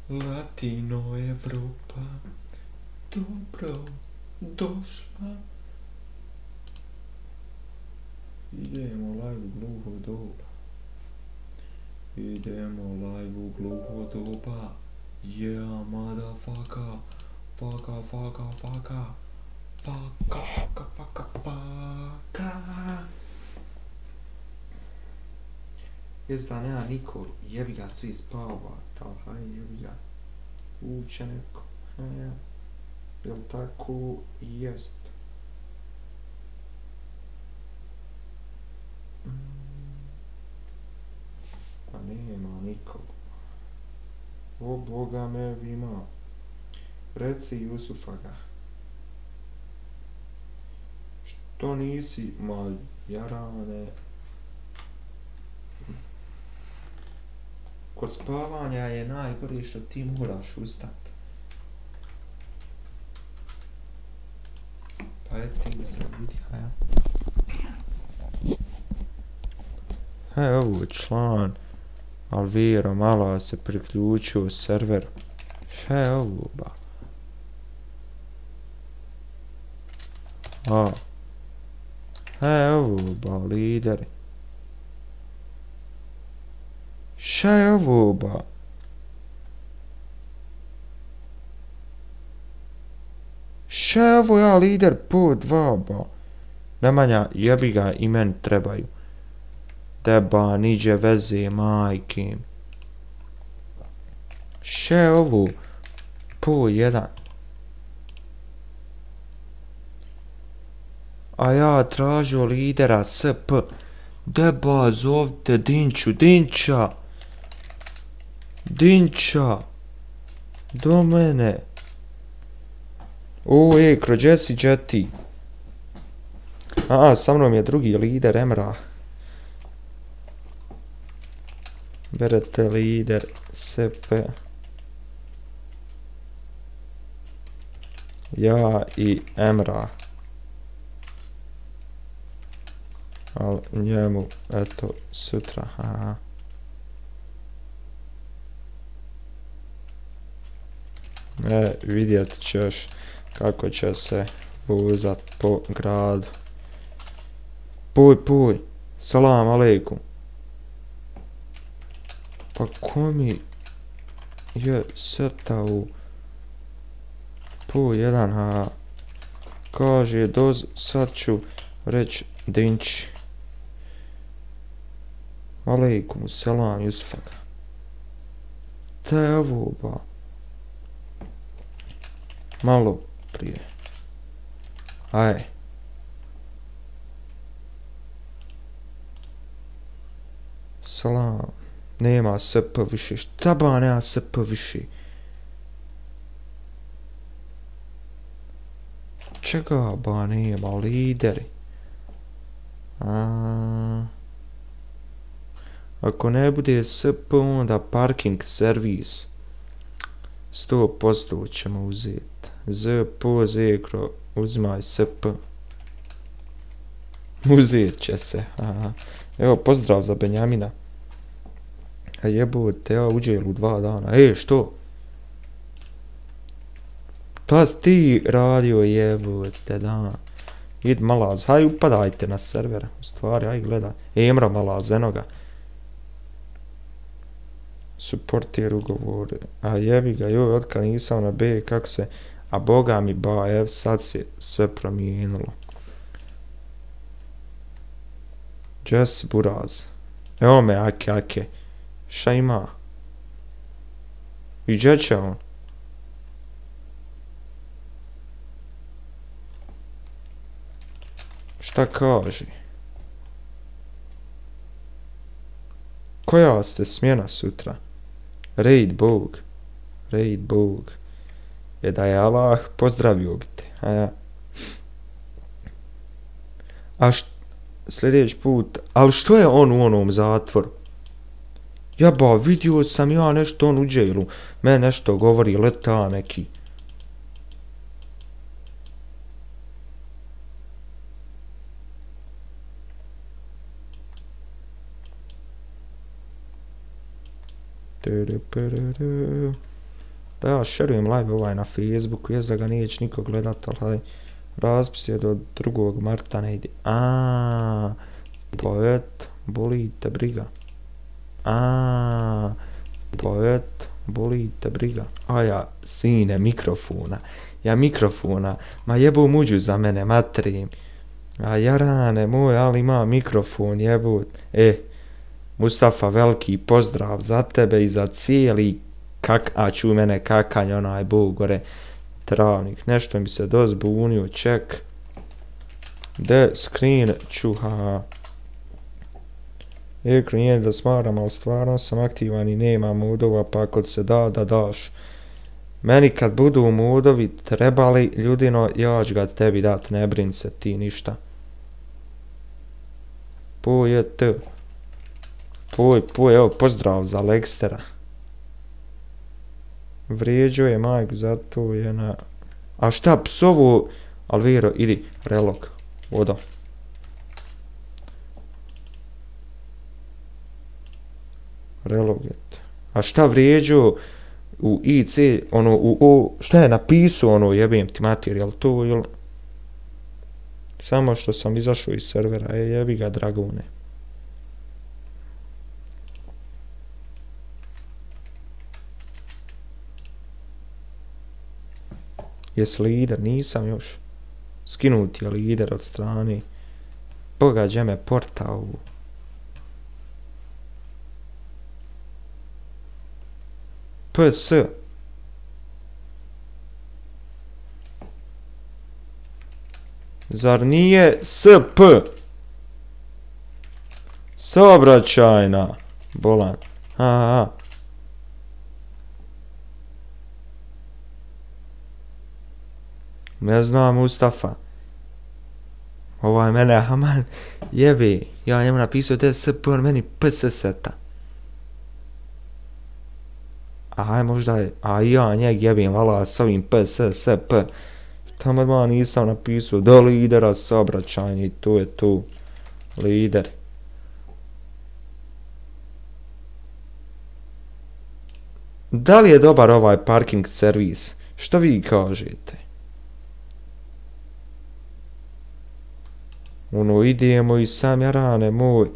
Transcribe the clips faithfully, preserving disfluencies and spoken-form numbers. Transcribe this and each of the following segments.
Latino Evropa, dobro došla. Idemo live u gluho doba. Idemo live u gluho doba. Yeah, motherfucker. Faka, faka, faka. Faka, faka, faka, faka. Jes da nema niko, jebi ga, svi spavate, ali haj jebi ga. Uće neko, haj, jel tako? Jest. Pa nema nikog. O Boga me vima. Reci Jusufaga. Što nisi, ma jarane. Kod spavanja je najgore što ti moraš ustati. Pa je ti se vidi, haja. E, ovo je član. Alviro malo se priključio u server. Šta je ovo, ba? A. E, ovo, ba, lideri. Šta je ovo, ba? Šta je ovo, ja lider po dva, ba? Nemanja, jebi ga, i meni trebaju. Deba, niđe veze, majke. Šta je ovo? Po jedan. A ja tražio lidera S P. Deba, zovite Dinču, Dinča. Dinča. Do mene. O, ej, krođesi džeti. A, sa mnom je drugi lider, Emra. Berete lider S P. Ja i Emra. Ali njemu, eto, sutra, aha. E, vidjet ćeš kako će se vozat po gradu. Puj, puj, salam aleikum. Pa ko mi je setao po jedan, ha. Kaže, doz, sad ću reći Dinči. Aleikum, selam, Jusufaga. Te ovo, ba. Malo prije. Aj. Salam. Nema S P više. Šta ba nema S P više? Čega ba nema? Lideri. A... Ako ne bude S P, onda parking servis. sto posto ćemo uzeti. Z, P, Zekro, uzimaj S P. Uzet će se. Aha. Evo, pozdrav za Benjamina. A jebote, ja uđel u dva dana. E, što? Pa si ti radio, jebote, da. Id malaz, haj upadajte na server. U stvari, haj gledaj. Emra malaz, eno ga. Supporter ugovor. A jebi ga, joj, otkad nisam na B, kako se... A boga mi ba, ev, sad se sve promijenilo. Jess Buraz. Evo me, ake, ake. Šta ima? I gdje će on? Šta kaže? Koja ste smjena sutra? Raid Bog. Raid Bog. Je da je Allah pozdravio bi te. A ja. A št... Sljedeći put... Ali što je on u onom zatvoru? Jaba, vidio sam ja nešto on u dželu. Me nešto govori, leta neki. Da ja šerujem live ovaj na Facebooku, jest da ga neće niko gledat, ali raspis je do drugog marta ne ide. Aaaa, poet, boli te briga. Aaaa, poet, boli te briga. A ja, sine, mikrofona. Ja mikrofona, ma jebu muđu za mene, materim. A jarane moj, ali ima mikrofon, jebut. E, Mustafa, veliki pozdrav za tebe i za cijeli kak, a čuj mene kakanj, onaj bog gore, travnik. Nešto mi se dozbunio, ček. The screen, čuha. Ekran je da smaram, ali stvarno sam aktivan i nema modova, pa ako se da, da daš. Meni kad budu modovi trebali, ljudino, ja ću ga tebi dat, ne brin se ti ništa. Poj, t. Poj, poj, evo, pozdrav za Lekstera. Vrijeđo je majku, zato je na... A šta, psovu, Alviro, idi, relog, vodo. Reloget. A šta vrijeđo u I C, ono, u, u, šta je napisao, ono, jebim ti mater, jel to, jel... Samo što sam izašao iz servera, e, jebi ga, dragone. Jesi lider? Nisam još. Skinuti je lider od strane. Pogađa me porta ovu. P S. Zar nije S P? Saobraćajna. Bolan. Aha. Ne znam, Mustafa. Ovaj mene, aman, jebi. Ja njemu napisao da je S P, on meni P S seta. Aj, možda je, a ja njeg jebim, vala, s ovim P S, S P. Tamo odmah nisam napisao do lidera saobraćajni i to je tu. Lider. Da li je dobar ovaj parking servis? Što vi kažete? Ono, idemo i sam jarane moj.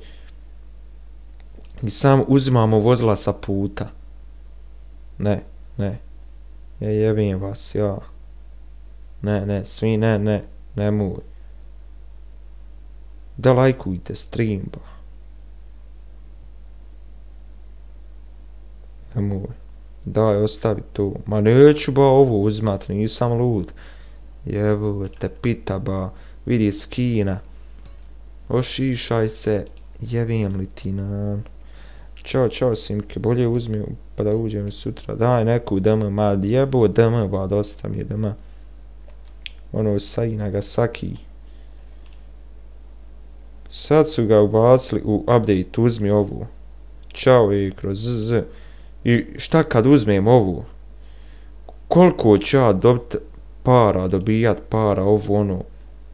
I sam uzimamo vozila sa puta. Ne, ne. Ja jebim vas, ja. Ne, ne, svi ne, ne, nemoj. Da lajkujte stream, ba. Nemoj. Daj, ostavi to. Ma neću ba ovo uzmat, nisam lud. Jebu te pita, ba. Vidi skina. Ošišaj se. Jebim li ti nan. Ćao, čao simke, bolje uzmi pa da uđem sutra. Daj neku D M, ma jebo D M, ba dosta mi je D M. Ono, Sai Nagasaki. Sad su ga ubacili u update, uzmi ovu. Ćao i kroz Z. I šta kad uzmem ovu? Koliko ću ja dobit para, dobijat para, ovu ono.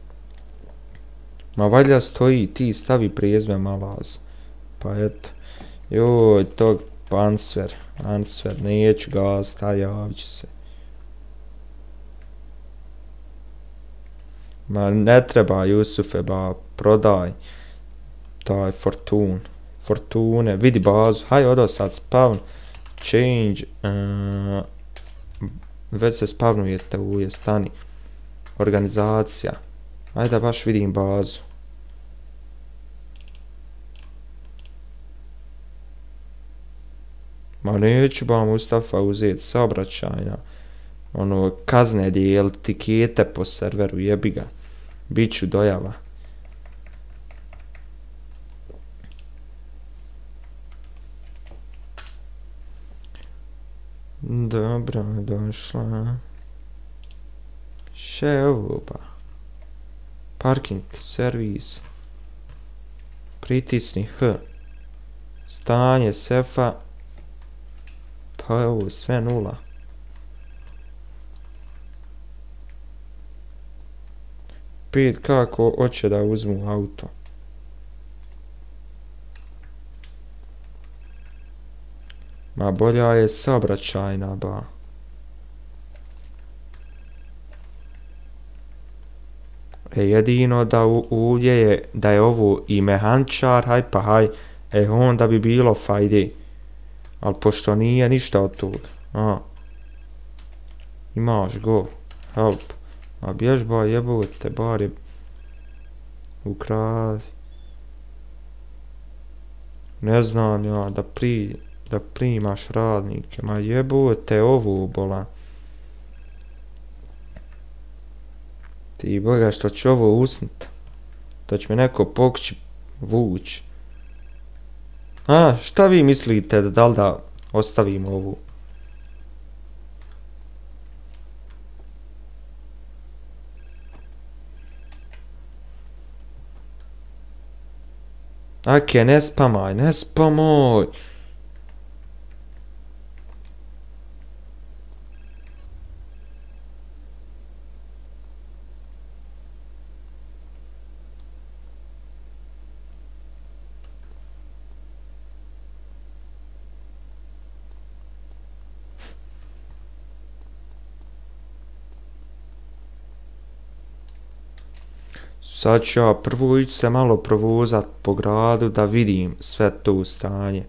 Ma valjda stoji, ti stavi prijezme malaz. Pa eto. Joj, tog pansver, ansver, neću gast, a javit ću se. Ma ne treba, Jusufe, ba, prodaj taj Fortune. Fortune, vidi bazu, haj odo sad spawn, change, uh, već se spavnujete u je stani, organizacija, hajde da baš vidim bazu. Ma neću ba Mustafa uzeti saobraćajna, ono, kazne dijel, tikete po serveru, jebi ga, biću dojava. Dobro, došla. Še ovo ba? Parking, servis. Pritisni H. Stanje sefa. Pa ovo sve nula. Pit kako hoće da uzmu auto. Ma bolja je saobraćajna ba. E jedino da ovdje je, da je ovo i mehančar, haj pa haj, e onda bi bilo fajde. Ali pošto nije ništa od toga. A. Imaš go. Help. A bježba jebote, bar je ukradi. Ne znam ja, da pri, da primaš radnike. Ma jebote ovu bola. Ti boga što ću ovo usnit. To će me neko pokući vuć. A, šta vi mislite da li da ostavim ovu? Ake, ne spamaj, ne spamaj. Sad ću ja prvo ići se malo provozat po gradu da vidim sve to stanje.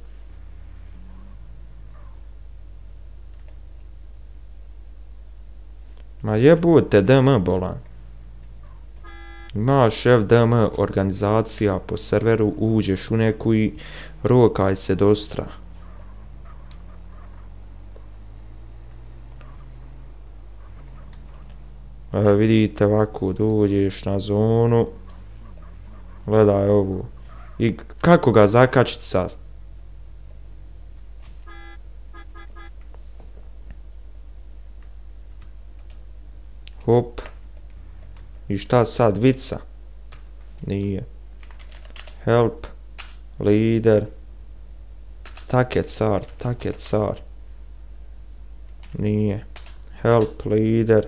Ma jebote D M bolan. Imaš F D M organizacija po serveru, uđeš u neku i rokaj se dostra. E, vidite ovako, dođeš na zonu, gledaj ovu, i kako ga zakačiti sad? Hop, i šta sad, vica? Nije. Help, leader, tak je car, tak je car. Nije. Help, leader.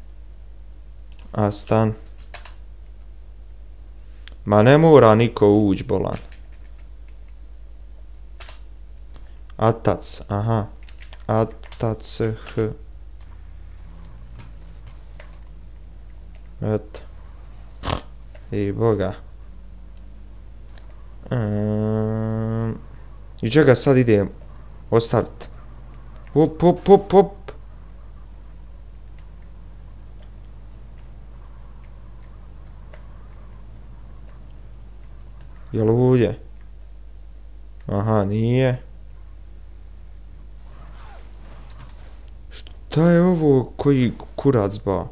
A stan. Ma ne mora niko uć bolan. Atac, aha. Atac, h. Eto. I boga. Um, I čega sad idem ostaviti? Hop, hop, hop, hop. Jel ovdje? Aha, nije. Šta je ovo koji kurac ba?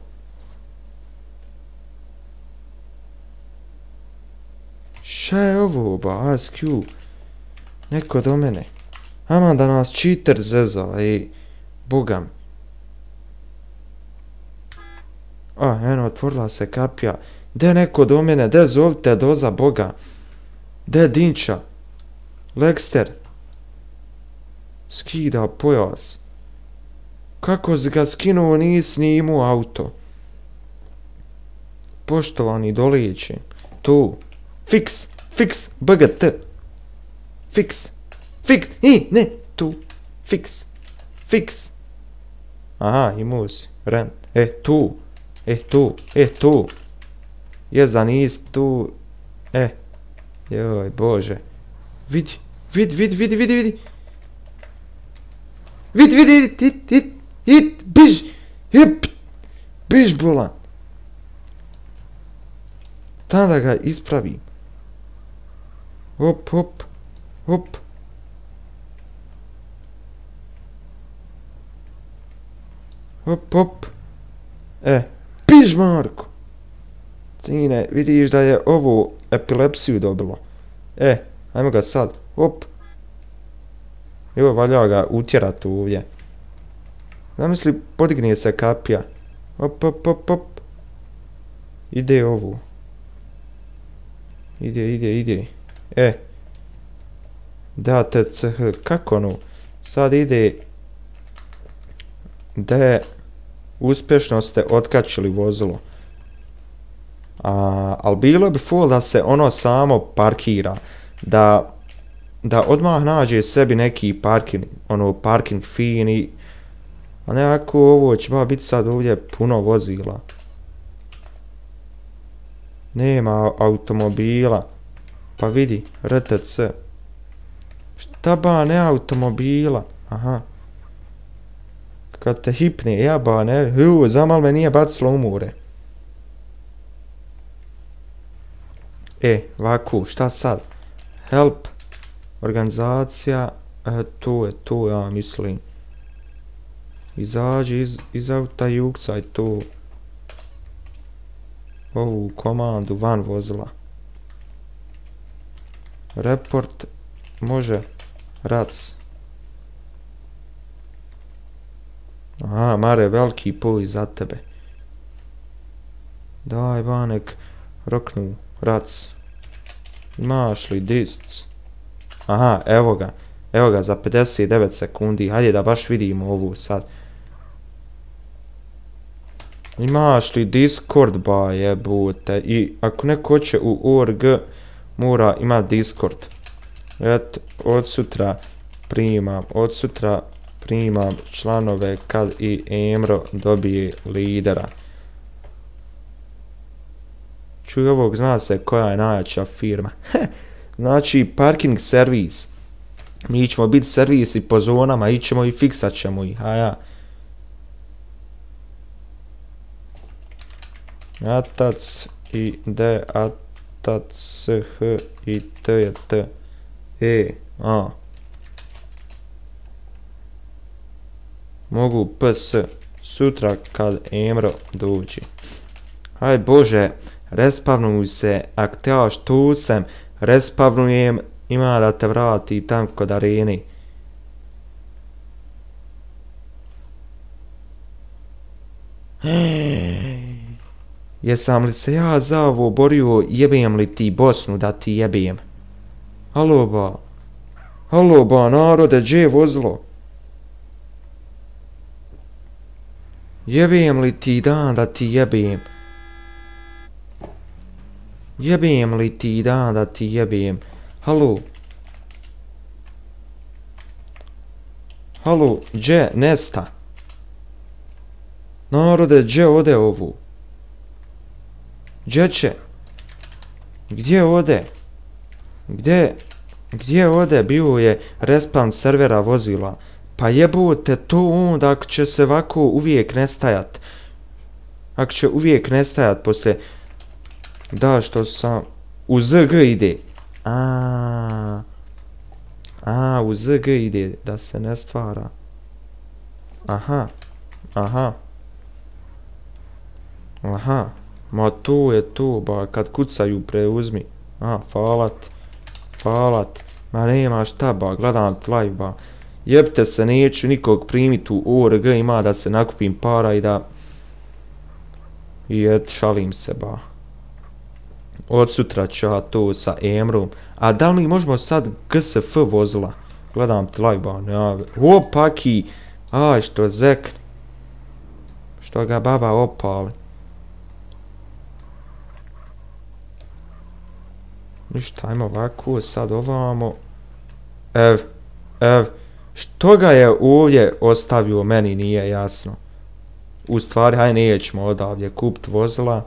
Šta je ovo ba? Ask you. Neko do mene. Aman da nas cheater zezala, ej. Boga mi. A, eno, otvorila se kapija. De neko do mene, de zovite doza Boga. De Dinča. Lekster. Skida pojas. Kako si ga skinuo, nisi ni imao auto. Poštovani doleći. Tu. Fix. Fix. B G T. Fix. Fix. I, ne. Tu. Fix. Fix. Aha, imao si. Rent. E, tu. E, tu. E, tu. Jes da nisi tu. E. Joj, bože. Vidi. Vidi, vidi, vidi, vidi, vidi. Vidi, vidi, it, it, it, it, biž. Hip. Biž, bolan. Tam da ga ispravim. Hop, hop. Hop. Hop, hop. E, biž, Marko. Cine, vidiš da je ovu epilepsiju dobilo. E, ajmo ga sad. Hop. Evo, valja ga utjerat ovdje. Zamisli, podignije se kapija. Hop, hop, hop, hop. Ide ovu. Ide, ide, ide. E. Da, T C H. Kako ono? Sad ide. Da, uspješno ste otkačili vozilo. A, ali bilo bi full da se ono samo parkira. Da, da odmah nađe sebi neki parking, ono parking fini. A nekako ovo će ba biti sad ovdje puno vozila. Nema automobila. Pa vidi, R T C. Šta ba, ne automobila? Aha. Kad te hipne, jaba, ne, hu, zamal me nije bacilo umure. E, vaku, šta sad? Help. Organizacija. E, tu je, tu ja mislim. Izađi iz, iz auta i ukcaj tu. Ovu komandu van vozila. Report. Može. Rac. Aha, mare, veliki puj za tebe. Daj, banek, roknu, rac. Imaš li disc? Aha, evo ga. Evo ga, za pedeset devet sekundi. Hajde da baš vidimo ovu sad. Imaš li Discord, ba jebute. I ako neko hoće u O R G, mora imat Discord. Eto, od sutra primam, od sutra primam članove kad i Emro dobije lidera. Čuj ovog, zna se koja je najjača firma. Znači, parking servis. Mi ćemo biti servisi po zonama, ićemo i fiksat ćemo ih, a ja. Atac i D, atac, H i T je T. E, A. Mogu P S sutra kad Emro dođe. Aj bože, respavnuj se, ak te ja što sam, respavnujem, ima da te vrati tam kod areni. Jesam li se ja za ovo borio, jebem li ti Bosnu da ti jebem? Halo ba, halo ba, narode, gdje je vozilo? Jebem li ti dan da ti jebem? Jebem li ti dan da ti jebem? Halo? Halo, gdje nesta? Narode, gdje ode ovu? Gdje će? Gdje ode? Gdje? Gdje ode? Bio je respawn servera vozila. Pa jebote to onda ako će se ovako uvijek nestajat. Ako će uvijek nestajat poslije. Da, što sam... U Z G ide. A, a, u Z G ide da se ne stvara. Aha. Aha. Aha. Ma tu je tu, ba, kad kucaju preuzmi. A, falat. Falat. Ma nema šta, ba, gledam live, ba. Jebte se, neću nikog primiti u O R G, ima da se nakupim para i da... I et, šalim se, ba. Od sutra ću ja to sa Emrom. A da li mi možemo sad G S F vozila? Gledam te live, ba, ne, opaki. Aj, što zvekni. Što ga baba opali. Ništa, ajmo ovako, sad ovamo. Ev, ev. Što ga je ovdje ostavio, meni nije jasno. U stvari, haj nećemo odavdje kupit vozila.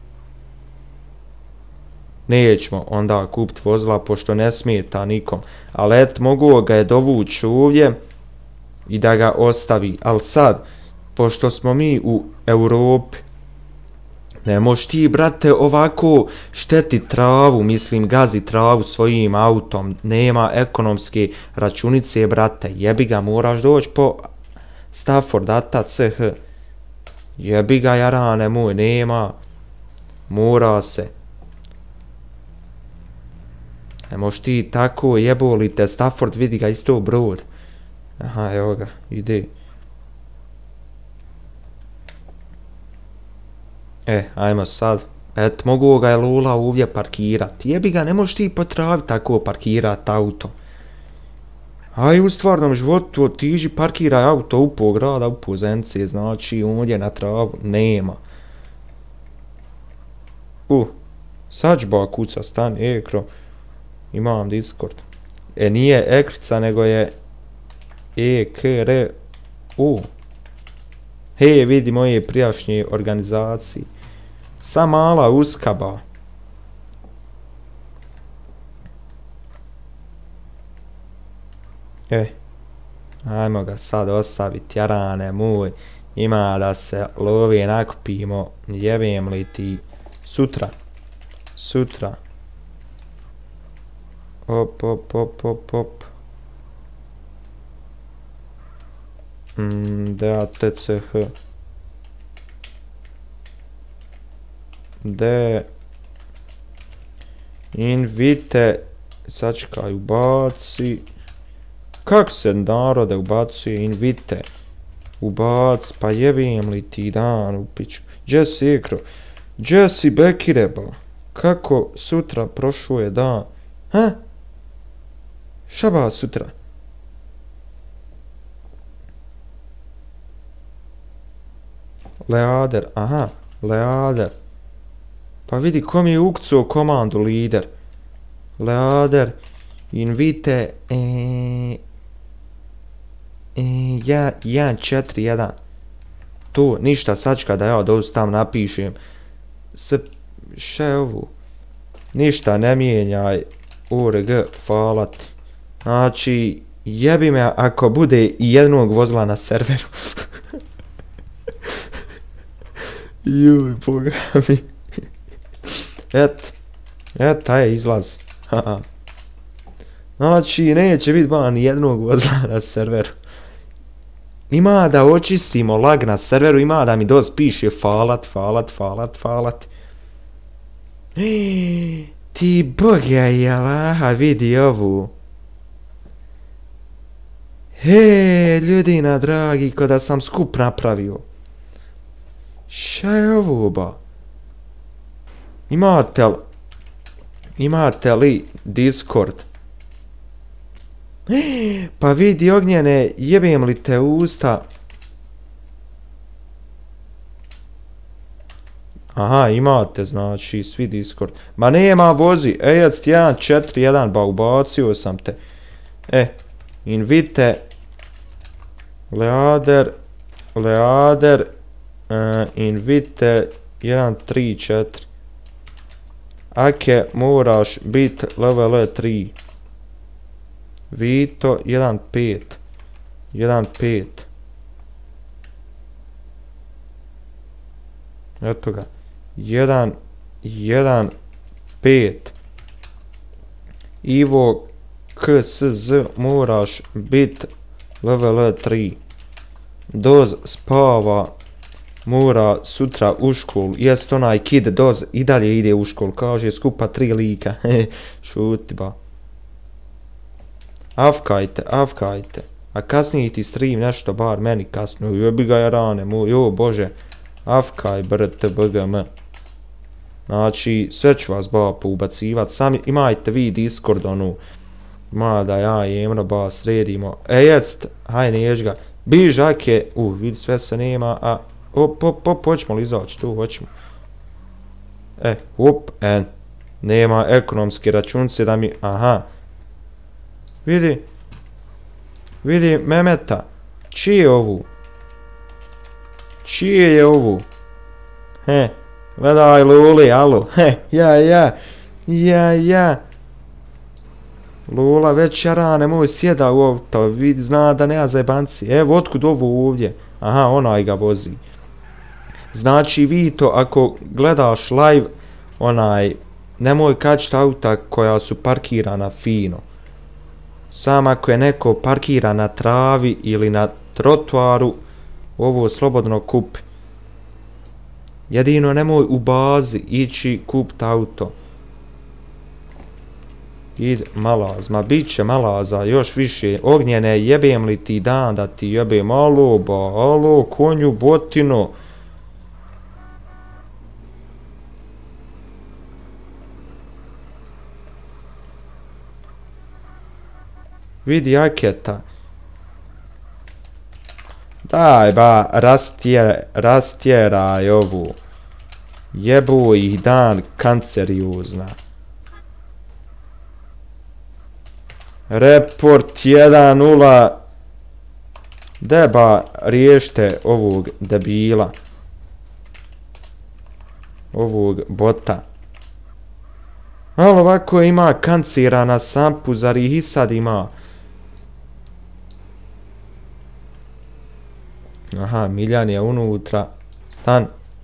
Nećemo onda kupit vozila, pošto ne smeta nikom. Ali et, mogu ga je dovući ovdje i da ga ostavi. Ali sad, pošto smo mi u Europi, ne moš ti, brate, ovako šteti travu, mislim, gazi travu svojim autom, nema ekonomske računice, brate, jebi ga, moraš doći po Stafford, ata, C H. Jebi ga, jarane moj, nema, mora se. Ne moš ti tako, jeboli te, Stafford, vidi ga, isto brod. Aha, evo ga, ide. E, ajmo sad. Et, mogu ga je Lula ovdje parkirat. Jebi ga, ne možeš ti po travi tako parkirat auto. Aj, u stvarnom životu otiži parkiraj auto upo grada, upo zence, znači ovdje na travu nema. U, sad ću ba kuca, stani, ekro. Imam Discord. E, nije ekrica, nego je E K R U. He, vidi moje prijašnje organizacije. Sa mala uskaba. E, ajmo ga sad ostaviti, jarane moj. Ima da se lovi nakupimo, jebem li ti sutra. Sutra. Op, op, op, op, op. Mm, D A T C H. D. Invite. Sačekaj, ubaci. Kako se narode ubacuje invite? Ubac, pa jebim li ti dan u pičku. Gdje si ekro? Gdje si bekireba? Kako sutra prošao je dan? Ha? Šaba sutra? Leader, aha, Leader. Pa vidi ko mi je ukcuo komandu lider. Leader, invite, e, e, ja, jedan, četiri, jedan. Tu, ništa, sačka da ja dođu tam napišem. S, šta je ovo? Ništa, ne mijenjaj. U R G, hvala ti. Znači, jebi me ako bude i jednog vozila na serveru. Juj, boga mi. Eto. Eto, aj, izlazi. Znači, neće biti ba ni jednog vozila na serveru. Ima da očistimo lag na serveru, ima da mi doz piše falat, falat, falat, falat. Ti boga je laha, vidi ovu. He, ljudina dragi, ko da sam skup napravio. Šta je ovo ba? Imate li, imate li Discord? Pa vidi ognjene, jebem li te usta. Aha, imate, znači, svi Discord. Ma nema vozi, ejac jedan četiri jedan, ba ubacio sam te. E, invite, Leader, Leader, uh, invite, jedan tri četiri. Ake, moraš biti level tri. Vito, jedan pet. jedan pet. Eto ga. jedan, jedan, pet. Ivo, K S Z, moraš biti level tri. Doz spava, mora sutra u školu. Jest onaj kid Doz i dalje ide u školu. Kaže skupa tri lika. Šuti ba. Avkajte, avkajte. A kasnije ti stream nešto bar meni kasno. Jebi ga jarane, jo bože. Avkaj brte B G M. Znači, sve ću vas ba poubacivat. Sami imajte vi Discord onu. Mada ja i Emro ba sredimo. Ejec't, haj neš ga. Biž ake, u, vidi sve se nema, a op, op, op, hoćemo li izaći tu, hoćemo. E, op, en. Nema ekonomski računci da mi, aha. Vidi. Vidi, Memeta. Čije je ovu? Čije je ovu? He, gledaj Luli, alo. He, ja, ja. Ja, ja. Lula već jarane moj sjeda u auto, vidi, zna da nema zajebanci. Evo, otkud ovo ovdje? Aha, onaj ga vozi. Znači, Vito, ako gledaš live, onaj, nemoj kačiti auta koja su parkirana fino. Sam ako je neko parkira na travi ili na trotuaru, ovo slobodno kupi. Jedino nemoj u bazi ići kupiti auto. Id malaz, ma bit će malaza još više. Ognjene, jebem li ti dan da ti jebem? Alo ba, alo konju botino. Vidi aketa. Daj ba, rastjer, rastjeraj ovu. Jebu ih dan kanceriozna. Report jedan nula. Deba, riješite ovog debila. Ovog bota. Ali ovako ima kancera na sampu, zar ih i sad ima? Aha, Miljan je unutra. Stan.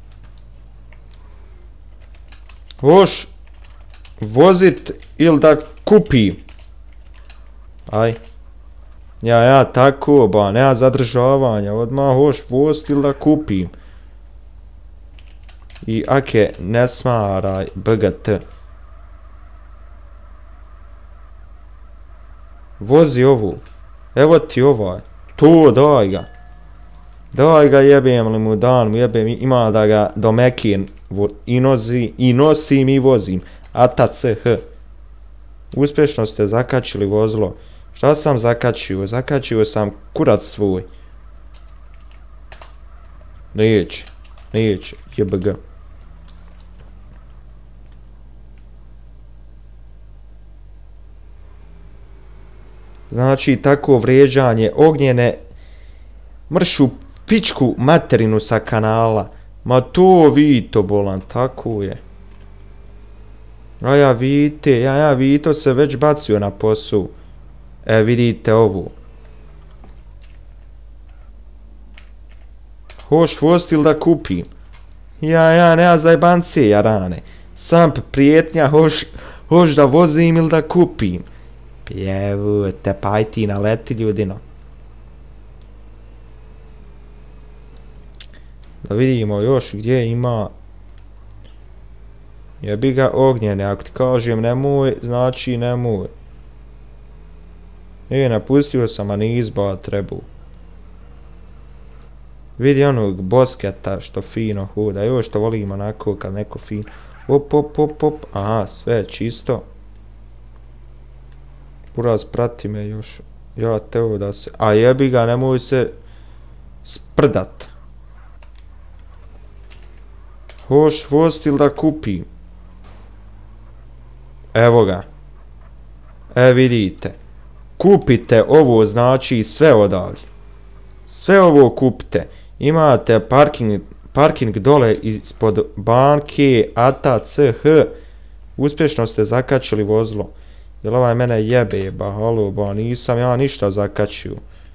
Hoš vozit ili da kupim? Aj. Ja, ja, tako, ba, nema zadržavanja. Odmah hoš vozit ili da kupim? I ake ne smaraj, B G T. Vozi ovu. Evo ti ovaj. To, daj ga. Daj ga, jebem li mu dan, jebem, ima da ga do Mekin i, nozi, i nosim i vozim. Ata C H. Uspješno ste zakačili vozilo. Šta sam zakačio? Zakačio sam kurac svoj. Neće. Neće. J B G. Znači, tako vrijeđanje Ognjene mršu pičku materinu sa kanala. Ma to Vito bolan, tako je. A ja Vite, ja, ja Vito se već bacio na posao. E, vidite ovu. Hoš vost ili da kupim? Ja, ja, nema zajbancije, jarane. Sam prijetnja, hoš, hoš da vozim ili da kupim? Pjevu, te paj ti naleti, ljudino. Da vidimo još gdje ima. Jebi ga Ognjene, ako ti kažem nemoj, znači nemoj. E, napustio sam, a ni izbava trebu. Vidi onog bosketa što fino huda, još što volim onako kad neko fino. Op, op, op, op, aha, sve čisto. Buraz, prati me još. Ja teo da se... A jebi ga, nemoj se sprdat. Hoš vost ili da kupim? Evo ga. E, vidite. Kupite ovo, znači sve odavlje. Sve ovo kupite. Imate parking, parking dole ispod banke Ata C H. Uspješno ste zakačili vozilo. Jel ovaj mene jebe, ba, halo, ba, nisam ja ništa zakačio.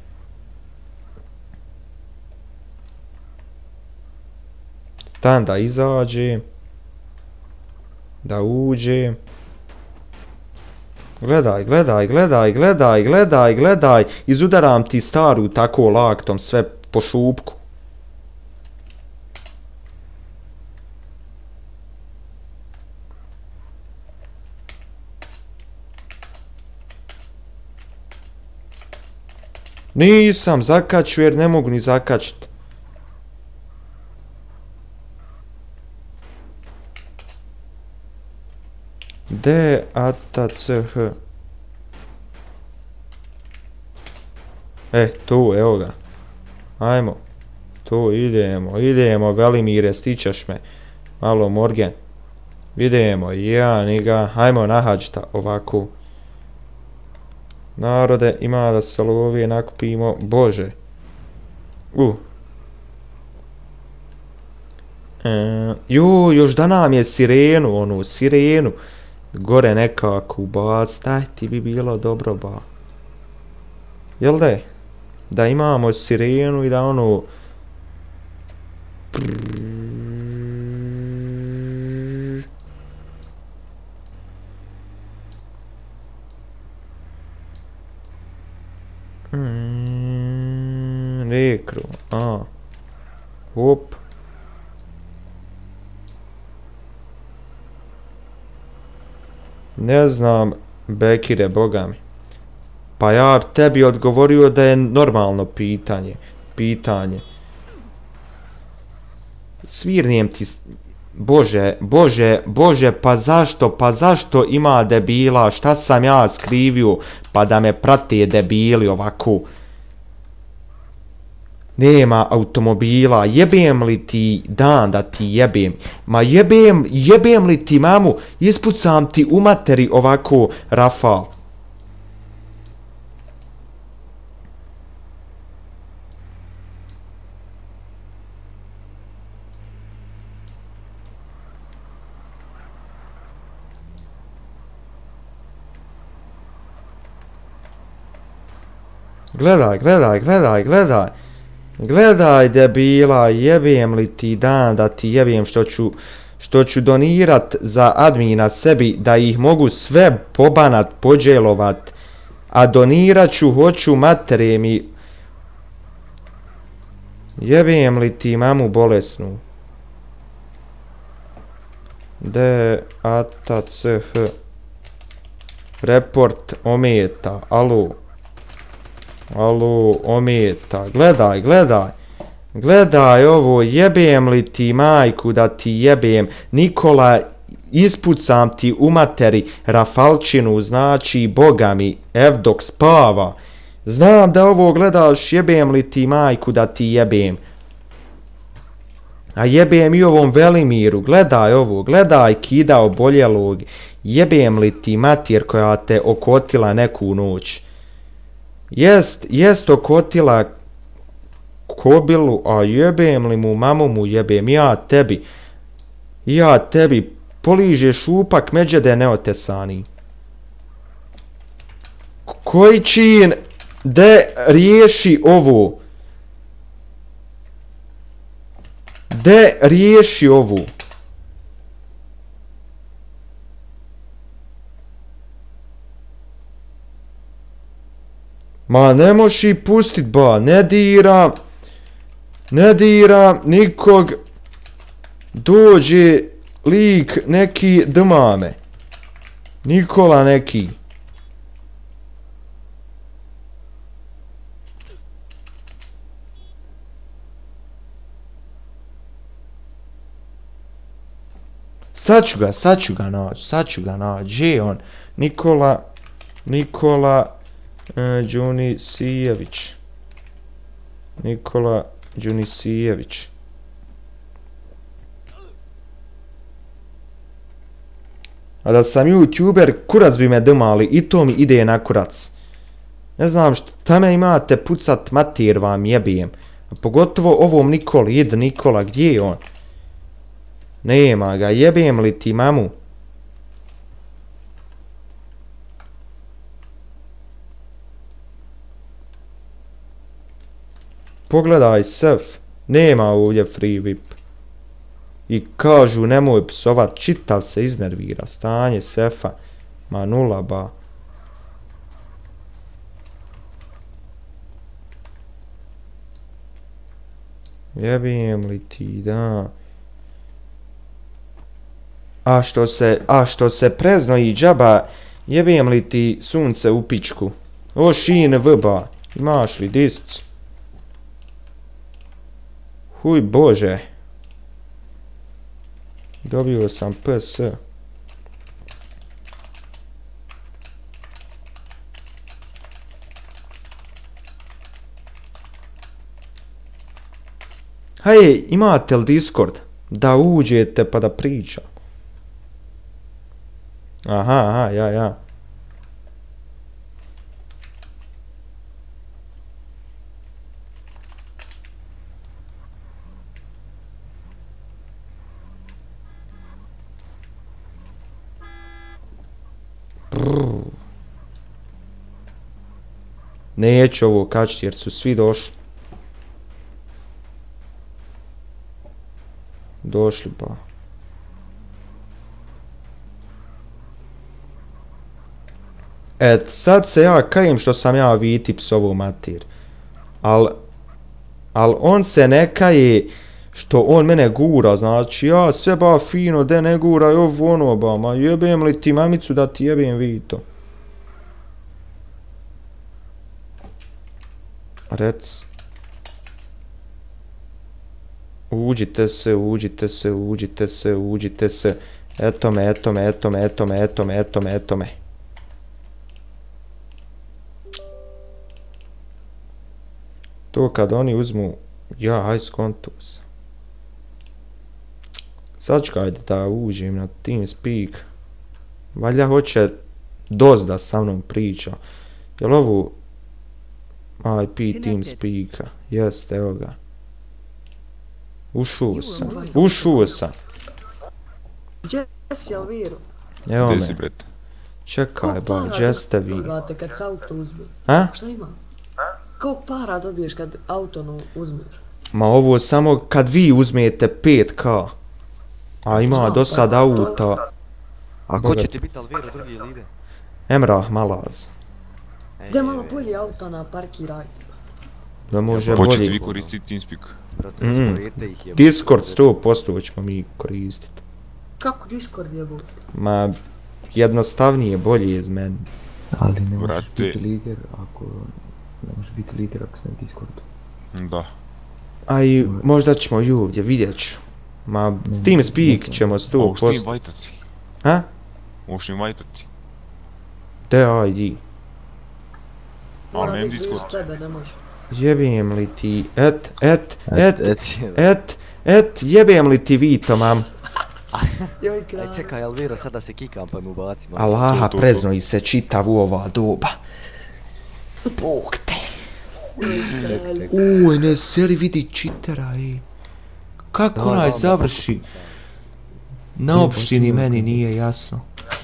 Stan da izađe. Da uđe. Gledaj, gledaj, gledaj, gledaj, gledaj, gledaj. Izudaram ti staru tako laktom sve po šupku. Nisam zakačio jer ne mogu ni zakačiti. D, Ata, C, H. E, tu, evo ga. Ajmo. Tu, idemo, idemo, Velimire, stićeš me. Malo, Morgen. Idemo, ja, niga. Ajmo, nahađta, ovako. Narode, ima da se lovi, nakupimo. Bože. U. E, ju, još da nam je sirenu, onu, sirenu. Gore nekako ubac, daj ti bi bilo dobro, ba. Jel da je? Da imamo sirenu i da ono... Mm, rekru, a. Hop. Ne znam, Bekire, boga mi. Pa ja tebi odgovorio da je normalno pitanje. Pitanje. Svirnijem ti... Bože, Bože, Bože, pa zašto, pa zašto ima debila? Šta sam ja skrivio pa da me prate debili ovako? Nema automobila, jebem li ti dan da ti jebem? Ma jebem, jebem li ti mamu? Ispucam ti u materi ovako, Rafal. Gledaj, gledaj, gledaj, gledaj. Gledaj debila, jebem li ti dan da ti jebem što ću, što ću donirat za admina sebi da ih mogu sve pobanat, pođelovat, a donirat ću, hoću matere mi. Jebem li ti mamu bolesnu. D, ata, ch. Report ometa, alo. Alo, ometa, gledaj, gledaj. Gledaj ovo, jebem li ti majku da ti jebem. Nikola, ispucam ti u materi Rafalčinu, znači boga mi, ev dok spava. Znam da ovo gledaš, jebem li ti majku da ti jebem. A jebem i ovom Velimiru, gledaj ovo, gledaj kida oboljelog. Jebem li ti mater koja te okotila neku noć. Jest, jest okotila kobilu, a jebem li mu, mamu mu jebem, ja tebi, ja tebi, poliže šupak međede neotesani. Koji čin, de riješi ovo, de riješi ovu. Ma ne moš i pustit ba, ne dira, ne dira nikog, dođe lik neki dmame, Nikola neki. Sad ću ga, sad ću ga naći, sad ću ga naći, gdje je on? Nikola, Nikola uh, Đunisijević. Nikola Đunisijević. A da sam youtuber, kurac bi me dmali, i to mi ide na kurac. Ne znam šta me imate pucat, mater vam jebijem. A pogotovo ovom Nikoli, id Nikola, gdje je on? Nema ga, jebem li ti mamu? Pogledaj sef, nema ovdje free vip. I kažu nemoj psovat, čitav se iznervira, stanje sefa, ma nula ba. Jebem li ti, da. A što se, a što se preznoji džaba, jebem li ti sunce u pičku. O šine vba, imaš li disc? Huj bože. Dobio sam P S. Hej, imate li Discord? Da uđete pa da pričam. Aha, aha, ja, ja. Brrr. Neću ovo kačiti jer su svi došli. Došli pa. Et, sad se ja kajem što sam ja viti psovu mater. Al, al on se ne kaje što on mene gura, znači ja sve ba fino, de ne gura i ovo ono ba, ma jebem li ti mamicu da ti jebem vito. Rec. Uđite se, uđite se, uđite se, uđite se. Eto me, eto me, eto me, eto me, eto me, eto me, eto me. To kad oni uzmu, ja, aj skontus. Sad ću kajde da uđem na TeamSpeak. Valjda hoće doz da sa mnom priča. Jel ovu I P TeamSpeaka? Jeste, evo ga. Ušuo sam, ušuo sam. Gdje si, Elviru? Evo me. Čekaj, ba, gdje ste vi? Imate kad se auto uzme. A? Šta ima? koliko para dobiješ kad auto uzmeš? Ma ovo samo kad vi uzmete pet ka. A ima do sad auta. A ko će ti biti Alvero drugi ili ide? Emrah Malaz. Gdje malo bolje auta na parkirajte. Da može Početi bolje. vi koristiti TeamSpeak. Brate, Mm. rasporedite ih je. Discord sto posto ćemo mi koristiti. Kako Discord je bude? Ma jednostavnije, bolje iz meni. Ali ne možeš Brate. biti lider ako... Ne možeš biti lider ako si na Discordu. Da. A i možda ćemo i ovdje, vidjet ću. Ma TeamSpeak ćemo sto Ovo što posto. invajtati. Ha? Ovo što invajtati. Te ajdi. Mora nemam biti blizu Discord. tebe, ne može. Jebem li ti, et, et, Et, et, et, et, et, jebem li ti Vito, mam. Joj kraj. Aj čekaj Alvero, sada se kikam pa mu bacim. Allaha To, to, to. preznoji se čitav u ova doba. Bog te. Uj, ne seri vidi čitera, ej. Kako Da, onaj da, da. završi? Na opštini meni nije jasno.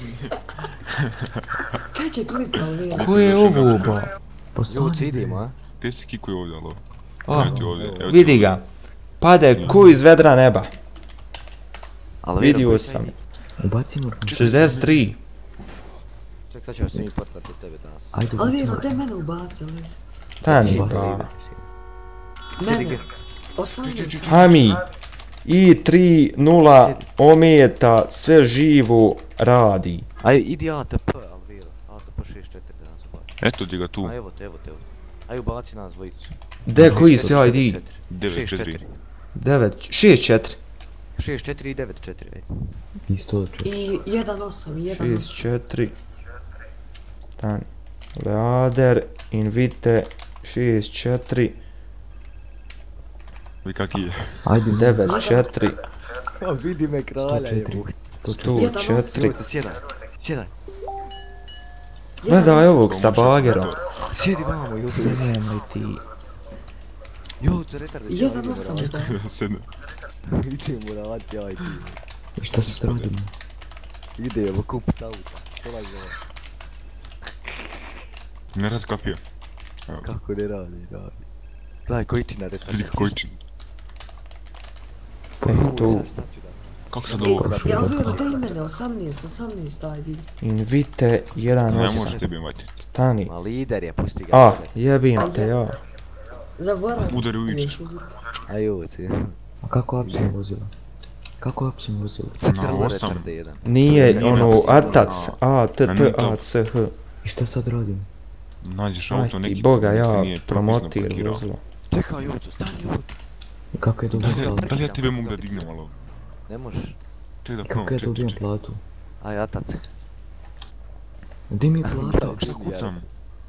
Kaj će klip Alvira? Ko je ovo, ba? Ljuci idemo, a? Te si kikuj ovdje, alo. A, Evo ti ovdje, evo ti vidi ovdje. ga. Pade ko iz vedra neba. Alvero, Vidio koji sam. sedi? Ubacimo... šezdeset tri. Ček, sad ćemo se mi potrati od tebe danas. Ajde Alviro, ubacimo... te mene ubaci, Alviro. Stani, ba. Mene. osamnaest. Hami. I tri nula ometa, sve živo radi. Aj, idi A T P, Alvero. A T P šest četiri da nas ubaci. Eto ti ga tu. A evo te, evo te, evo. Aj ubaci nas dvojicu. De koji si I D? devet četiri. devet, šest četiri. šest četiri i devet četiri, ajde. I sto četiri. I jedan osam, jedan šest osam. četiri. Stani. Leader, invite, šest četiri, Vi kaki je. Ajde, devet četiri, A vidi me kralja, četiri. jebo. sto Jedan četiri. Sjedaj, sjedaj, sjedaj. Gledaj ovog sa bagerom. Sjedi vamo, joj. Idem li ti? Joj, to retarde. Jedan osam, da. Sedne. Idemo raditi, aj ti. I šta se radimo? Idemo kupit auta. Kolaj zove. Ne raz kapija. Evo, Kako ne radi, radi. Gledaj koji ti na retarde. vidi kako ići. E, tu. Kako sad Ej, ovo? i Alviro, daj mene, osamnaest, osamnaest I D. Invite, jedan Ne osam. može tebi invajtati. Stani. Ma lider je, pusti ga. A, gledaj. jebim te ja. Zaboravim. Udari u iče. Još ubiti. A joj, ti. A kako apsim vozila? Kako apsim vozila? Crlo osam. retarde jedan. Nije Ne, ono ne, atac, a t ne, t ne, a to. c h. I šta sad radim? Nađeš Aj auto ti neki. boga, koji se ja nije propisno promotir parkirao. vozilo. Čekaj, Joco, stani, Joco. I kako ja Da dobijem li, ja- platu? da li ja tebe mogu da dignem malo? Ne možeš. Čekaj da Kako prvo, ja čekaj, dobijem čekaj. platu? Aj, atac. Gdje mi je plata? Šta kucam?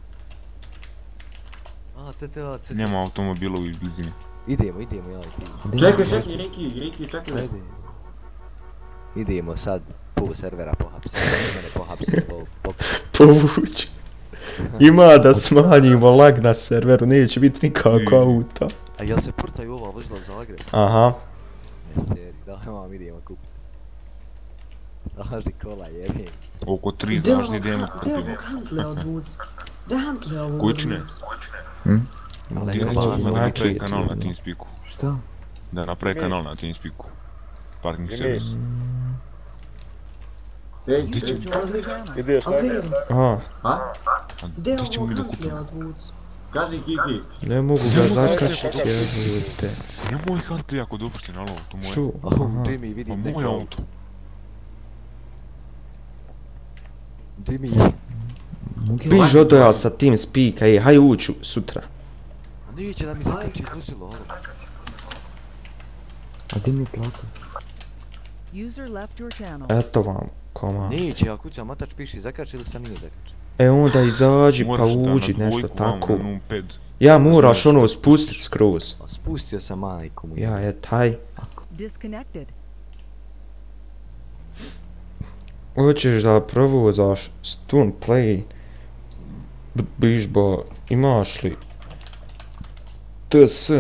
A, te te, a, c. Nema automobila u blizini. Idemo, idemo, ja i ti. Gdje mi je Čekaj, plata? čekaj, Riki, Riki, čekaj. Ajde. Idemo sad pol servera pohapsiti. Mene pohapsiti po... po... Povući. Ima da smanjimo lag na serveru, neće biti nikako auta. A jel se purtaju ova vozila u Zagreb? Aha. Ne seri, da, mam, idemo kupiti. Daži kola, jebim. Oko tri Gdje znaš ovog da idemo han- gdje kupimo. ovog handle odvuci? Gdje handle ovog Kućne. odvuci? Ali Ti je nećemo baza. da napravi market, kanal na jedno. TeamSpeaku. Šta? Da napravi kanal na TeamSpeaku. Parking servis. Sreći, Ti sreći. si... Alviro, Alviro, Aha, A? gdje Gdje ćemo ovog mi da handle kupimo? odvuci? Kaži Kiki. ne mogu ga zakačiti, jebute. Ja moj Huntley ako dopušten, alo, to moje. Ču, Oh, aha. Jimmy, Pa vidim moj neko. auto. Jimmy. Mogu ja... Biš odoja sa TeamSpeaka, ej, haj uću sutra. A neće da mi zakači vozilo, alo. A gdje mi je plata? User left your channel. Eto vam, komand. Neće, ja kucam, matač piši zakači ili sam nije zakači. E onda izađi pa Moraš da uđi na nešto dvojku, vamo tako. na numpad. Ja moraš ono spustit skroz. A spustio sam majku mu. Ja, et, haj. Disconnected. Hoćeš da provozaš stun play. B- Bižba, imaš li? T S.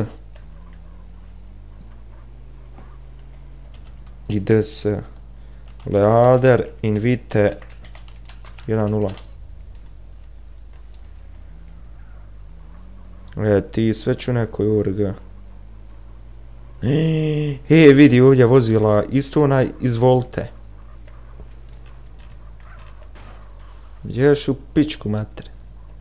I D S. Leader, invite. jedan nula. E, ti sve ću nekoj U R G. E, vidi ovdje vozila, isto onaj, izvolite. Ješ u pičku mater.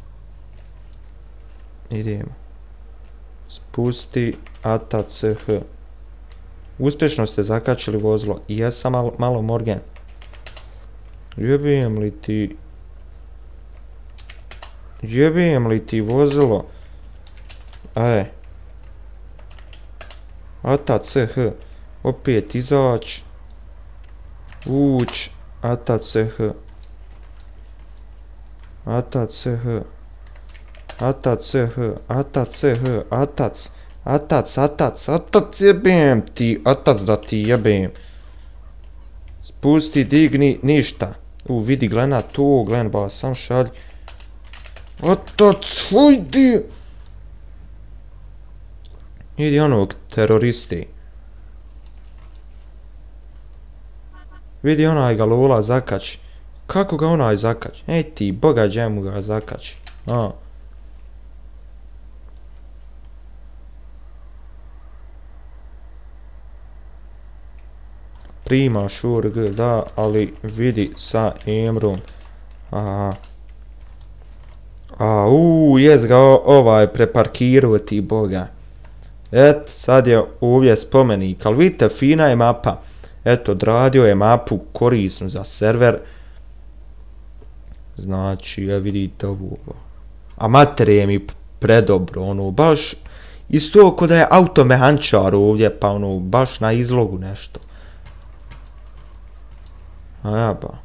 Idemo. Spusti A T A C H. Uspješno ste zakačili vozilo. I ja sam malo, malo Morgan. Jebijem li ti... Jebijem li ti vozilo? Aj. A T A C H. Opet izać. Uć. A T A C H. A T A C H. A T A C H. A T A C H. A T A C. Atac, atac, atac, jebem ti, atac da ti jebem. Spusti, digni, ništa. U, vidi, gleda to, gleda ba, sam šalj. Atac, hojdi! Idi onog teroristi. Vidi onaj ga lola zakači. Kako ga onaj zakači? Ej ti, bogađaj mu ga zakači. A. Primaš U R G, da, ali vidi sa Emrom. Aha. A, uuu, jes ga ovaj preparkirao ti boga. Et, sad je ovdje spomenik, ali vidite, fina je mapa. Eto, odradio je mapu korisnu za server. Znači, ja vidite ovo. A materije mi predobro, ono, baš isto ko da je automehančar ovdje, pa ono, baš na izlogu nešto. A ja ba.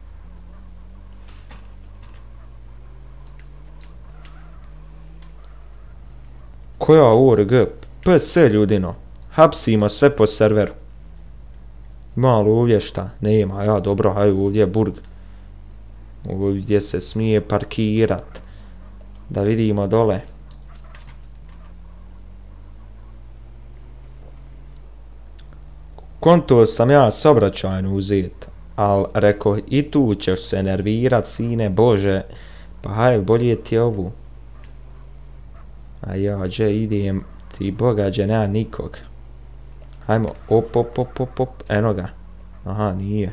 Koja U R G? P S ljudino. Hapsimo sve po serveru. Malo ovdje šta? Nema, ja dobro, hajde ovdje burg. Ovdje se smije parkirat. Da vidimo dole. Konto sam ja saobraćajno uzet. Al reko i tu ćeš se nervirat, sine bože. Pa hajde, bolje ti ovu. A ja, dže idem, ti bogađe, nema nikog. Hajmo, op, op, op, op, op, eno ga. Aha, nije.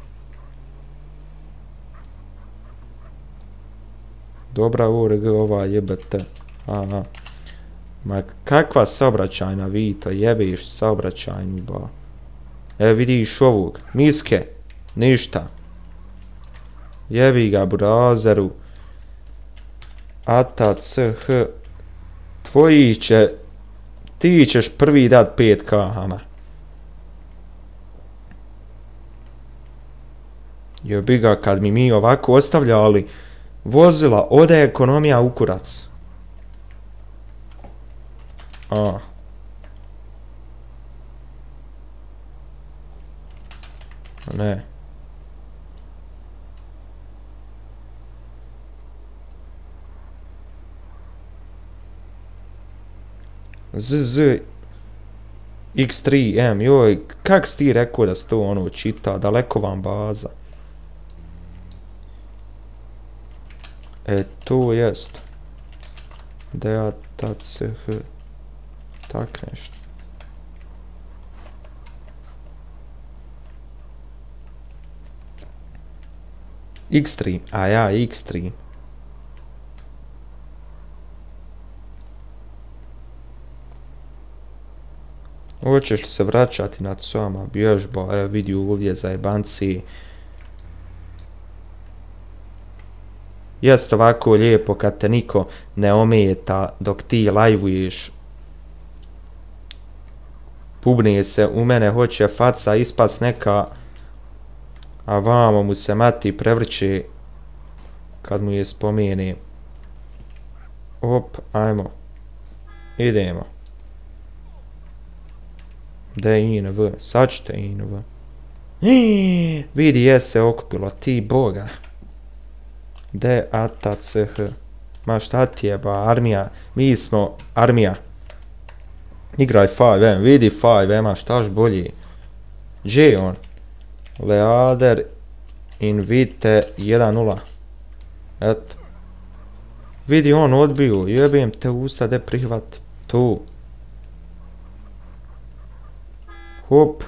Dobra U R G ova jebete. Aha. Ma kakva saobraćajna Vito, jebiš saobraćajnu ba. E vidiš ovog, miske, ništa. Jebi ga brazeru. A T A C H. Tvoji će, ti ćeš prvi dat pet kahama. Jebi ga kad mi mi ovako ostavljali vozila, ode ekonomija u kurac. A. Ne. Z Z X tri M, joj, kak si ti rekao da se to ono čita, daleko vam baza. E, to jest. D A T A C H. Tak nešto. X tri, a ja X tri. Hoćeš se vraćati nad svama, bježba, evo vidi ovdje zajebanci. Jest ovako lijepo kad te niko ne ometa dok ti lajvuješ. Pubnije se u mene, hoće faca ispas neka, a vamo mu se mati prevrće kad mu je spomene. Op, ajmo. Idemo. D I N V, sad ćete I N V. Iii, vidi je se okupilo, ti boga. D A T C H. Ma šta ti je ba, armija, mi smo armija. Igraj five M, vidi five M, a štaš bolji. Gdje je on? Leader Invite jedan nula. Eto. Vidi, on odbio, jebem te usta, de prihvat. Tu. Hop.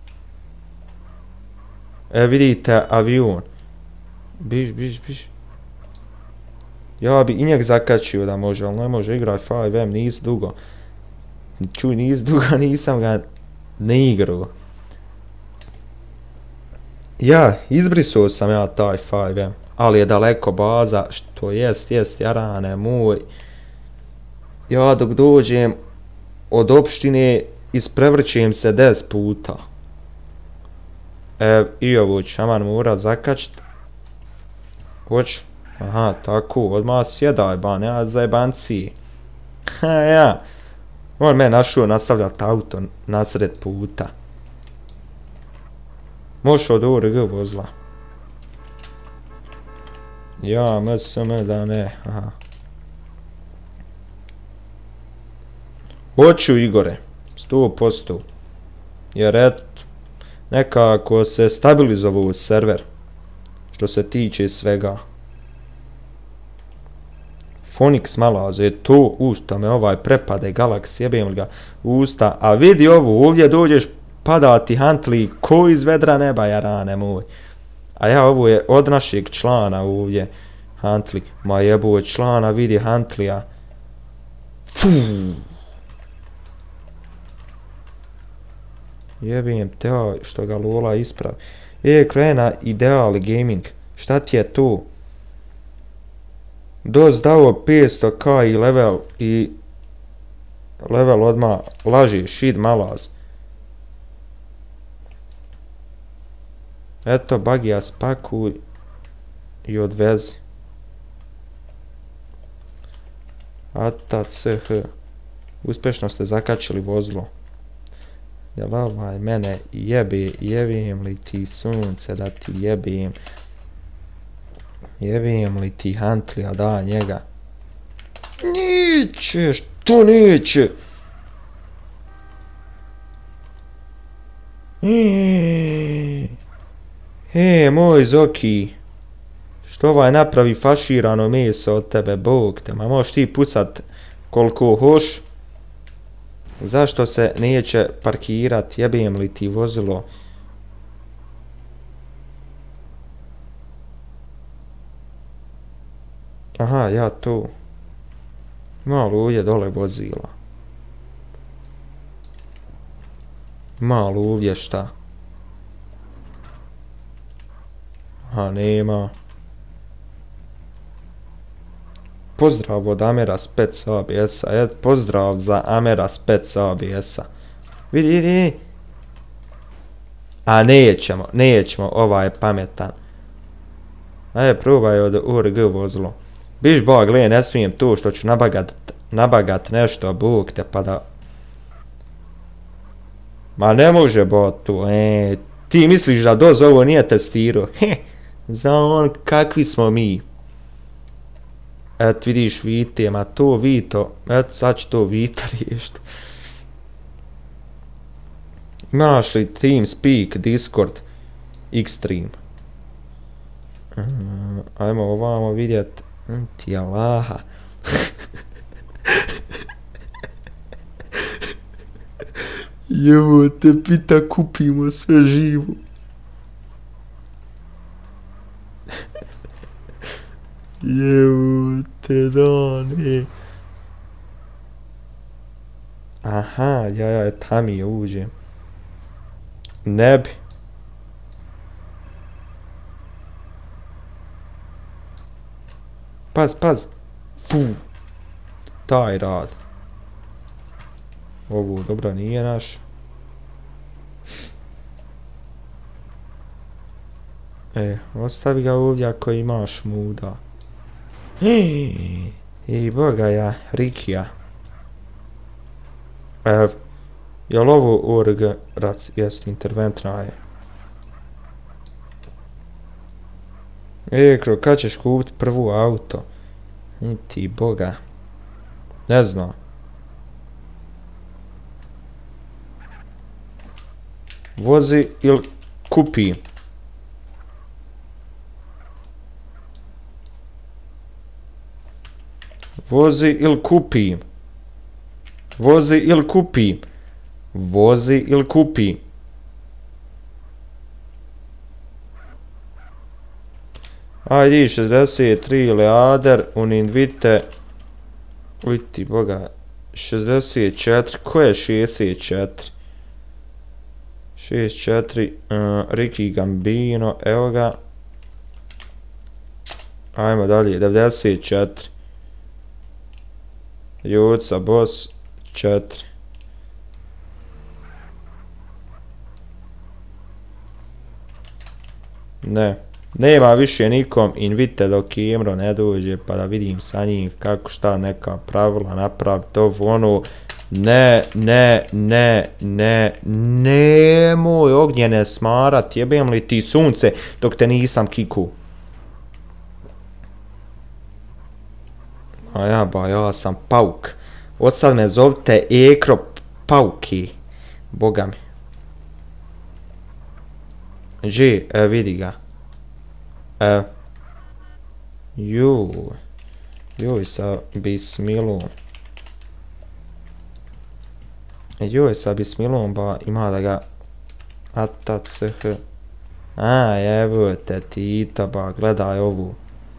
E, vidite, avion. Biš, biš, biš. Ja bi i njeg zakačio da može, ali ne može igrati five M, nis dugo. Čuj, nis dugo, nisam ga ne igrao. Ja, izbrisao sam ja taj five M, ali je daleko baza, što jest, jest, jarane moj. Ja dok dođem od opštine, isprevrćem se deset puta. E, i ovo ću aman morat zakačit. Hoć? Aha, tako, odmah sjedaj, ba, nema zajebanci. Ha, ja. On me našao nastavljat auto nasred puta. Možeš od O R G vozila. Ja, M S M da ne, aha. Hoću, Igore, sto posto. Jer eto, nekako se stabilizovao server, što se tiče svega. Phoenix Malaze, je to, usta me ovaj prepade, Galaxy, jebem li ga usta, a vidi ovo, ovdje dođeš, pada ti Huntley, ko iz vedra neba, jarane moj. A ja, ovo je od našeg člana ovdje, Huntley, ma jebo člana, vidi Huntleya. Fuuu. Jebim te, što ga Lola ispravi. E, krena Ideal Gaming, šta ti je tu? Doz dao petsto k i level i level odmah laži, shit malaz. Eto, bagija spakuj i odvezi. Ata C H. Uspješno ste zakačili vozilo. Jel ovaj mene jebe, jebim li ti sunce da ti jebim. Jebim li ti Huntley, a da njega. Neće, što neće? E, moj Zoki. Što ovaj napravi faširano meso od tebe, bog te, ma možeš ti pucat koliko hoš. Zašto se neće parkirat, jebim li ti vozilo? Aha, ja tu. Malo ovdje dole vozila. Malo ovdje šta? Aha, nema. Pozdrav od Amera Spec A B S-a. E, pozdrav za Amera Spec A B S-a. Vidi, vidi. A nećemo, nećemo, ovaj je pametan. Ajde, probaj od O R G vozilo. Biš ba, gle, ne smijem to što ću nabagat, nabagat nešto, bog te pa da... Ma ne može ba to, e, ti misliš da Doz ovo nije testirao? He, zna on kakvi smo mi. Et vidiš Vite, ma to Vito, et sad ću to Vita riješiti. Imaš li TeamSpeak, Discord, Xtreme? Uh, ajmo ovamo vidjet. Ti Allaha. Jevo te pita, kupimo sve živo. Jevo te dane. Aha, ja, ja, tam je uđem. Ne bi. Paz, paz. Fu. Taj rad. Ovo dobro nije naš. E, ostavi ga ovdje ako imaš muda. I boga ja, Rikija. Ev, jel ovo O R G rac, jest interventna je. E, kro, kad ćeš kupiti prvu auto? I ti boga. Ne znam. Vozi ili kupi? Vozi ili kupim? Vozi ili kupim? Vozi ili kupim? Ajde, šezdeset tri leader, uninvite. Ujti boga, šezdeset četiri, ko je šezdeset četiri? šezdeset četiri, uh, Ricky Gambino, evo ga. Ajmo dalje, devedeset četiri. Juca, boss, četiri. Ne. Nema više nikom invite dok Imro ne dođe pa da vidim sa njim kako šta neka pravila napraviti ovo ono. Ne, ne, ne, ne, nemoj ognjene smarat, jebem li ti sunce dok te nisam kiku. A ja ba, ja sam pauk. Od sad me zovite Ekro Pauki. Boga mi. Že, e, vidi ga. E. Juj. Juj sa bismilom. Juj sa bismilom ba ima da ga atac. A jebote tita ba gledaj ovu.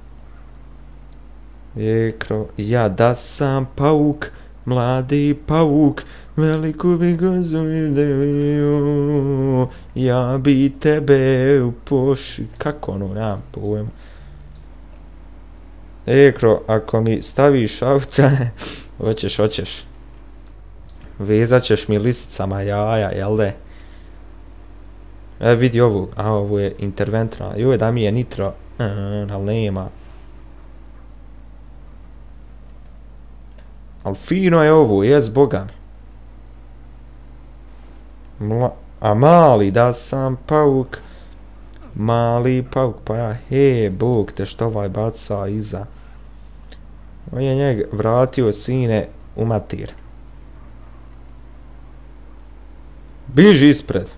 Ekro, ja da sam pauk, mladi pauk, veliku bi gazu video, ja bi tebe u poši, kako ono, nemam pojma. Ekro, ako mi staviš auta, hoćeš, hoćeš. Vezat ćeš mi lisicama jaja, jel de? E, vidi ovu, a ovo je interventna, joj da mi je nitro, mm, ali nema. Ali fino je ovo, jes boga mi. Mla, a mali da sam pauk, mali pauk, pa ja, he, bog te što ovaj baca iza. On je njeg vratio sine u matir. Biži ispred.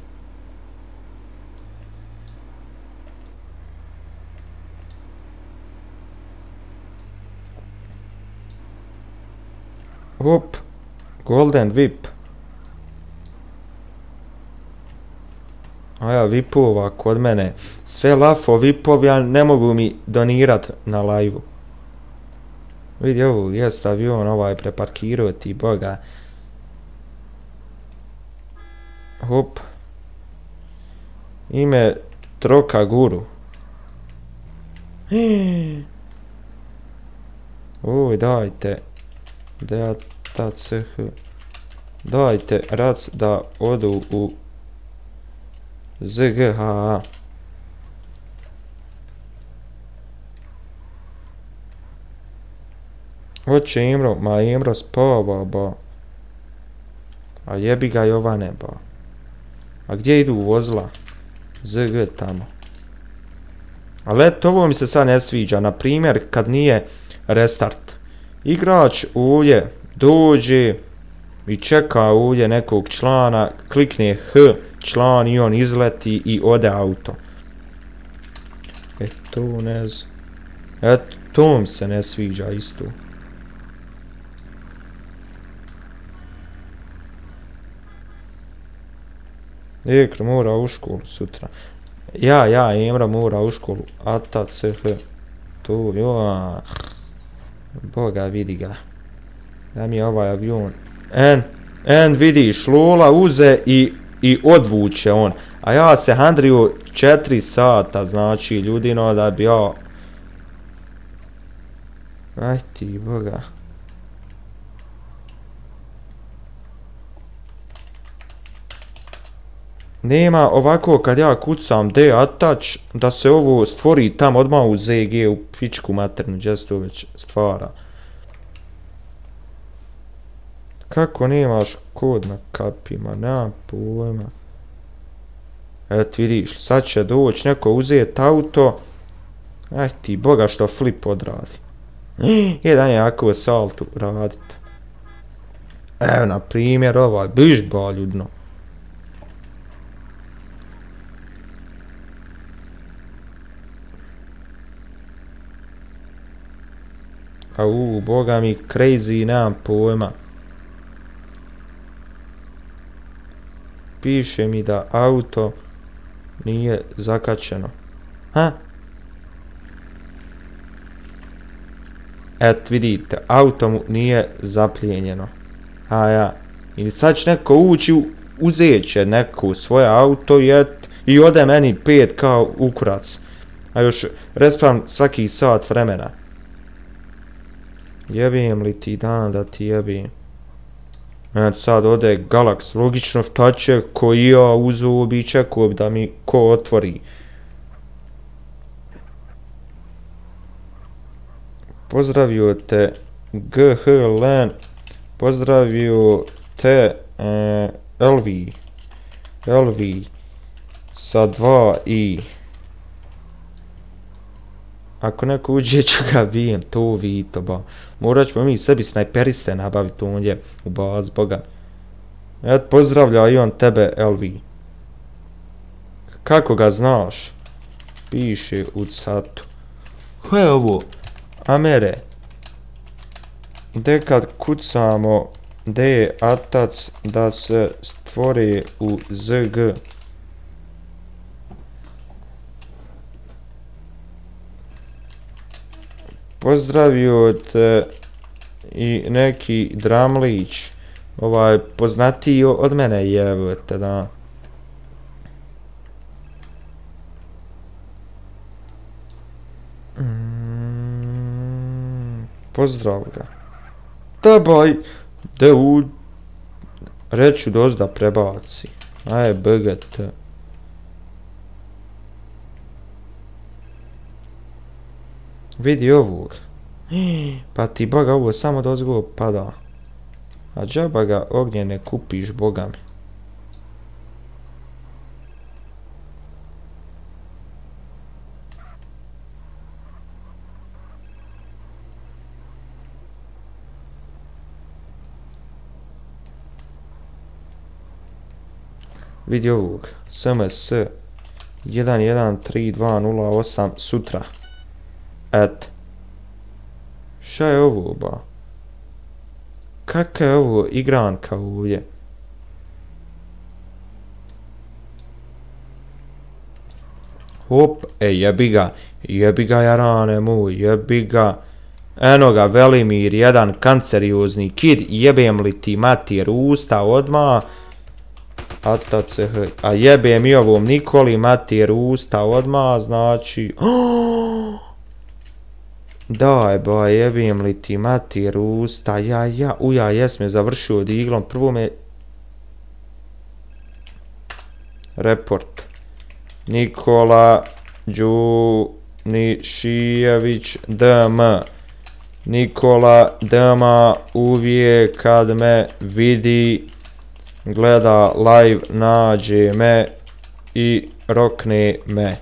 Hop, golden vip. A ja vipova kod mene. Sve lafo vipovi, a ne mogu mi donirat na live-u. Vidi ovu, jest avion ovaj preparkirao ti boga. Hop. Ime Troka Guru. Uj, dajte. Da ta ch. Dajte rac da odu u Z G H A. Hoće Imro, ma Imro spava ba. A jebi ga Jovane ba. A gdje idu vozila? Z G tamo. Ali eto, ovo mi se sad ne sviđa. Na primjer, kad nije restart. Igrač ovdje dođe i čeka ovdje nekog člana, klikne H, član i on izleti i ode auto. E to ne znam. Eto, to mi se ne sviđa isto. Ekro mora u školu sutra. Ja, ja, Imra mora u školu. Ata, C H. Tu, joa. Boga, vidi ga. Da mi je ovaj avion. En, en, vidiš, Lola uze i, i odvuče on. A ja se handriju četiri sata, znači, ljudino, da bi ja... Aj ti, boga. Nema ovako kad ja kucam D attach da se ovo stvori tam odmah u Z G u pičku maternu, gdje se to već stvara. Kako nemaš kod na kapima, nemam pojma. Eto vidiš, sad će doći neko uzet auto. Aj ti boga što flip odradi. Jedan je jako saltu radit. Evo na primjer ovaj, biš ba ljudno. Au, boga mi, crazy, nemam pojma. Piše mi da auto nije zakačeno. Ha? Et, vidite, auto mu nije zaplijenjeno. A ja. I sad će neko ući, uzet će neko svoje auto i, et, i ode meni pet kao ukurac. A još respawn svaki sat vremena. Jebijem li ti dan da ti jebijem. Eto sad ode Galax, logično šta će ko i ja uzu bi čekao da mi ko otvori. Pozdravio te G H L N, pozdravio te e, L V, L V sa dva i. Ako neko uđe ću ga bijem, to vito ba. Morat ćemo mi sebi snajperiste nabaviti ondje u baz, boga. Eto, pozdravlja i on tebe, L V. Kako ga znaš? Piše u catu. Ko je ovo? Amere. De kad kucamo de je atac da se stvori u Z G. Pozdravio te i neki Dramlić, ovaj poznatiji od mene jebote, da. Mm, pozdrav ga. Dabaj, de u... Reću dozda prebaci. Aj, B G T. Vidi ovog. Pa ti boga ovo samo dozgo pada. A džaba ga ognje ne kupiš, boga mi. Vidi ovog. S M S jedan jedan tri dva nula osam sutra. Et. Šta je ovo ba? Kaka je ovo igranka ovdje? Hop, e jebi ga, jebi ga jarane moj, jebi ga. Eno ga Velimir, jedan kanceriozni kid, jebem li ti matir usta odma. A, a jebem i ovom Nikoli matir usta odma, znači... Daj ba, jebim li ti matir usta, ja, ja, uja, jes me završio od iglom, prvo me... Report. Nikola Đunišijević D M. Nikola D M uvijek kad me vidi, gleda live, nađe me i rokne me.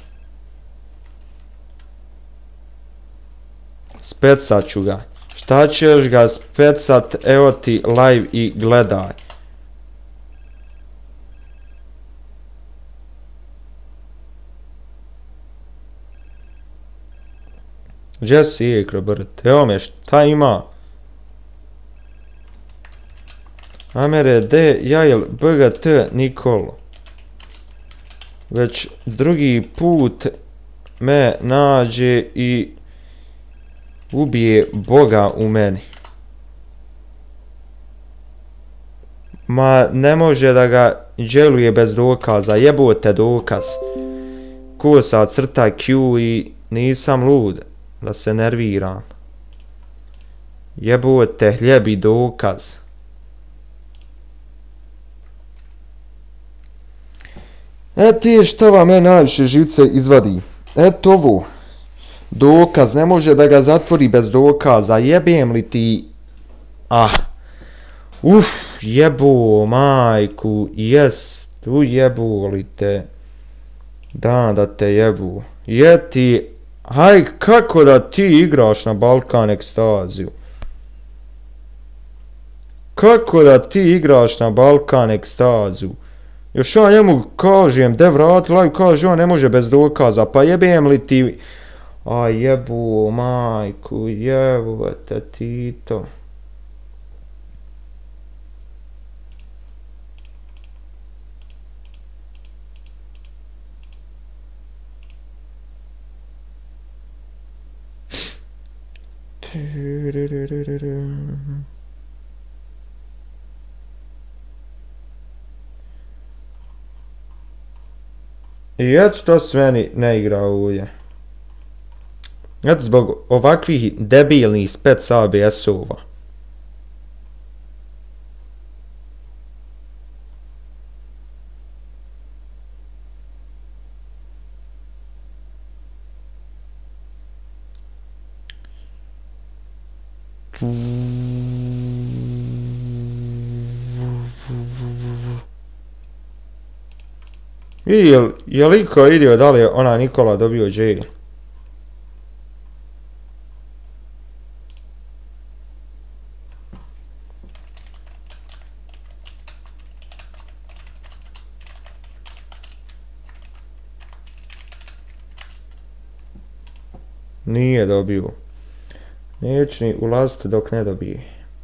Specat ću ga. Šta ćeš ga specat, evo ti live i gledaj. Gdje si ekro brt? Evo me, šta ima? Amere D, Jajl, B G T, Nikolo. Već drugi put me nađe i ubije Boga u meni. Ma ne može da ga dželuje bez dokaza, jebote dokaz. Kosa crta Q i nisam lud da se nerviram. Jebote hljebi dokaz. E ti što vam me najviše živce izvadi? Eto ovo. Dokaz, ne može da ga zatvori bez dokaza, jebem li ti... Ah. Uf, jebo majku, jest, ujebo li te. Da, da te jebu. Je ti... Haj, kako da ti igraš na Balkan Ekstaziju? Kako da ti igraš na Balkan Ekstaziju? Još ja njemu kažem, de vrati live, kaže on ne može bez dokaza, pa jebem li ti... A jebu majku, jebote Tito. I eto što se meni ne igra ovdje. Eto zbog ovakvih debilnih spec A B S-ova. I je, je li iko vidio da li je ona Nikola dobio jail? Nije dobio. Neću ni ulaziti dok ne dobije.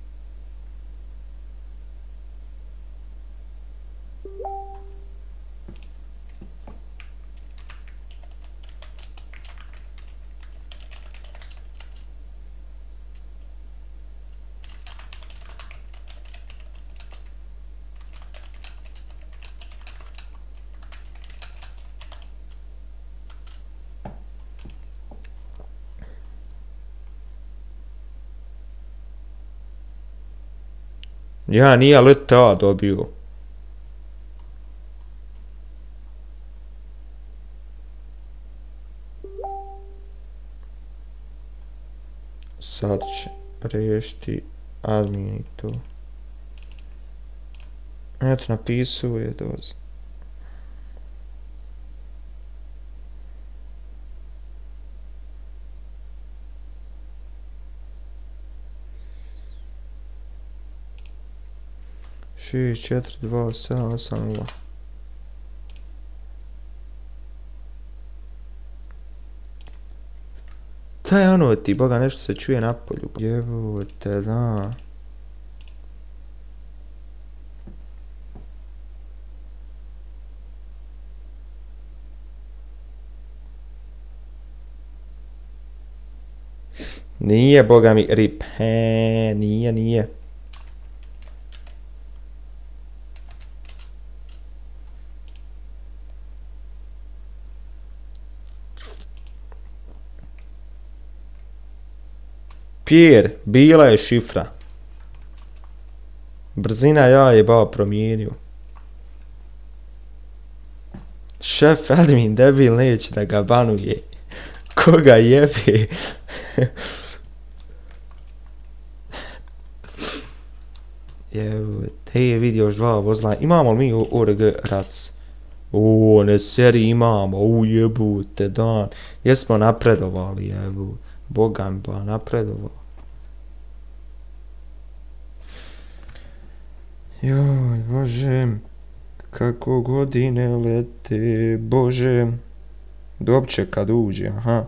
Ja, nije L T A dobio. Sad će riješiti admin i to. Eto, napisao je doz. šest četiri dva sedam osam nula. Šta je ono ti, boga, nešto se čuje napolju. Jebote, da. Nije, boga mi, rip. He, nije, nije. Pierre, bila je šifra. Brzina ja je bao promijenio. Šef admin debil neće da ga banuje. Koga jebe? Evo, te je vidio još dva vozla. Imamo li mi O R G rac? O, ne seri imamo. U jebute dan. Jesmo napredovali, evo. Boga mi ba napredovao. Joj, bože. Kako godine lete, bože. Dobće kad uđe, aha.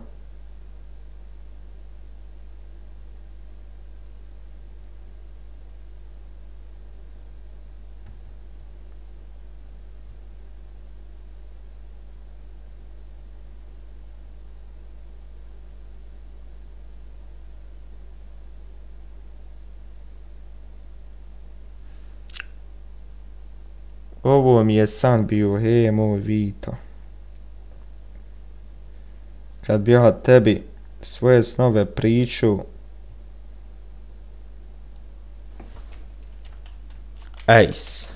Ovo mi je san bio, he moj Vito. Kad bi ja tebi svoje snove priču. Ace.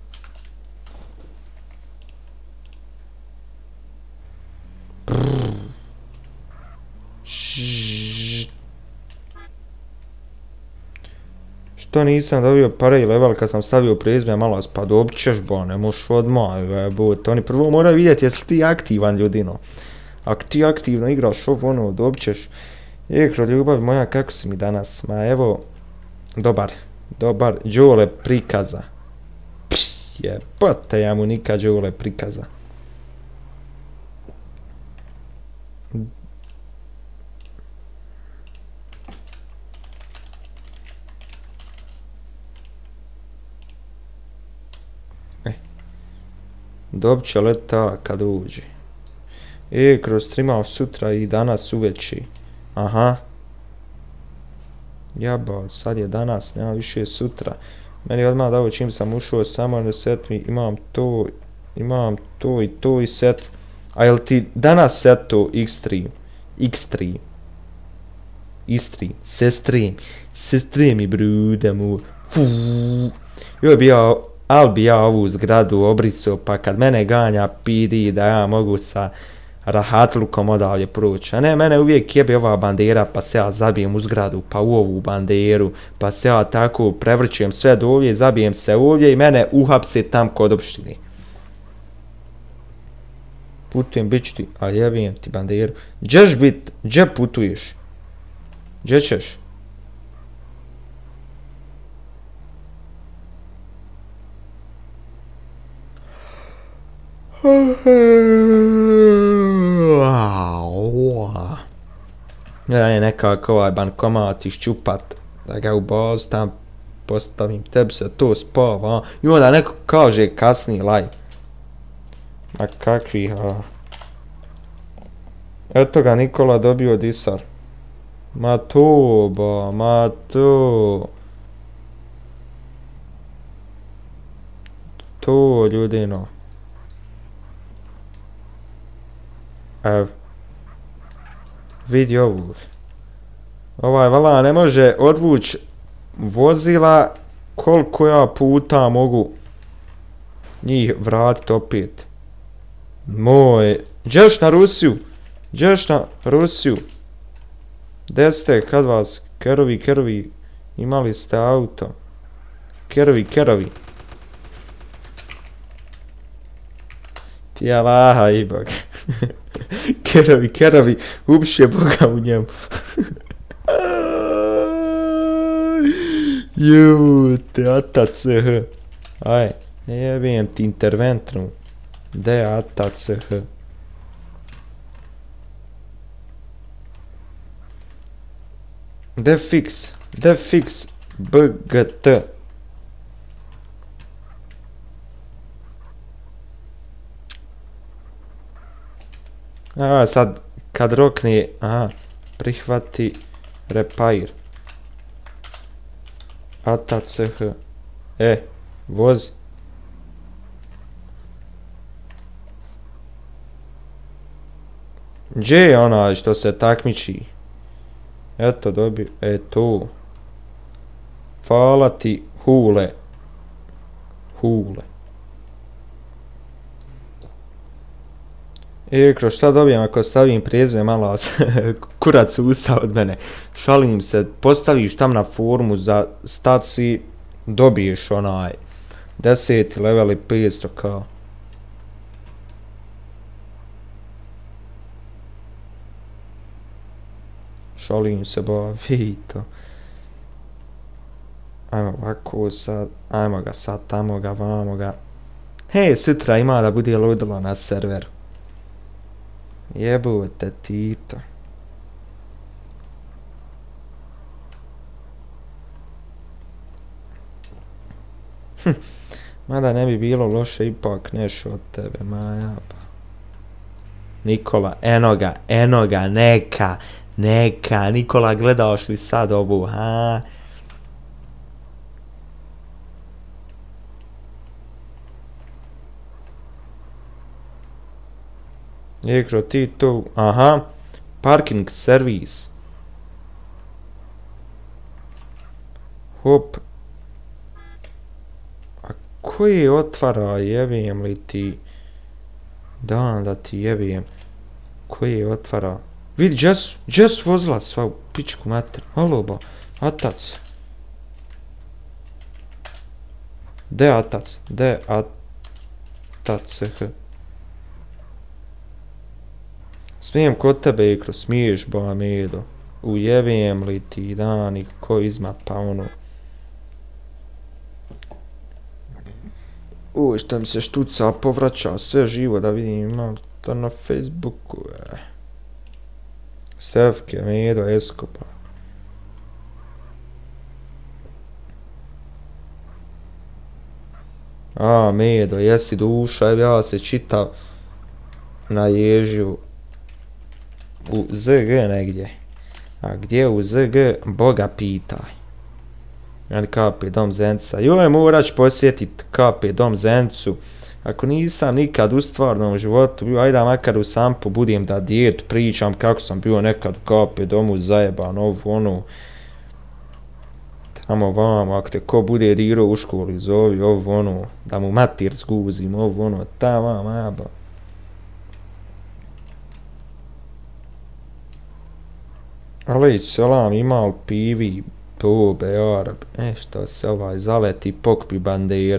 Što nisam dobio pare level kad sam stavio prezime malo pa dobit ćeš ba, ne moš odmah, jebote. Oni prvo moraju vidjeti jesi li ti aktivan, ljudino. Ako ti aktivno igraš ovo ono, dobit ćeš. Ekro, ljubav moja, kako si mi danas? Ma evo, dobar, dobar, Đole prikaza. Pff, jebote, ja mu nikad Đole prikaza. Dobit će leta kad uđe. E, kroz streamao sutra i danas uveći. Aha. Jebao, sad je danas, nema više sutra. Meni je odmah dao čim sam ušao, samo na set mi imam to, imam to i to i set. A jel ti danas seto iks tri? iks tri. Istri, sestri, sestri mi bruda mu. Fuuu. Joj bi ja, al bi ja ovu zgradu obrisao, pa kad mene ganja pidi da ja mogu sa rahatlukom odavlje proći. A ne, mene uvijek jebe ova bandera, pa se ja zabijem u zgradu, pa u ovu banderu, pa se ja tako prevrćujem sve do ovdje, zabijem se ovdje i mene uhapse tam kod opštine. Putujem, bit ću ti, a jebijem ti banderu. Gdješ bit, gdje putuješ? Gdje ćeš? Ja je nekako ovaj bankomat iščupat, da ga u bazu tam postavim, tebi se to spava, i onda neko kaže kasniji live. Ma kakvi, ha. Eto ga Nikola dobio disar. Ma to, ba, ma to. To, ljudino. Evo. Vidi ovog. Ovaj vala ne može odvući vozila koliko ja puta mogu njih vratiti opet. Moj. Đeš na Rusiju? Đeš na Rusiju? Gde ste kad vas? Kerovi, kerovi. Imali ste auto. Kerovi, kerovi. Ti Allaha i Bog. Kerovi, kerovi. Upše Boga u njemu. Jute, ata C H. Aj, jebijem ti interventnu. De ata C H. Defix, defix, B G T. A sad, kad rokne, aha, prihvati, repair. Ata C H. E, vozi. Gdje je onaj što se takmiči? Eto dobio, e tu. Hvala ti, hule. Hule. E, kroz šta dobijem ako stavim prijezme malo kurac u usta od mene. Šalim se, postaviš tam na formu za staci, dobiješ onaj deseti level i petsto kao. Šalim se, ba, vidi to. Ajmo ovako sad, ajmo ga sad, tamo ga, vamo ga. Hej, sutra ima da bude ludilo na serveru. Jebute Tito. Hm, mada ne bi bilo loše ipak nešto od tebe, maja pa. Nikola, eno ga, eno ga, neka, neka, Nikola, gledaš li sad ovu, ha? Jekro, ti to, aha, parking servis. Hop. A koji otvara, jebijem li ti? Dan da ti jebijem. Koji otvara? Vidi, gdje su, gdje su vozila sva u pičku mater? Alo ba, atac. De atac, de atac, h. Smijem kod tebe, Ekro, smiješ, ba, medo. Ujebijem li ti dani, ko izmapa ono. Uj, što mi se štuca, povraća sve živo, da vidim, imam to na Facebooku. Eh. Stefke, medo, Eskopa. A, Medo, jesi duša, evo ja se čitav naježio u Z G negdje. A gdje u Z G, Boga pitaj. Ali K P Dom Zenca. Joj, moraš posjetit K P Dom Zencu. Ako nisam nikad u stvarnom životu bio, ajde makar u Sampu budem da dijetu pričam kako sam bio nekad u K P Domu zajeban, ovu onu. Tamo vamo, ako te ko bude dirao u školi, zovi ovu onu, da mu matir zguzim, ovu onu, tamo maba. Alej selam, ima li pivi, bobe, arab, e što se ovaj zaleti, pokpi banderu.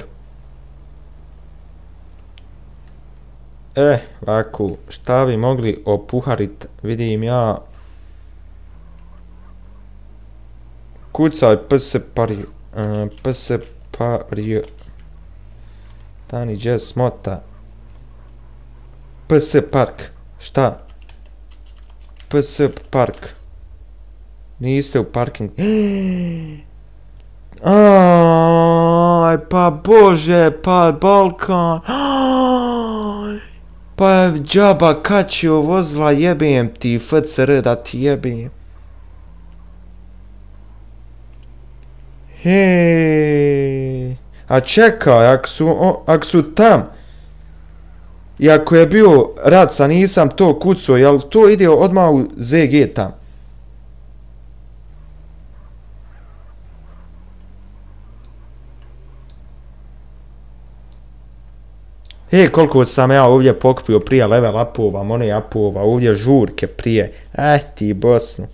E, ovako, šta bi mogli opuharit, vidim ja. Kucaj ps pari, uh, ps pari, Tani Jazz Smota. Ps Park, šta? Ps Park. Niste u parking. Aj, pa bože, pa Balkan. Pa džaba kačio vozila, jebem ti, F C R da ti jebem. Hej, a čekaj, ako su, o, ako su tam, i ako je bio raca, nisam to kucao, jel to ide odmah u Z G tam? E, koliko sam ja ovdje pokupio prije level upova, money upova, ovdje žurke prije. Eh ti Bosnu.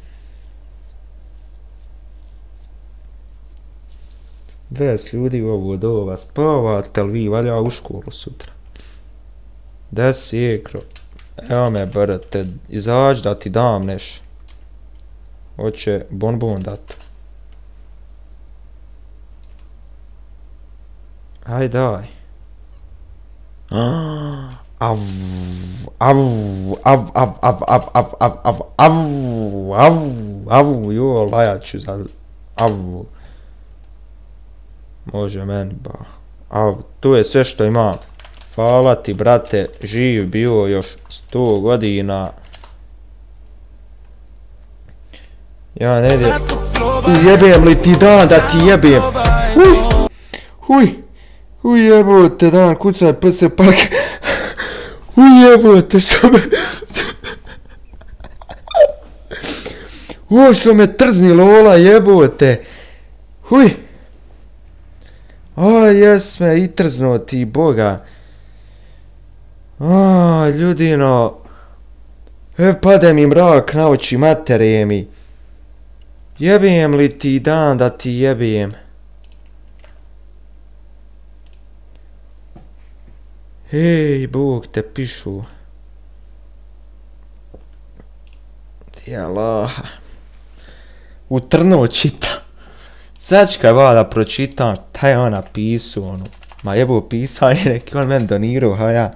Ves ljudi u ovu doba, spavate li vi valja u školu sutra? Da si ekro. Evo me brate, izađi da ti dam neš. Hoće bonbon dat. Aj daj. Av, av, av, av, av, av, av, av, av, av, av, av, jo, lajat ću za, av. Može meni, ba. Av, tu je sve što imam. Hvala ti, brate, živ bio još sto godina. Ja ne idem. Jebem li ti dan da ti jebem? Uj, uj. Uj jebote dan, kucaj ps park. Uj jebote, što me... Uj, što me trzni lola jebote. Uj. Aj, jes me i trznuo ti, boga. Aj, ljudino. E, pade mi mrak na oči, matere mi. Jebem li ti dan da ti jebem? Hej, Bog te pišu. Ti Allaha. Utrnuo čita. Sačkaj va da pročitam šta je on napisao, ono. Ma jebo pisao je neki on meni donirao, ha ja.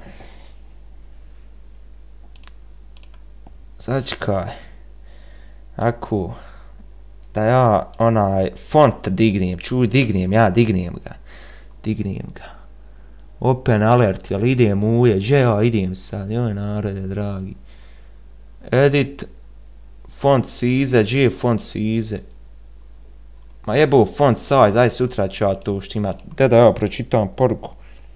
Sačkaj. Ako. Da ja onaj font dignem, čuj dignem, ja dignem ga. Dignem ga. Open alert, jel idem uje, gdje ja idem sad, joj narode dragi. Edit, font size, gdje je font size? Ma jebo font size, daj sutra ću ja to štimat, gdje da ja pročitam poruku.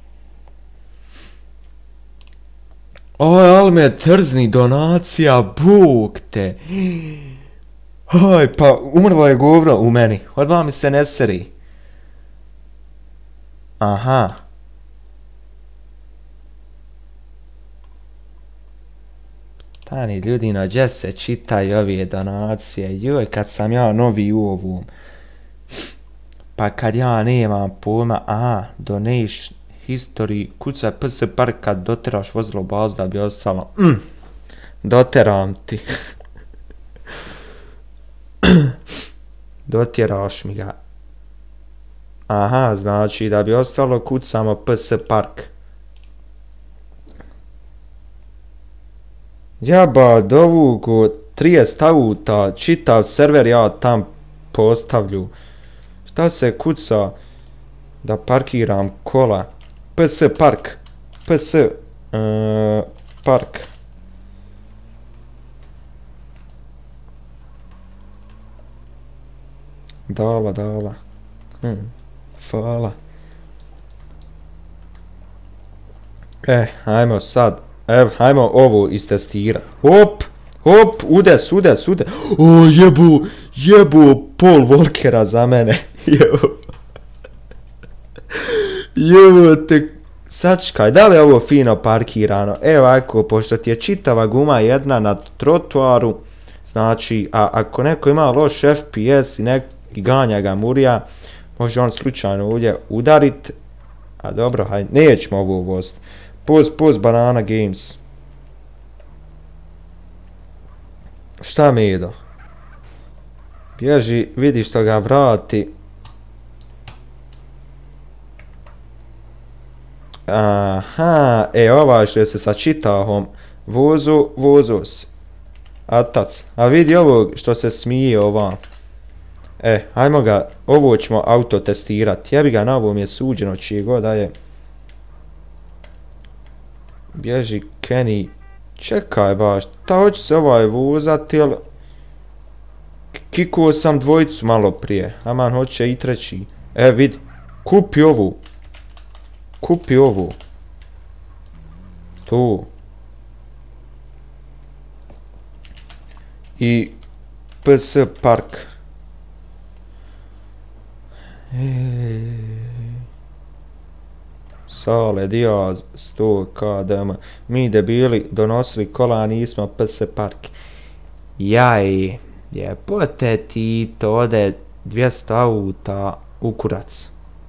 Oj, ali me trzni donacija, Bog te. Oj, pa umrlo je govno u meni, odmah mi se ne seri. Aha. Tani ljudino, gdje se čitaju ove donacije, joj, kad sam ja novi u ovom. Pa kad ja nemam pojma, aha, donation history, kucaj ps park kad doteraš vozilo bazu da bi ostalo. Mm, doteram ti. Dotjeraš mi ga. Aha, znači da bi ostalo kucamo ps park. Jaba, dovugo trideset auta, čitav server ja tam postavlju. Šta se kuca da parkiram kola? P S park. P S uh, park. Dala, dala. Hm. Hvala. E, hajmo sad. Evo, hajmo ovo istestirat. Hop! Hop! Udes, udes, udes. O, jebu! Jebu! Paul Walkera za mene. Jebu. Jebu te... Sačkaj, da li je ovo fino parkirano? Evo ako, pošto ti je čitava guma jedna na trotuaru, znači, a ako neko ima loš F P S i, nek, i ganja ga murija, može on slučajno ovdje udarit. A dobro, hajde, nećemo ovo vozit. Puz, puz, Banana Games. Šta mi idu? Bježi, vidi što ga vrati. Aha, e ovaj što je se sa čitahom vozu, vozu se. Atac, a vidi ovo što se smije ova. E, hajmo ga, ovo ćemo auto testirati. Jebi ga, na ovom je suđeno čije god da je. Bježi Kenny. Čekaj baš, ta hoće se ovaj vozati, jel... Kikuo sam dvojicu malo prije, aman hoće i treći. E, vidi, kupi ovu. Kupi ovu. Tu. I P S park. Eee. Sale, Diaz, sto kadama. Mi debili donosili kola, nismo P S park. Jaj, jebote ti to ode dvjesto auta u kurac.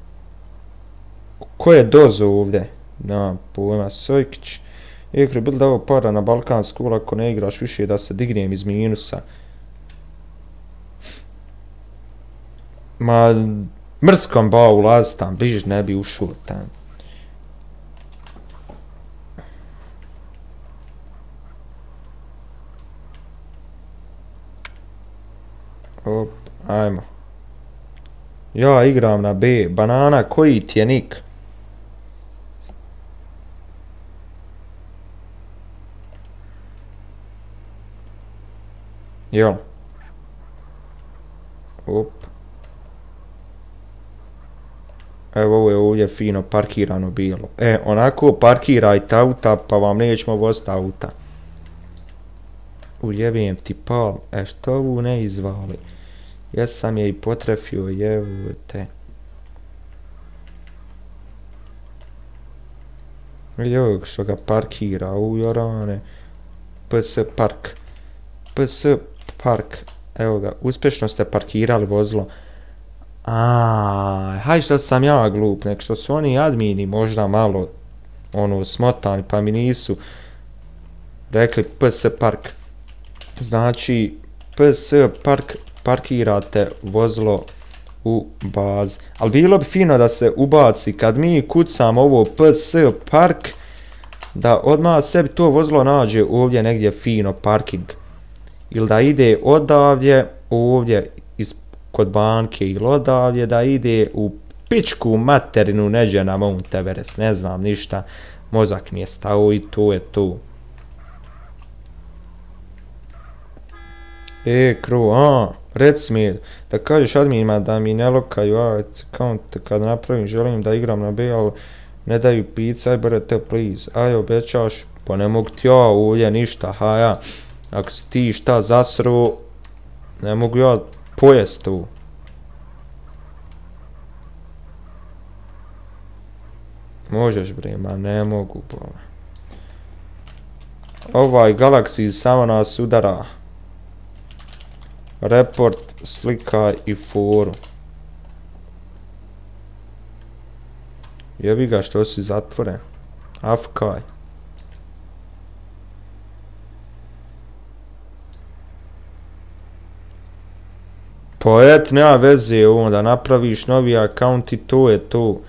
Ko je dozo ovdje? Na pojma, Sojkić. Iako bilo dao para na Balkansku, ako ne igraš više da se dignem iz minusa. Ma, mrskom ba ulaz tam, bliž ne bi ušao tam. Op, ajmo. Ja igram na B. Banana, koji ti je nik? Jel? Op. Evo ovo je ovdje fino parkirano bilo. E, onako parkirajte auta pa vam nećemo voziti auta. Ujebijem ti pal. E, što ovu ne izvali? Jesam je i potrefio, jevute. Jok, što ga parkira, u jorane. P S park. P S park. Evo ga, uspješno ste parkirali vozilo. Aaaa, haj što sam ja glup, nek što su oni admini možda malo, ono, smotani, pa mi nisu rekli P S park. Znači, P S park, parkirate vozilo u bazi. Ali bilo bi fino da se ubaci, kad mi kucamo ovo P S park, da odmah sebi to vozilo nađe ovdje negdje fino parking. Ili da ide odavdje, ovdje iz, kod banke, ili odavdje da ide u pičku materinu neđe na Mount Everest, ne znam ništa, mozak mi je stao i to je to. E, Kro, a, reci mi, da kažeš adminima da mi ne lokaju account kad napravim, želim da igram na B, ali ne daju pizza, aj brate, please, aj obećaš, pa ne mogu ti ja ovdje ništa, ha ja, ako si ti šta zasru, ne mogu ja pojest tu. Možeš bre, ma ne mogu, bole. Ovaj Galaxy samo nas udara. Report, slika i foru. Jebi ga što si zatvoren. Afkaj. Pa et, nema veze onda, napraviš novi account i to je to.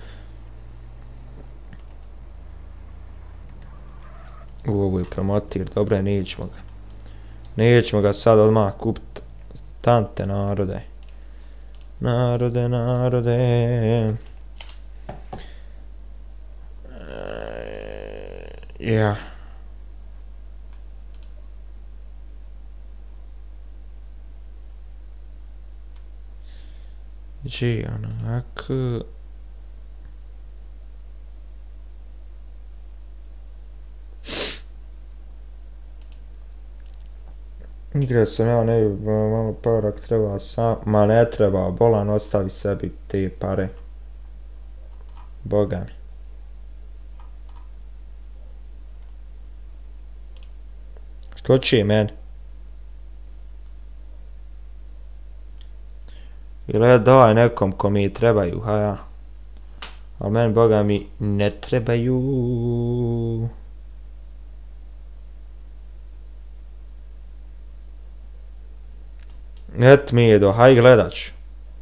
U, ovo je promotir, dobro je, nećemo ga. Nećemo ga sad odmah kupiti. Tante narode. Narode, narode. Ja. Gdje onak... Igrao sam ja, ne bi malo para ako treba sam... Ma ne treba, bolan ostavi sebi te pare. Boga mi. Što će meni? Ili ja daj nekom ko mi trebaju, ha ja. Ali meni, boga mi, ne trebaju. Et mi je do, haj gledat ću.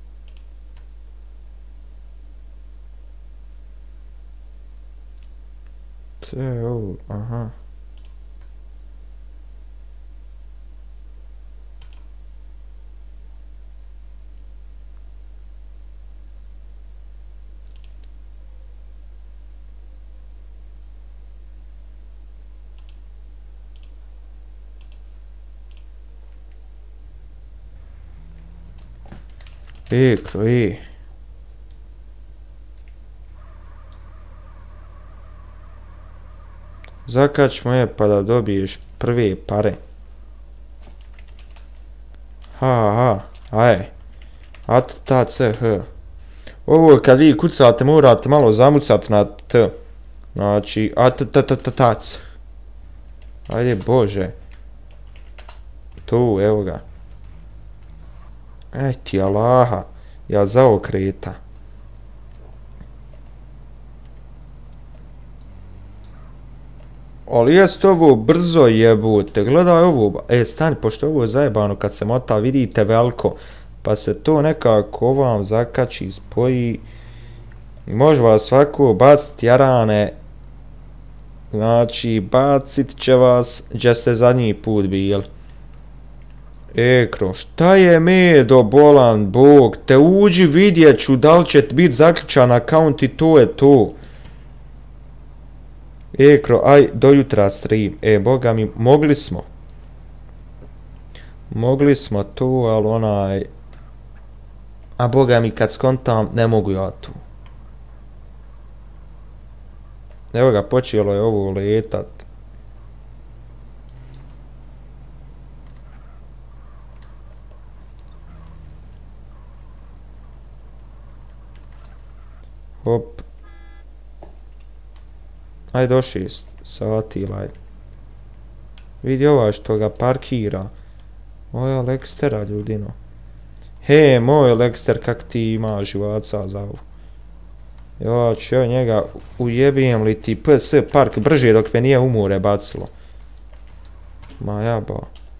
Te ovo, aha. E, kro, e. Zakač moje pa da dobiješ prve pare. Ha, ha, aj. At, ta, c, h. Ovo kad vi kucate morate malo zamucati na t. Znači, at, t, t, t, tac. Ajde, bože. Tu, evo ga. Ej ti Allaha, ja zaokreta. Ali jest ovo brzo jebote, gledaj ovo, e stani, pošto ovo je zajebano kad se mota, vidite veliko, pa se to nekako ovam zakači, spoji i može vas svako baciti jarane, znači bacit će vas gdje ste zadnji put bili. Ekro, šta je medo bolan, bog, te uđi vidjet ću da li će biti zaključan akaunt i to je to. Ekro, aj, do jutra stream, e, boga mi, mogli smo. Mogli smo to, ali onaj... A boga mi, kad skontam, ne mogu ja tu. Evo ga, počelo je ovo letat. Hop. Ajde do šest sati live. Vidi ovaj što ga parkira. Ovo je Lekstera, ljudino. He, moj Lekster, kak ti ima živaca za ovo. Jo, ću ja njega ujebijem li ti P S park brže dok me nije umore bacilo. Ma jaba.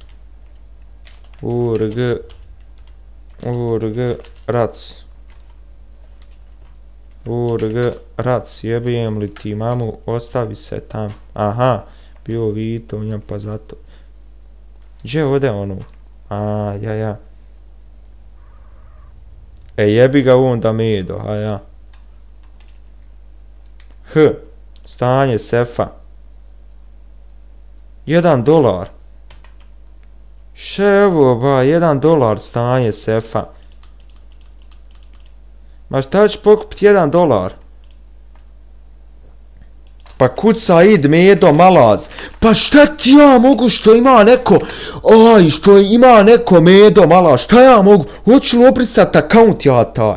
Urg. Urg. Rac. Urg, rac, jebijem li ti mamu, ostavi se tam. Aha, bio Vito, njam pa zato. Gdje ode ono? A, ja, ja. E, jebi ga onda medo, a ja. H, stanje sefa. Jedan dolar. Ševo, ba, jedan dolar stanje sefa. Ma šta ću pokupiti jedan dolar? Pa kuca id medo malaz. Pa šta ti ja mogu što ima neko... Aj, što ima neko medo malaz. Šta ja mogu? Hoću li obrisat akaunt ja taj?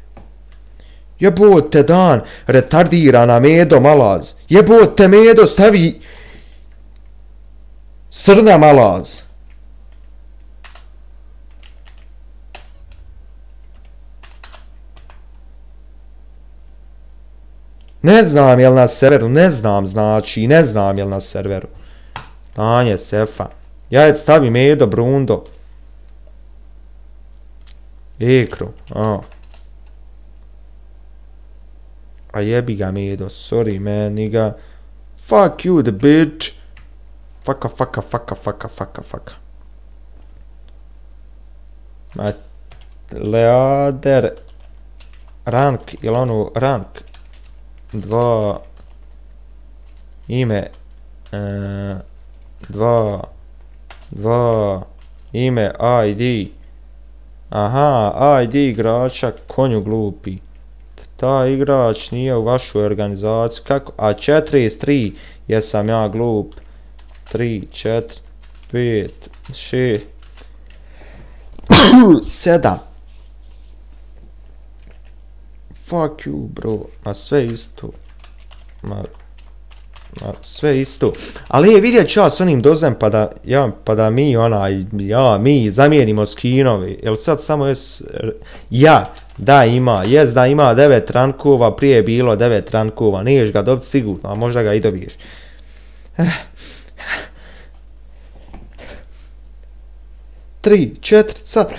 Jebote dan, retardirana medo malaz. Jebote medo stavi... Srna malaz. Ne znam jel na serveru, ne znam znači, ne znam jel na serveru. Stanje sefa. Ja stavim medo, brundo. Ekro, a. A jebi ga medo, sorry man, nigga. Fuck you the bitch. Faka, faka, faka, faka, faka, faka. Ma, Leader. Rank, jel ono rank? Dva. Ime E, dva, dva, ime, I D. Aha, I D igrača, konju glupi. Taj igrač nije u vašoj organizaciji. Kako? A četrdeset tri, jesam ja glup. tri, četiri, pet, šest, sedam. Fuck you, bro. Ma sve isto. Ma, ma sve isto. Ali je, vidjet ću ja s onim dozem pa da, ja, pa da mi onaj, ja, mi zamijenimo skinovi. Jel sad samo jes, ja, da ima, jes da ima devet rankova, prije je bilo devet rankova, niješ ga dobiti sigurno, a možda ga i dobiješ. Tri, četiri, sad.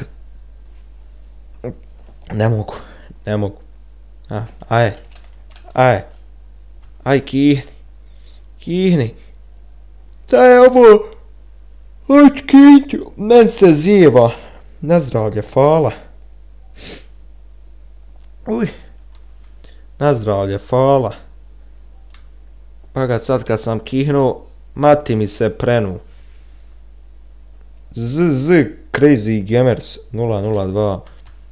Ne mogu, ne mogu. A, aj, aj, aj kihni, kihni. Da je ovo, aj kihni, men se zjeva. Nazdravlje, hvala. Uj, nazdravlje, hvala. Pa ga sad kad sam kihnuo, mati mi se prenu. Z, z, Crazy Gamers nula nula dva.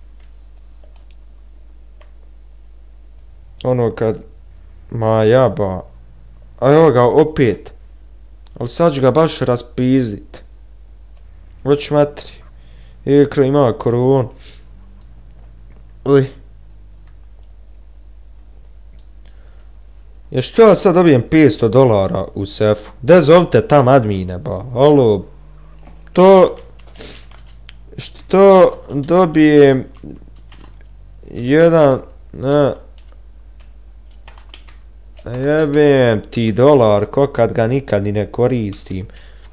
Ono kad, ma jaba, a evo ga opet, ali sad ću ga baš raspizdit. Hoć matri, ekro ima koronu. Uj. Ja što ja sad dobijem petsto dolara u sefu? De zovite tam admine ba, alo. To, što dobijem jedan, ne, jebem ti dolar, ko kad ga nikad ni ne koristim.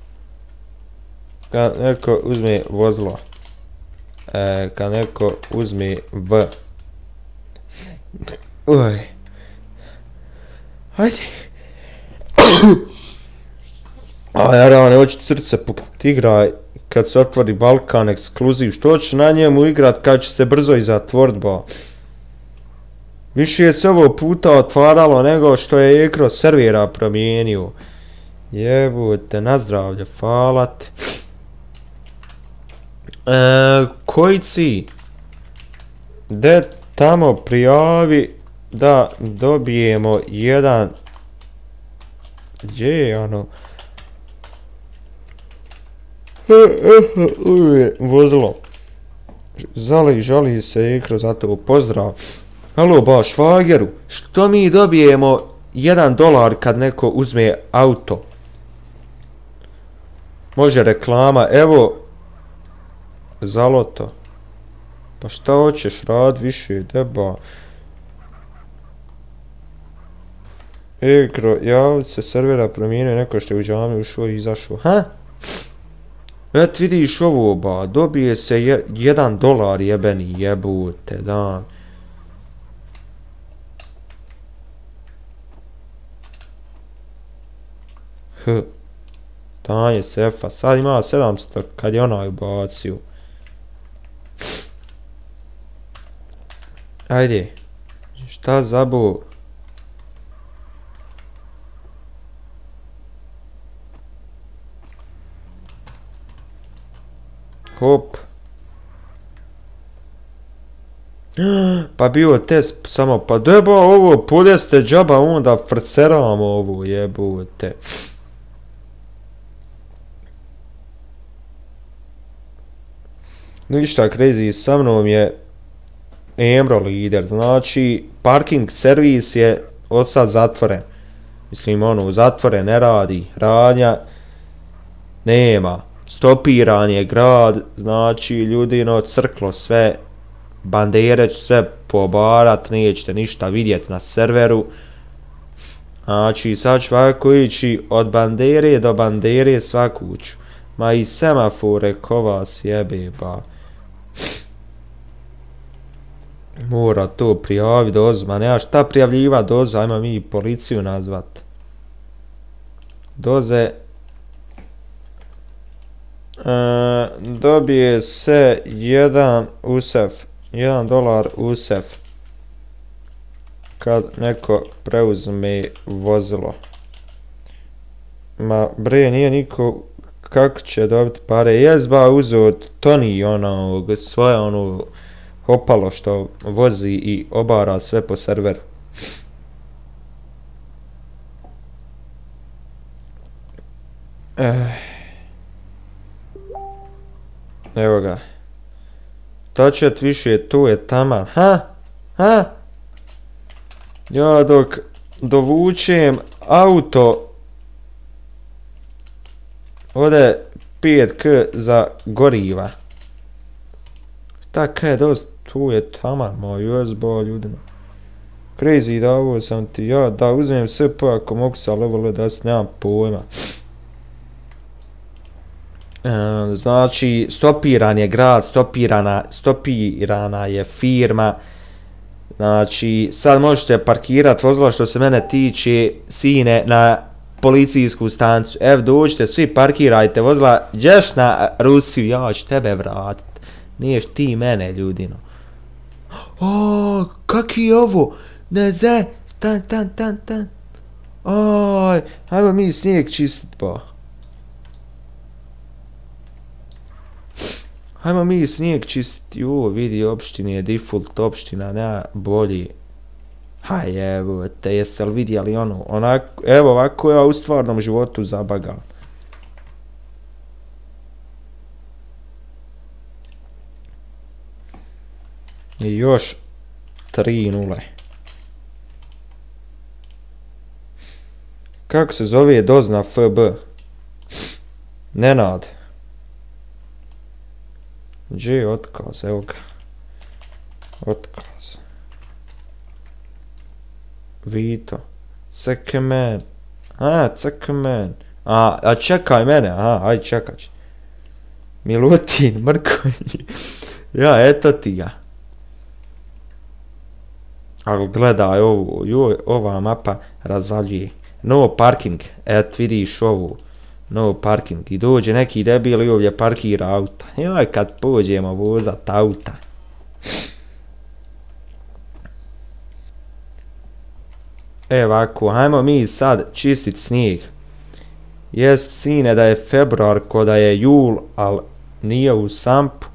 Kad neko uzme vozilo. E, kad neko uzme v. Uj. Hajde. A ja rane, hoću srce puknuti, igraj kad se otvori Balkan ekskluziv, što će na njemu igrat kad će se brzo i zatvorit ba. Više je se ovo puta otvaralo nego što je ekro servera promijenio. Jebote, nazdravlje, hvala ti. E, Kojci, de tamo prijavi da dobijemo jedan, gdje je ono, vozilo, zali, žali se ekro za to, pozdrav. Halo ba, švageru, što mi dobijemo jedan dolar kad neko uzme auto? Može reklama, evo, zaloto. Pa šta hoćeš rad više, deba. Ekro, javit se servera promijenio, neko što je u džami ušao i izašao. Ha? Et vidiš ovo ba, dobije se je, jedan dolar jebeni, jebute, dan. H. Tanje sefa, sad ima sedamsto kad je onaj ubacio. Ajde, šta zabu? Hop. Pa bio test samo, pa deba ovo, podeste džaba onda frceramo ovo, jebote. Ništa, Crazy, sa mnom je Emro lider, znači parking servis je od sad zatvoren. Mislim ono, zatvoren, ne radi, radnja nema, stopiran je grad, znači ljudino crklo sve, bandere će sve pobarat, nećete ništa vidjeti na serveru. Znači sad ću ovako ići od bandere do bandere svaku ću. Ma i semafore ko vas jebe ba. Mora to prijavi dozu, ma nema šta prijavljiva dozu, ajmo mi policiju nazvat. Doze. E, dobije se jedan usef, jedan dolar usef. Kad neko preuzme vozilo. Ma bre, nije niko, kako će dobiti pare, jezba uzeo Toni ono, svoje ono, opalo što vozi i obara sve po serveru. Eh. Evo ga. Tačet više, tu je taman. Ha? Ha? Ja dok dovučem auto ode pet k za goriva. Tako je dost, tu je taman, moj jezbo ljudino. Crazy da ovo sam ti ja, da uzmem S P ako mogu sa level deset, nemam pojma. E, znači, stopiran je grad, stopirana, stopirana je firma. Znači, sad možete parkirati vozila što se mene tiče, sine, na policijsku stancu. Evo, dođite, svi parkirajte vozila, đeš na Rusiju, ja ću tebe vratit. Niješ ti mene, ljudino. O, kak je ovo? Ne ze, stan, tan, tan, tan. Oj, ajmo mi snijeg čistit, pa. Ajmo mi snijeg čistiti, jo, vidi, opštini je default opština, nema bolji. Haj, evo, te jeste li vidjeli ono, onako, evo ovako ja u stvarnom životu zabagam. I još tri nule. Kako se zove dozna F B? Nenad. Gdje je otkaz, evo ga. Otkaz. Vito. Cekemen. A, Cekemen. A, a čekaj mene, aha, aj čekaj. Milutin, Mrkonji. Ja, eto ti ga. Ali gledaj ovu, joj, ova mapa razvaljuje. No parking, et vidiš ovu. No parking. I dođe neki debil i ovdje parkira auta. Joj, kad pođemo vozat auta. Evo ovako, hajmo mi sad čistit snijeg. Jest, sine, da je februar ko da je jul, al nije u sampu.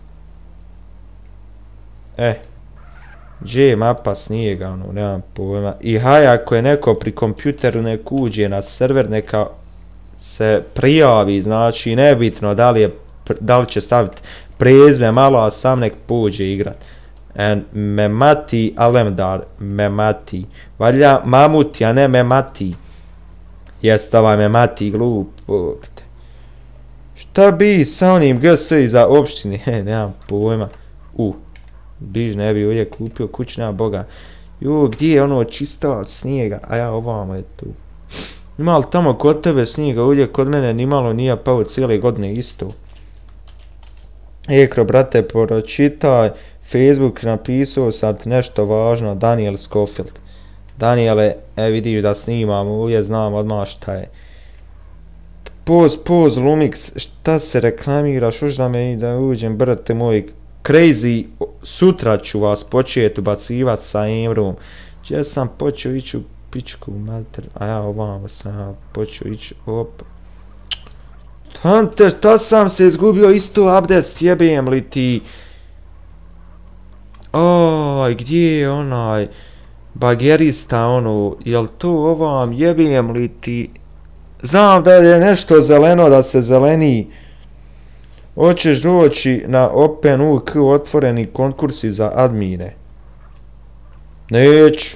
E. Gdje je mapa snijega, ono, nemam pojma. I haj, ako je neko pri kompjuteru nek uđe na server, neka se prijavi, znači nebitno da li, je, da li će staviti prezme malo, a sam nek pođe igrat. En Memati Alemdar, Memati. Valja Mamuti, a ne Memati. Jest ovaj Memati glup, bog te. Šta bi sa onim G S iza opštine, he, nemam pojma. U, biž ne bi uvijek kupio kućna boga. Jo, gdje je ono čisto od snijega, a ja ovamo je tu. Ima li tamo kod tebe snijega, ovdje kod mene nimalo nije pao cijele godine isto. Ekro, brate, pročitaj, Facebook napisao sam ti nešto važno, Daniel Scofield. Daniele, e vidiš da snimamo, uvijek znam odmah šta je. Poz, poz, Lumix, šta se reklamiraš, už da me i da uđem, brate moj, Crazy, sutra ću vas početi ubacivat sa Emrom. Gdje sam počeo ići u pičku mater, a ja ovamo sam ja počeo ići, opa. Tante, šta sam se izgubio isto abdest, jebem li ti? Oj, gdje je onaj bagerista, ono, jel to ovam, jebem li ti? Znam da je nešto zeleno, da se zeleni. Hoćeš doći na OpenUK otvoreni konkursi za admine? Neću.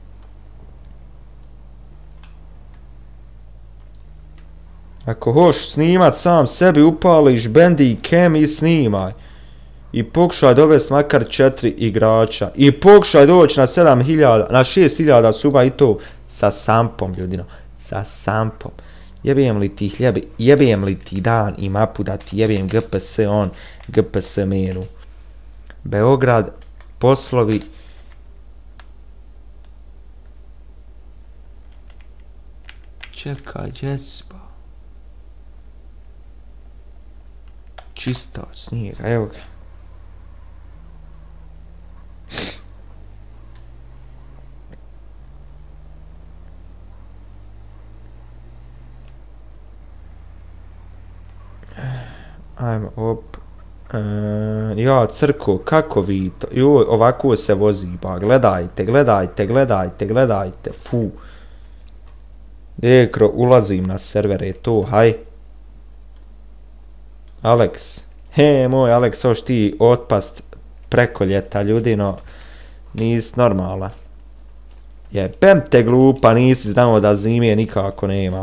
Ako hoš snimat sam sebi, upališ Bandicam i snimaj. I pokušaj dovesti makar četiri igrača. I pokušaj doći na sedam hiljada, na šest hiljada suba i to sa sampom, ljudino. Sa sampom. Jebem li ti hljebi, jebem li ti dan i mapu da ti jebem G P S on, G P S menu. Beograd, poslovi. Čekaj, jesba. Čisto snijega, evo ga. Ajmo, op. E, ja, crko, kako vi to? Joj, ovako se vozi, ba, gledajte, gledajte, gledajte, gledajte, fu. Dekro, ulazim na servere, to, haj. Alex, he, moj Alex, hoš ti otpast preko ljeta, ljudino, nis normala. Jebem te glupa, nisi znao da zime nikako nema.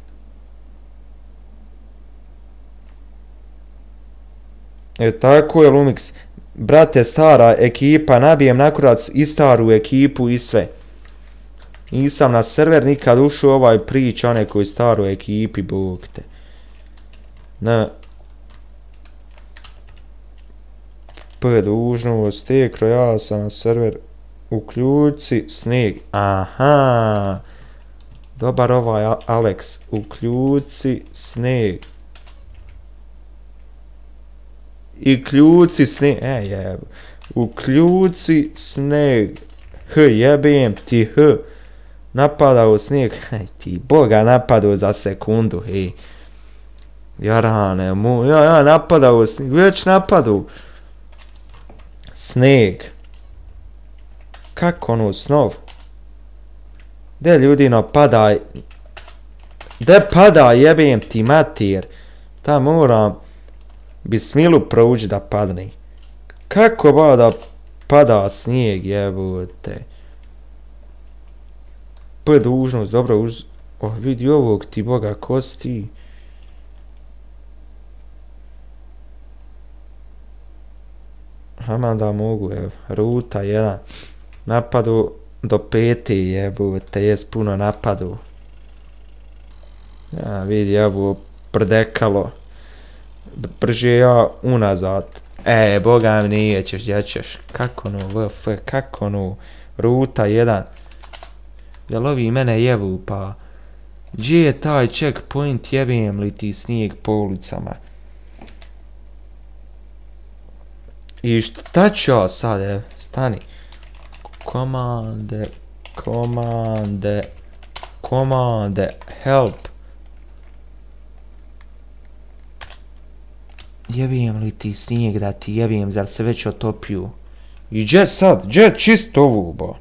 E, tako je, Lumix. Brate, stara ekipa, nabijem na kurac i staru ekipu i sve. Nisam na server nikad ušao ovaj priča o nekoj staroj ekipi, bog te. Ne. P dužnost, tekro, ja sam na server. Uključi sneg. Aha. Dobar ovaj Alex. Uključi sneg. I kljuci sneg. E, jeb. Uključi sneg. H, jebem ti H. Napadao snijeg, hej ti, boga napadao za sekundu, hej. Jarane, mu, ja, ja napadao snijeg, već napadao. Snijeg. Kako ono, snov? De ljudino, padaj. De padaj, jebem ti mater. Ta moram bismilu proući da padne. Kako ba da pada snijeg, jebote. P dužnost, dobro, už... Oh, vidi ovog ti, boga, kosti. Ama da mogu, evo, ruta jedan. Napadu do peti, jebote, jes puno napadu. Ja, vidi, evo, prdekalo. Brže ja unazad. E, boga mi nije ćeš, gdje ćeš. Kako no, V F, kako no. Ruta jedan. Jel ovi mene jebu, pa... Gdje je taj checkpoint, jebem li ti snijeg po ulicama? I šta ću ja sad, evo, stani. Komande, komande, komande, help. Jebem li ti snijeg da ti jebem, zar se već otopiju? I gdje sad, gdje čisto ovu, bo?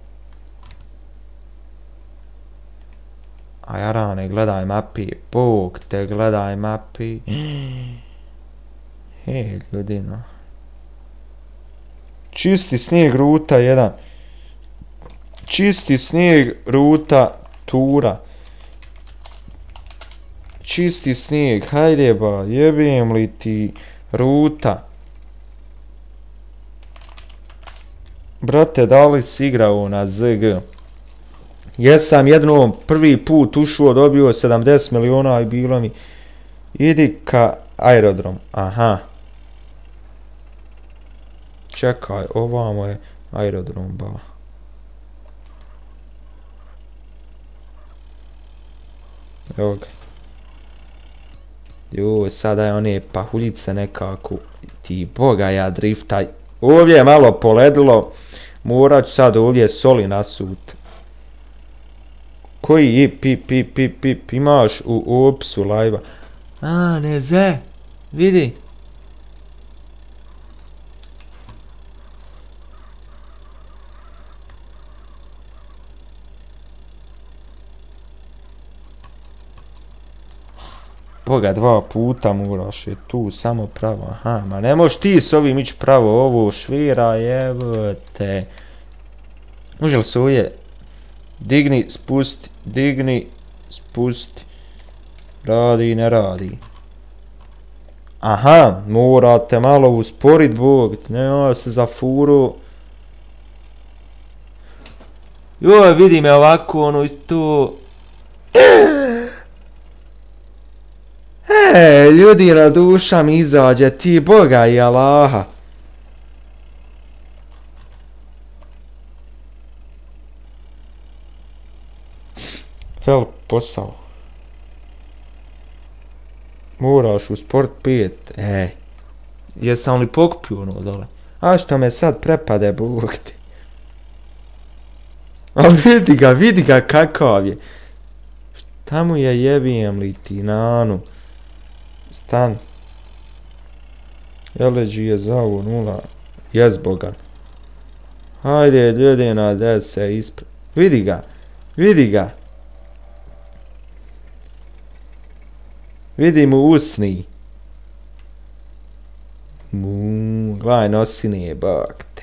A jarane, gledaj mapi, bog te gledaj mapi. Hej, ljudino. Čisti snijeg, ruta jedan. Čisti snijeg, ruta, tura. Čisti snijeg, hajde ba, jebem li ti, ruta. Brate, da li si igrao na Z G? Jesam jednom prvi put ušao, dobio sedamdeset miliona i bilo mi idi ka aerodrom. Aha. Čekaj, ovamo je aerodrom, ba. Evo ga. Jo, sada je one pahuljice nekako. Ti boga ja driftaj. Ovdje je malo poledilo. Morat ću sad ovdje soli nasut. Koji ip, ip, ip, ip, ip imaš u opisu live-a? A, ne ze. Vidi. Boga, dva puta moraš je tu samo pravo. Aha, ma ne možeš ti s ovim ići pravo, ovo švira, jebote. Može li se ovdje digni, spusti, digni, spusti. Radi, ne radi. Aha, morate malo usporit, bog. Ne, se za furu. Joj, vidi me ovako, ono isto. E, ljudi na duša mi izađe, ti boga i Allaha. Help, posao. Moraš u sport pet, e. Jesam li pokupio ono dole? A što me sad prepade, bog ti. A vidi ga, vidi ga kakav je. Šta mu je, jebijem li ti nanu? Stan. Eleđi je za ovu nula. Jezbogan. Hajde, ljudina, da se ispred. Vidi ga. Vidi ga. Vidi mu usni. Mu, gledaj nosine, bak te.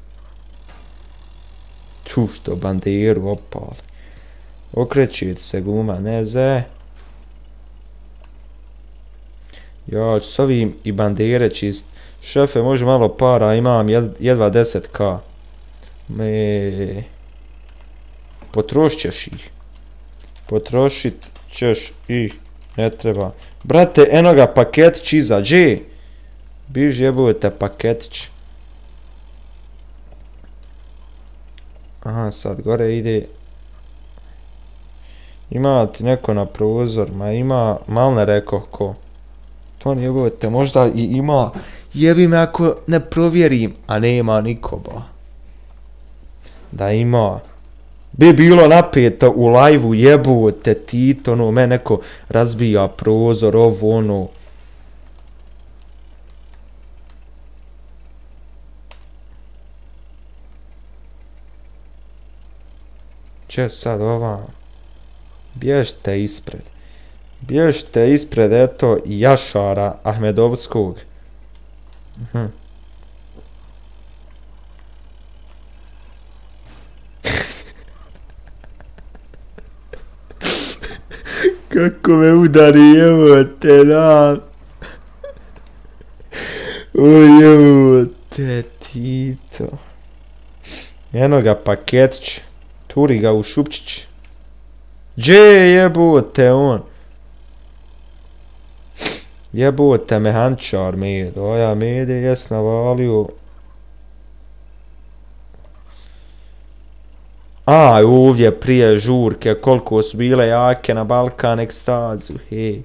Tu što banderu opali. Okreće se guma, ne ze. Ja ću s ovim i bandere čist. Šefe, može malo para, imam jedva deset ka. Me... Potrošit ćeš ih. Potrošit ćeš ih. Ne treba. Brate, eno ga paketić iza, dže? Biž jebujete paketić. Aha, sad gore ide. Ima ti neko na prozor, ma ima, mal ne rekao ko. To ne jebujete, možda i ima. Jebi me ako ne provjerim, a nema nikoba. Da ima. Bi bilo napeto u lajvu, jebujete Tito, ono, me neko razbija prozor, ovo, ono. Če sad ova? Bježte ispred. Bježte ispred, eto, Jašara Ahmedovskog. Mhm. Kako me udari, evo te, da. Uj, evo te, Tito. Eno ga paketić. Turi ga u šupčić. Dže jebote on? Jebote mehančar Medo. Oja Mede jes navalio. A, ovdje prije žurke, koliko su bile jake na Balkan ekstazu, hej.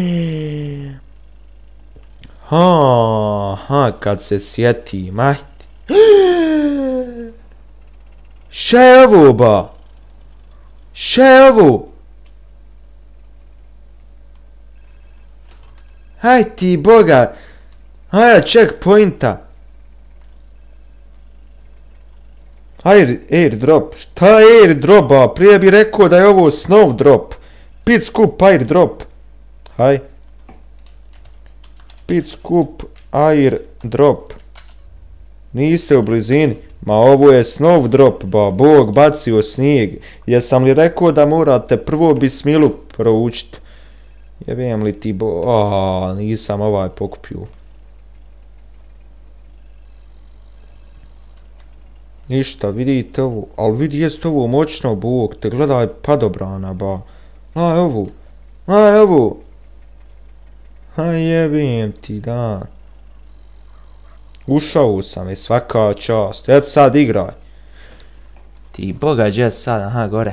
Ha, ha, kad se sjeti, mahti. Ševo, ba! Ševo! Haj ti, boga! Haja, checkpointa! Air, airdrop. Šta je airdrop, ba? Prije bi rekao da je ovo snowdrop. Pit scoop airdrop. Haj. Pit scoop airdrop. Niste u blizini. Ma ovo je snowdrop, ba. Bog bacio snijeg. Jesam li rekao da morate prvo bismilu proučiti? Jebem li ti bo... Aaaa, nisam ovaj pokupio. Ništa, vidite ovo, ali vidi jest ovo moćno, Bog, te gledaj padobrana, ba. Aj ovo, aj ovo. Aj jebim ti, da. Ušao sam i svaka čast, eto sad igraj. Ti boga, gdje sad, aha, gore.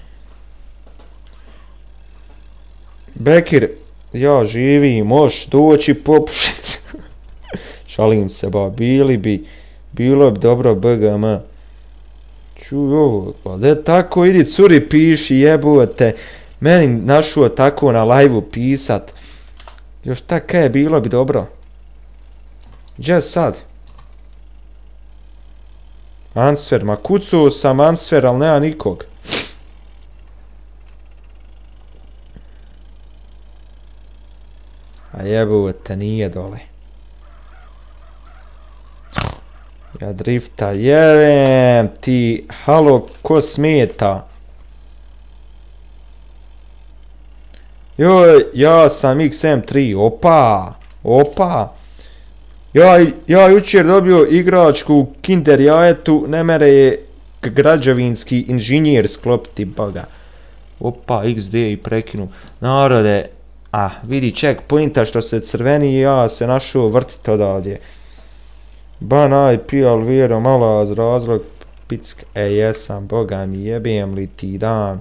Bekir, ja živim, moš doći popušit. Šalim se, ba, bili bi... Bilo bi dobro B G M. Čuj ovo, gdje tako idi curi piši, jebote. Meni našao tako na live-u pisat. Još tako je, bilo bi dobro. Gdje sad? Answer, ma kucao sam answer, ali nema nikog. A jebote, nije dole. Ja drifta, jevem ti, halo, ko smeta? Joj, ja sam X M tri, opa, opa. Ja, ja jučer dobio igračku u Kinder jajetu, ne mere je građevinski inženjer sklopiti, boga. Opa, X D i prekinu. Narode, a, vidi checkpointa što se crveni, ja se našao vrtit odavdje. Ban I P Alviro, malaz, razlog, pick, e jesam, boga mi, jebem li ti dan.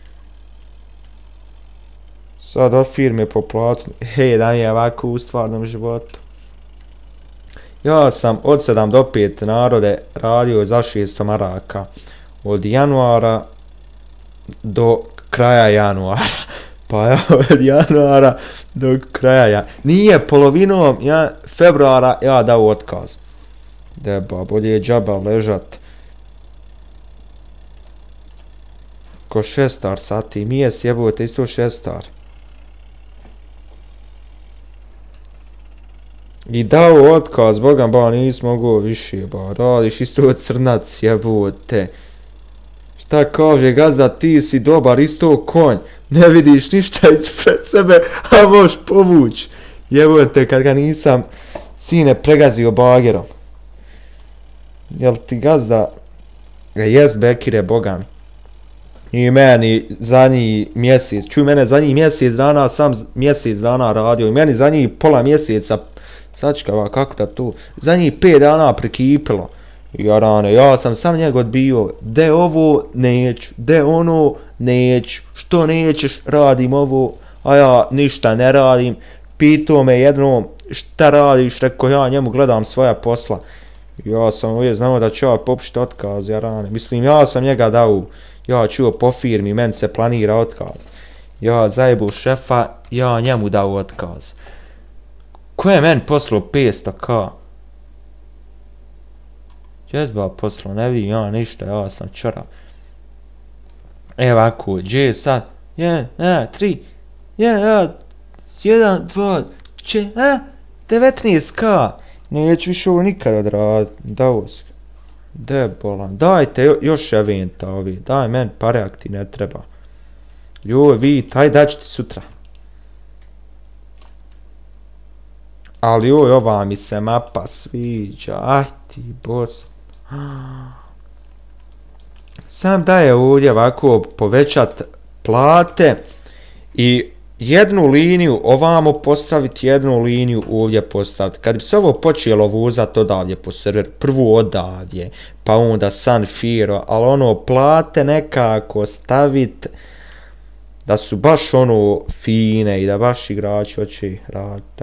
Sad ofirme po platu, hej, da mi je ovako u stvarnom životu. Ja sam od sedam do pet, narode, radio za šesto maraka. Od januara do kraja januara. Pa ja od januara do kraja ja. Nije polovinom ja, februara ja dao otkaz. Deba, bolje je džaba ležat. Ko šestar sati, mijes jebote isto šestar. I dao otkaz, bogam ba nis mogu više ba, radiš isto crnac jebote. Šta kaže gazda, ti si dobar isto konj, ne vidiš ništa ispred sebe, a možeš povuć. Jebote kad ga nisam sine pregazio bagerom. Jel ti gazda, jest Bekire bogami. I meni zadnji mjesec, čuj mene zadnji mjesec dana, sam mjesec dana radio i meni zadnji pola mjeseca, sačkava kako da tu, zadnjih pet dana prekipilo. Jarane, ja sam sam njega odbio, de ovo neću, de ono neću, što nećeš radim ovo, a ja ništa ne radim. Pitao me jednom šta radiš, rekao ja njemu gledam svoja posla. Ja sam uvijek znao da ću ja popušiti otkaz, jarane, mislim ja sam njega dao, ja čuo po firmi, meni se planira otkaz. Ja zajebu šefa, ja njemu dao otkaz. Ko je meni poslao petsto ka? Jezba poslao, ne vidim ja ništa, ja sam čora. Evo ako, gdje sad? jedan, dva, tri, jedan, dva, četiri, devetnaest ka. Neću više ovo nikad odraditi, dao se. Debolan, dajte još eventa ovi, daj meni pare ak ti ne treba. Joj, vi, taj daću ti sutra. Ali joj, ova mi se mapa sviđa, aj ti bos. Sam daje ovdje ovako povećat plate i jednu liniju ovamo postaviti, jednu liniju ovdje postaviti. Kad bi se ovo počelo vozat odavdje po serveru, prvo odavdje, pa onda San Firo, ali ono plate nekako staviti da su baš ono fine i da baš igrači hoće raditi.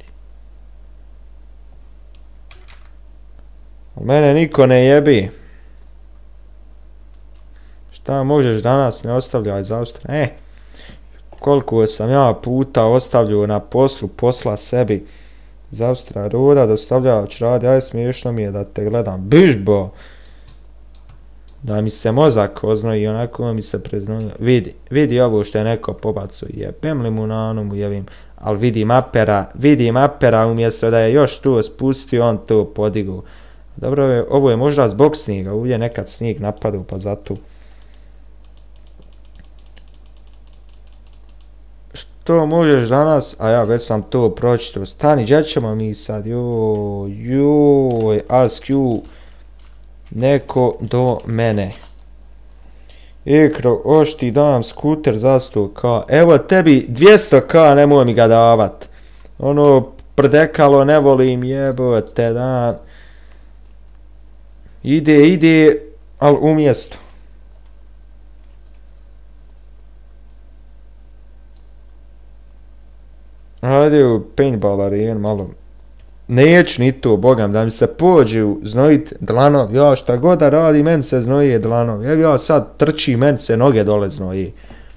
Mene niko ne jebi. Šta možeš danas ne ostavljaj za Austriju? E, koliko sam ja puta ostavljao na poslu, posla sebi za Austrija roda, da ostavljač radi, aj smiješno mi je da te gledam. Bižbo! Da mi se mozak oznoji, onako mi se preznojio. Vidi, vidi ovo što je neko pobacu, jebem li mu na onu mu jevim. Ali vidi mapera, vidi mapera umjesto da je još tu spustio, on to podigu. Dobro, ovo je možda zbog snijega, ovdje nekad snijeg napadu, pa zato. Što možeš danas, a ja već sam to pročitao, stani, gdje ćemo mi sad, joj, joj, ask you, neko do mene. Ekro, oš ti dam skuter za sto ka, evo tebi dvjesto ka, nemoj mi ga davat. Ono, prdekalo ne volim, jebote dan. Ide, ide, ali umjesto. Ajde u paintball arenu malo. Neću ni to, bogam, da mi se pođe znojit dlanov. Ja šta god da radi, meni se znoje dlanov. Evo ja sad trči, meni se noge dole znoje.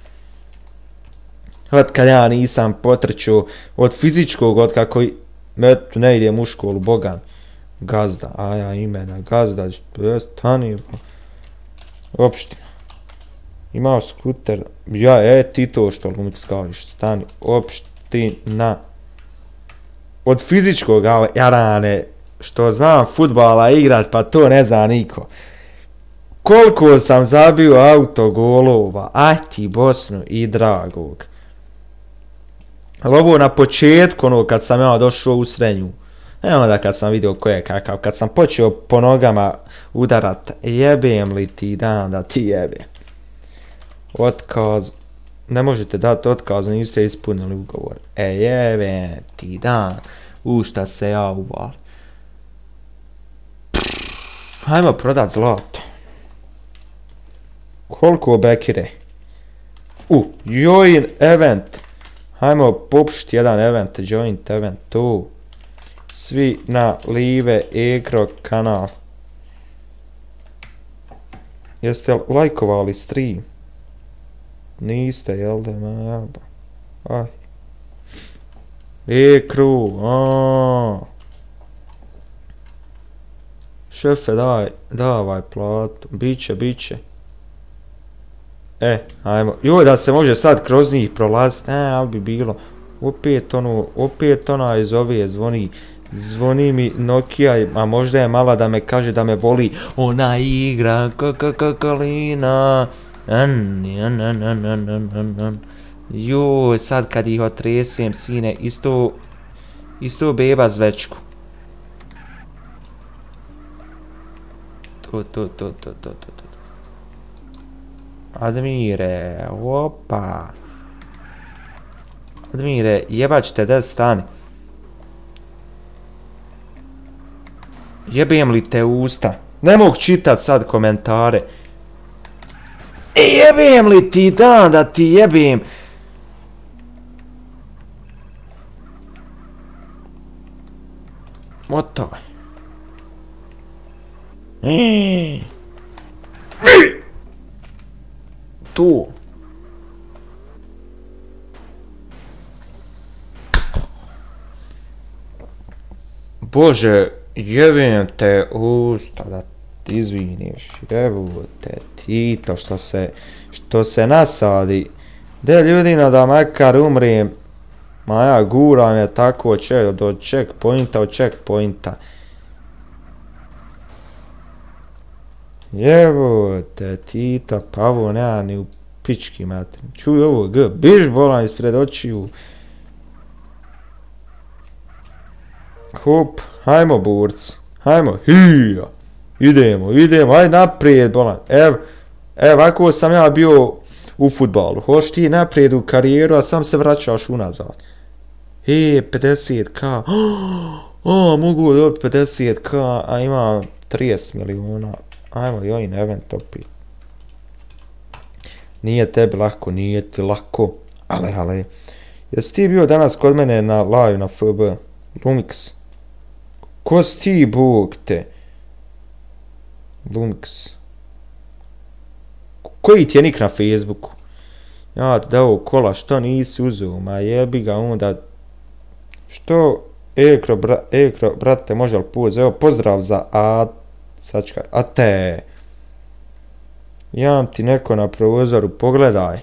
Od kad ja nisam potrčio od fizičkog, od kako eto, ne idem u školu, bogam. Gazda, a ja imena, gazda, stani, opština. Imao skuter, ja, e, ti to što lumik skaviš, stani, opština. Od fizičkog, ali jarane, što znam futbala igrat, pa to ne zna niko. Koliko sam zabio autogolova, aj ti Bosnu i dragog. Ali ovo na početku, ono, kad sam ja došao u srednju. E onda kad sam vidio ko je kakav, kad sam počeo po nogama udarat, jebem li ti dan da ti jebe. Otkaz, ne možete dati otkaz, niste ispunili ugovor. E jebem ti dan, u šta se ja uvali. Hajmo prodat zlato. Koliko Bekire? U, join event. Hajmo popušiti jedan event, joint event, tu. Svi na Live Egro kanal. Jeste lajkovali stream? Niste, jel da? Ma jaba. Aj. Ekru, aaa. Šefe, daj, davaj platu. Biće, biće. E, ajmo. Joj, da se može sad kroz njih prolaziti. Ne, ali bi bilo. Opet ono, opet ona iz ove zvoni. Zvoni mi Nokia, a možda je mala da me kaže da me voli. Ona igra Coca-Cola. Joj, sad kad ih otresem, sine, isto, isto beba zvečku. To, to, to, to, to, to, to. Admire, opa. Admire, jebat ćete, da stani. Jebem li te usta? Ne mogu čitat sad komentare. E, jebem li ti, da, da ti jebem. Moto. Eee. Tu. Bože, jebem te usta da ti izviniš. Jebu te Tito što se, što se nasadi. De ljudina da makar umrijem. Ma ja guram je tako če, do checkpointa, od checkpointa. Jebote, Tito, pa ovo nema ni u pički materi. Čuj ovo, g, biš bolan ispred očiju. Hop, hajmo burc, hajmo, hija. Idemo, idemo, aj naprijed bolan. Ev, ev, ako sam ja bio u futbalu. Hoš ti naprijed u karijeru, a sam se vraćaš unazad. E, pedeset ka. O, mogu dobiti pedeset ka, a ima trideset miliona. Ajmo, joj, event topi. Nije tebi lako, nije ti lako. Ale, ale. Jesi ti bio danas kod mene na live na F B? Lumix. Ko si ti, bog te? Lumix. Koji ti je nik na Facebooku? Ja ti dao kola, što nisi uzeo? Ma jebi ga onda. Što? Ekro, bra, ekro, brate, može li puz? Evo, pozdrav za A... Sačka, a te... Jam ti neko na prozoru, pogledaj.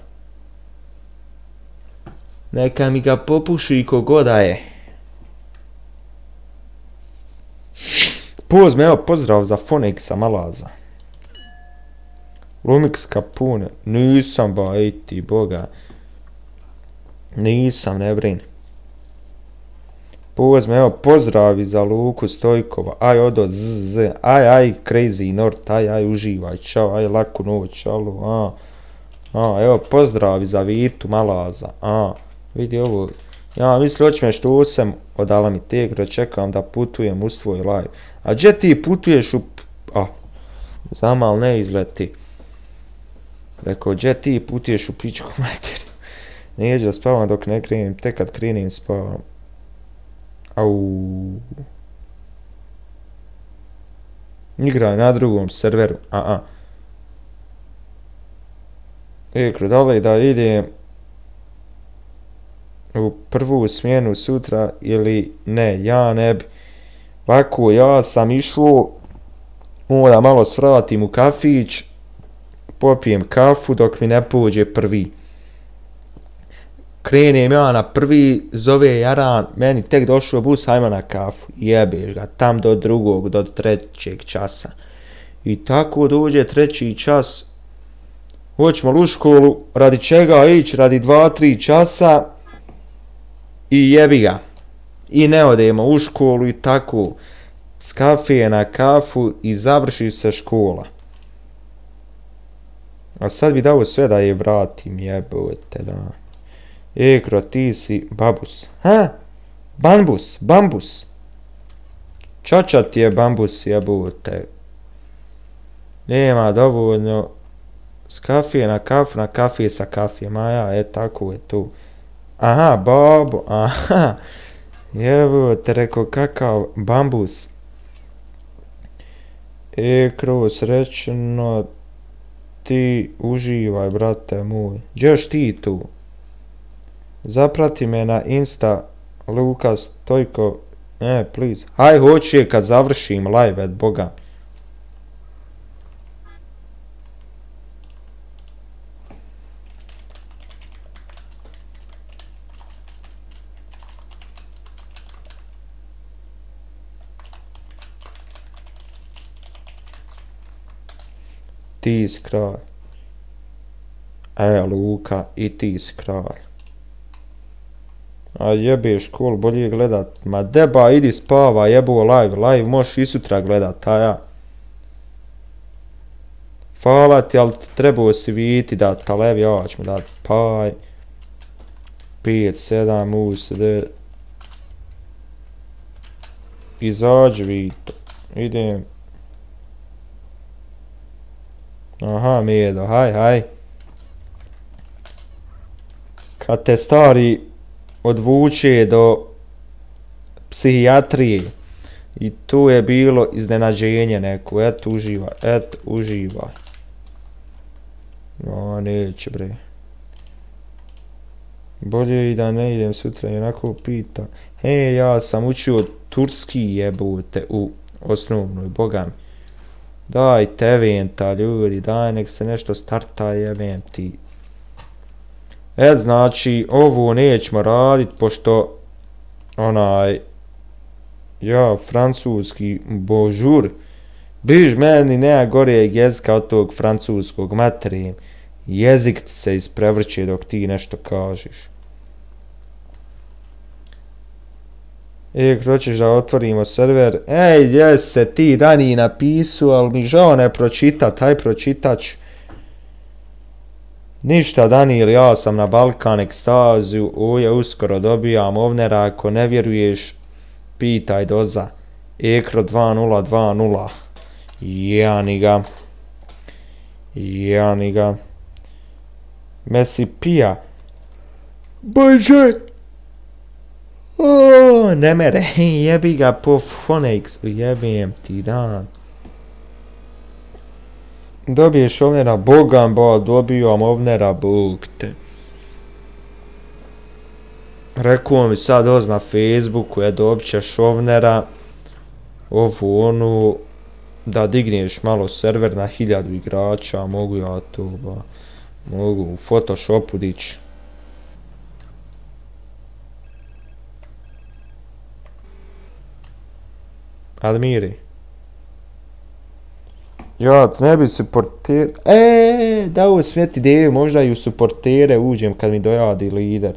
Neka mi ga popuši kogoda je. Pozme, evo, pozdrav za Fonexa Malaza. Lumix Kapune, nisam ba, ej ti boga. Nisam, ne brini. Pozme, evo, pozdravi za Luku Stojkova, aj odo zzz, aj aj Crazy Nord, aj aj uživaj, čao, aj laku noć, alo, a, a, evo, pozdravi za Vitu Malaza, a, vidi ovo, ja mislim hoće me što sam odala mi tegro, čekam da putujem u svoj live, a gdje ti putuješ u, a, zamal ne izleti, rekao, gdje ti putuješ u pičku materiju, neđe da spavam dok ne krenim, tek kad krenim spavam. Au. Igraj na drugom serveru, a a. Ekro, da li da idem u prvu smjenu sutra ili ne, ja ne bi. Ovako, ja sam išao, onda malo svratim u kafić, popijem kafu dok mi ne pođe prvi. Krenem ja na prvi, zove Jaran, meni tek došao bus, hajmo na kafu, jebeš ga, tam do drugog, do trećeg časa. I tako dođe treći čas, hoćemo li u školu, radi čega ići, radi dva, tri časa, i jebi ga. I ne odemo u školu i tako, s kafe na kafu i završi se škola. A sad bi dao sve da je vratim, jebote, da. Ekro, ti si babus. Ha? Bambus, bambus. Čača ti je bambus, jebote. Nema dovoljno. S kafije na kafu, na kafije sa kafije. Maja, e, tako je tu. Aha, babo, aha. Jebote, rekao, kakav bambus. Ekro, srećno. Ti uživaj, brate moj. Gdješ ti tu? Zaprati me na Insta Lukas Stojko. E, please. Aj, hoću je kad završim live, et boga. Ti si kralj. E, Luka, i ti si kralj. A jebe školu, bolje je gledat. Ma deba, idi spava, jebo live. Live možeš i sutra gledat, a ja. Hvala ti, ali ti trebao si vidjeti dat, talevi, ja ću mu dat paj. pet, sedam, osam, devet. Izađi Vito. Idem. Aha, Medo, haj, haj. Kad te stari odvuče do psihijatrije i tu je bilo iznenađenje neko, eto uživaj, eto uživaj. No, neće bre. Bolje i da ne idem sutra i onako pita. He, ja sam učio turski jebote u osnovnoj, boga mi. Dajte eventa ljudi, daj nek se nešto starta eventi. E, znači, ovo nećemo radit, pošto onaj, ja, francuski, bonjour, biš meni nema gorejeg jezika od tog francuskog, materim, jezik ti se isprevrće dok ti nešto kažeš. E, hoćeš da otvorimo server? Ej, jes se ti Dani napisu, ali mi žao ne pročitat, haj pročitat ću. Ništa Danijel, ja sam na Balkan ekstazu, uje uskoro dobijam ovnera, ako ne vjeruješ, pitaj doza. Ekro dva nula dva nula. Jani ga. Jani ga. Messi pija. Bože! O, ne mere, jebi ga po Phoenix, jebim ti dan. Dobiješ ovnera, bogam ba, dobijam ovnera, bog te. Rekao mi sad oz na Facebooku, je dobit ćeš ovnera, ovu onu, da digneš malo server na hiljadu igrača, mogu ja to, ba, mogu u Photoshopu dići. Admiri. Ja, ne bi supporter... Eee, dao svijet ideju, možda i u supportere uđem kad mi dojadi lider.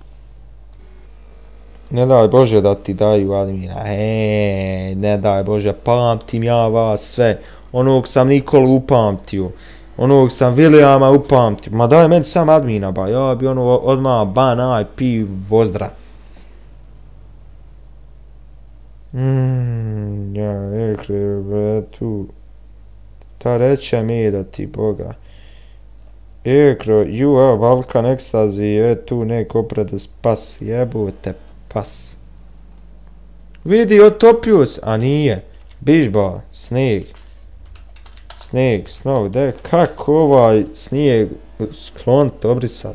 Ne daj Bože da ti daju admina, eee, ne daj Bože, pamtim ja vas sve. Onog sam Nikolu upamtio, onog sam Williama upamtio, ma daj meni sam admina ba, ja bi ono odmah ban I P vozdra. Mmm, ja, ekre, bre, tu... Ta reče mi da ti boga. Ekro, you are Balkan Ecstasy, e tu neko pred spas, jebote pas. Vidi, otopio se, a nije. Bižba, snijeg. Snijeg, snog, de, kako ovaj snijeg sklonit, obrisat.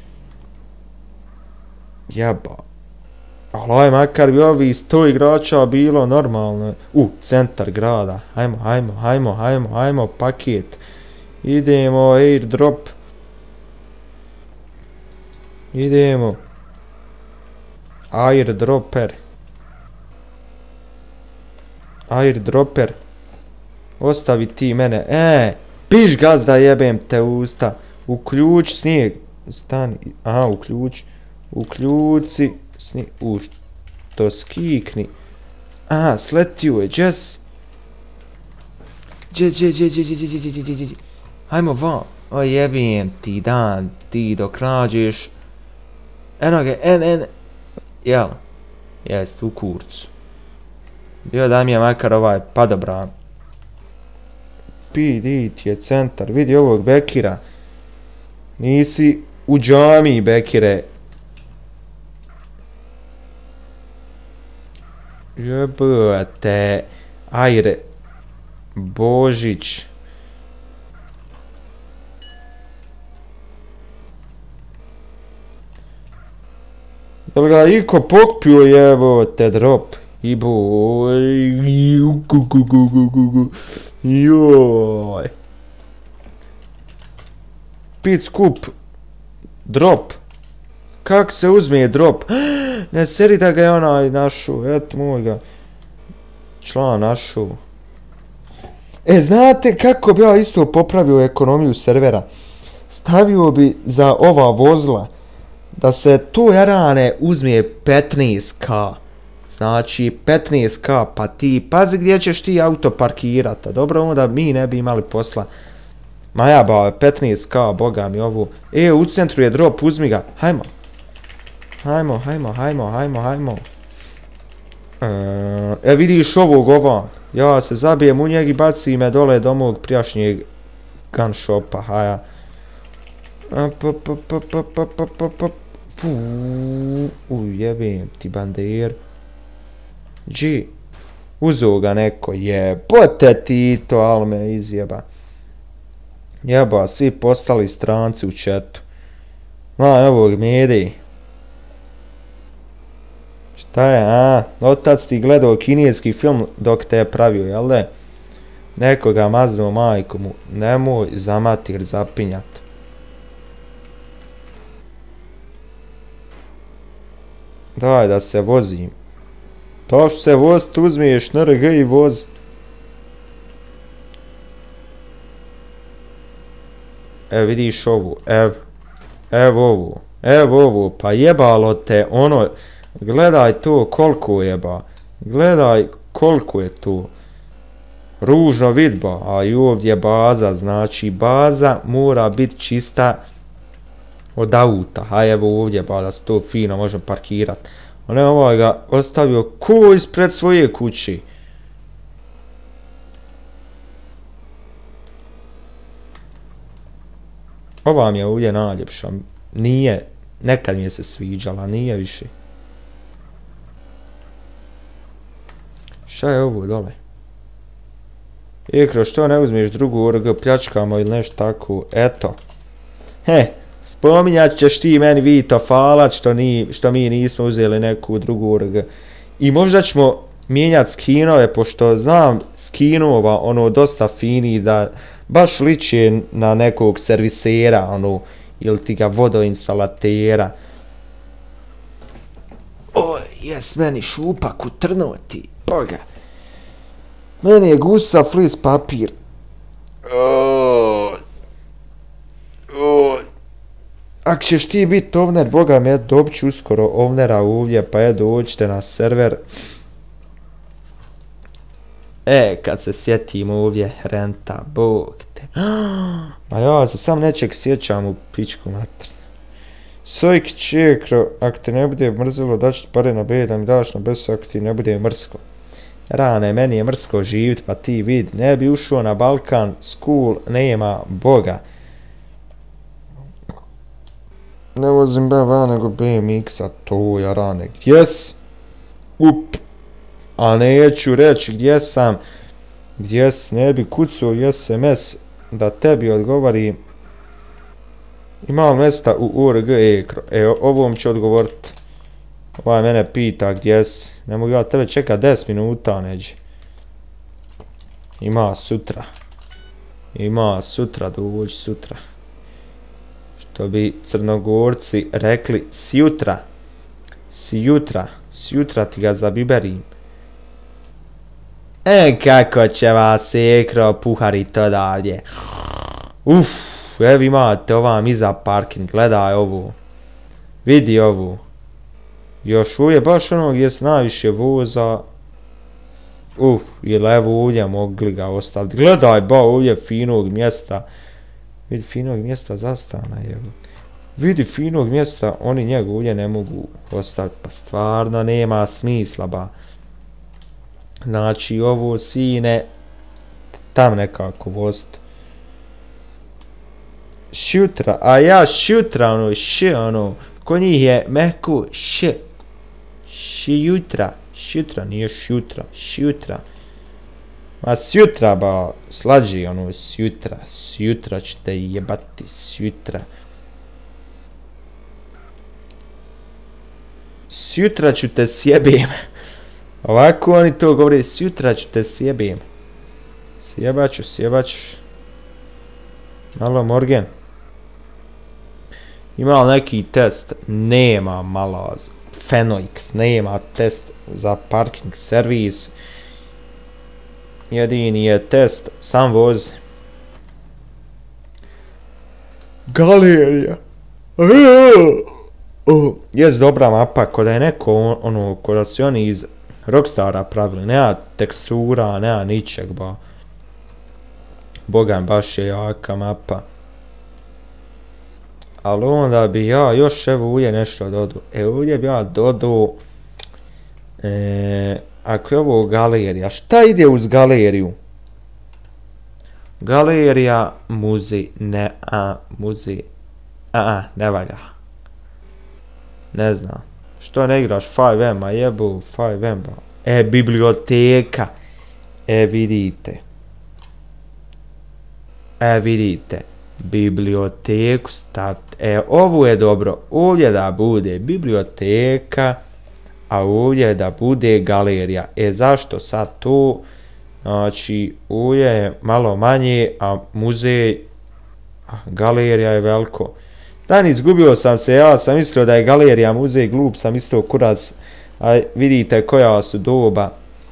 Jeba. Ali makar bi ovi sto igrača bilo normalno. U, centar grada. Hajmo, hajmo, hajmo, hajmo, hajmo, paket. Idemo, airdrop. Idemo. Airdropper. Airdropper. Ostavi ti mene. E, piš gazda jebem te usta. Uključ snijeg. Stani. Aha, uključ. Ukljuci. Sni, u, to skikni. Aha, sletio je, Jess. Dje, dje, dje, dje, dje, dje, dje, dje, dje, dje. Hajmo van. O jebim ti dan, ti dok nađeš. Eno ga, en, en. Jel? Jest, u kurcu. Bio da mi je makar ovaj padobran. P D ti je centar, vidi ovog Bekira. Nisi u džamiji, Bekire. Jebote, ajde, Božić. Jel ga iko pokpio jebote drop? Iboj. Joj. Pit skup. Drop. Kak se uzme drop? Ne seri da ga je onaj našu. Eto moj ga. Član našu. E, znate kako bi ja isto popravio ekonomiju servera? Stavio bi za ova vozila da se to jarane uzme petnaest ka. Znači petnaest ka, pa ti pazi gdje ćeš ti auto parkirati. Dobro, onda mi ne bi imali posla. Ma ja ba, petnaest ka, boga mi ovu. E, u centru je drop, uzmi ga. Hajmo. Hajmo, hajmo, hajmo, hajmo, hajmo. E, vidiš ovog ova. Ja se zabijem u njeg i baci me dole do mog prijašnjeg gun shopa, haja. Ujebim ti bandir. G. Uzo ga neko jebote ti to, ali me izjeba. Jeba, svi postali stranci u chatu. Ma, evo medi. Šta je, a? Otac ti gledao kineski film dok te je pravio, jel de? Nekoga maznuo majku mu. Nemoj zamatir zapinjat. Daj da se vozim. To što se voz, tu uzmiješ N R G i voz. E, vidiš ovu, ev. Evo ovu, evo ovu, pa jebalo te ono. Gledaj to koliko jeba. Gledaj koliko je to. Ružno vidba, a i ovdje baza, znači baza mora biti čista od auta. A evo ovdje ba da se to fino može parkirati. A ne ovaj ga ostavio ko ispred svoje kući. Ova mi je ovdje najljepša. Nije, nekad mi je se sviđala, nije više. Šta je ovo dole? Ekro, što ne uzmiješ drugu O R G, pljačkamo ili nešto tako, eto. He, spominjat ćeš ti meni Vito falat što, ni, što mi nismo uzeli neku drugu O R G. I možda ćemo mijenjati skinove, pošto znam skinova, ono, dosta fini, da baš liče na nekog servisera, ono, ili ti ga vodoinstalatera. Oj, jes meni šupak utrnuti, boga. Meni je gusa flis papir. Oj. Oj. Ako ćeš ti biti ovner, boga me, dobit ću uskoro ovnera ovdje, pa je dođite na server. E, kad se sjetim ovdje, renta, bog te. A ja se sam nečeg sjećam u pičku matr. Sojk čekro, ako te ne bude mrzilo, daću ti pare na B, da mi daš na besu ako ti ne bude mrsko. Rane, meni je mrsko živit, pa ti vid, ne bi ušao na Balkan, school, nema boga. Ne vozim B M W, nego B M X-a, to ja rane, gdje si? Up. A neću reći gdje sam, gdje si, ne bi kucao S M S da tebi odgovori. Ima li mjesta u O R G ekro? E, ovom ću odgovoriti. Ovaj mene pita gdje si. Ne mogu ja tebe čekat deset minuta, neđe. Ima sutra. Ima sutra, dođi sutra. Što bi Crnogorci rekli, sjutra. Sjutra. Sjutra ti ga zabiberim. E, kako će vas ekro puharit odavdje. Uff, evo imate ovam iza parking, gledaj ovu. Vidi ovu. Još uvijek baš ono gdje se najviše voza. Uf, ili evo ovdje mogli ga ostaviti. Gledaj ba ovdje finog mjesta. Vidi finog mjesta zastana evo. Vidi finog mjesta, oni njega ovdje ne mogu ostaviti. Pa stvarno nema smisla ba. Znači ovo sine tam nekako voziti. Šutra, a ja šutra ono, š ono. Ko njih je mehku š. Šjutra, šjutra, nije šjutra, šjutra. Ma sjutra ba, slađi ono, sjutra, sjutra ćete jebati, sjutra. Sjutra ću te sjebim. Ovako oni to govore, sjutra ću te sjebim. Sjebaću, sjebaću. Malo Morgan. Ima li neki test? Nema malo. Fenoix, nema test za parking servis. Jedini je test, sam voz. Galerija. Oh, jes dobra mapa, ko da je neko ono, ko da su oni iz Rockstara pravili, nema tekstura, nema ničeg, ba. Bogan, baš je jaka mapa. Ali onda bi ja još evo ulje nešto dodao. E ulje bi ja dodao... E, ako je ovo galerija, šta ide uz galeriju? Galerija, muzej, ne, a, muzej, a, a, ne valja. Ne znam. Što ne igraš five em, a jebu five em, ba. E, biblioteka. E, vidite. E, vidite. Biblioteku stavite. E, ovo je dobro. Ovdje da bude biblioteka, a ovdje da bude galerija. E, zašto sad to? Znači, ovdje je malo manje, a muzej, a galerija je veliko. Dan, izgubio sam se, ja sam mislio da je galerija muzej, glup sam isto kurac. A vidite koja su doba.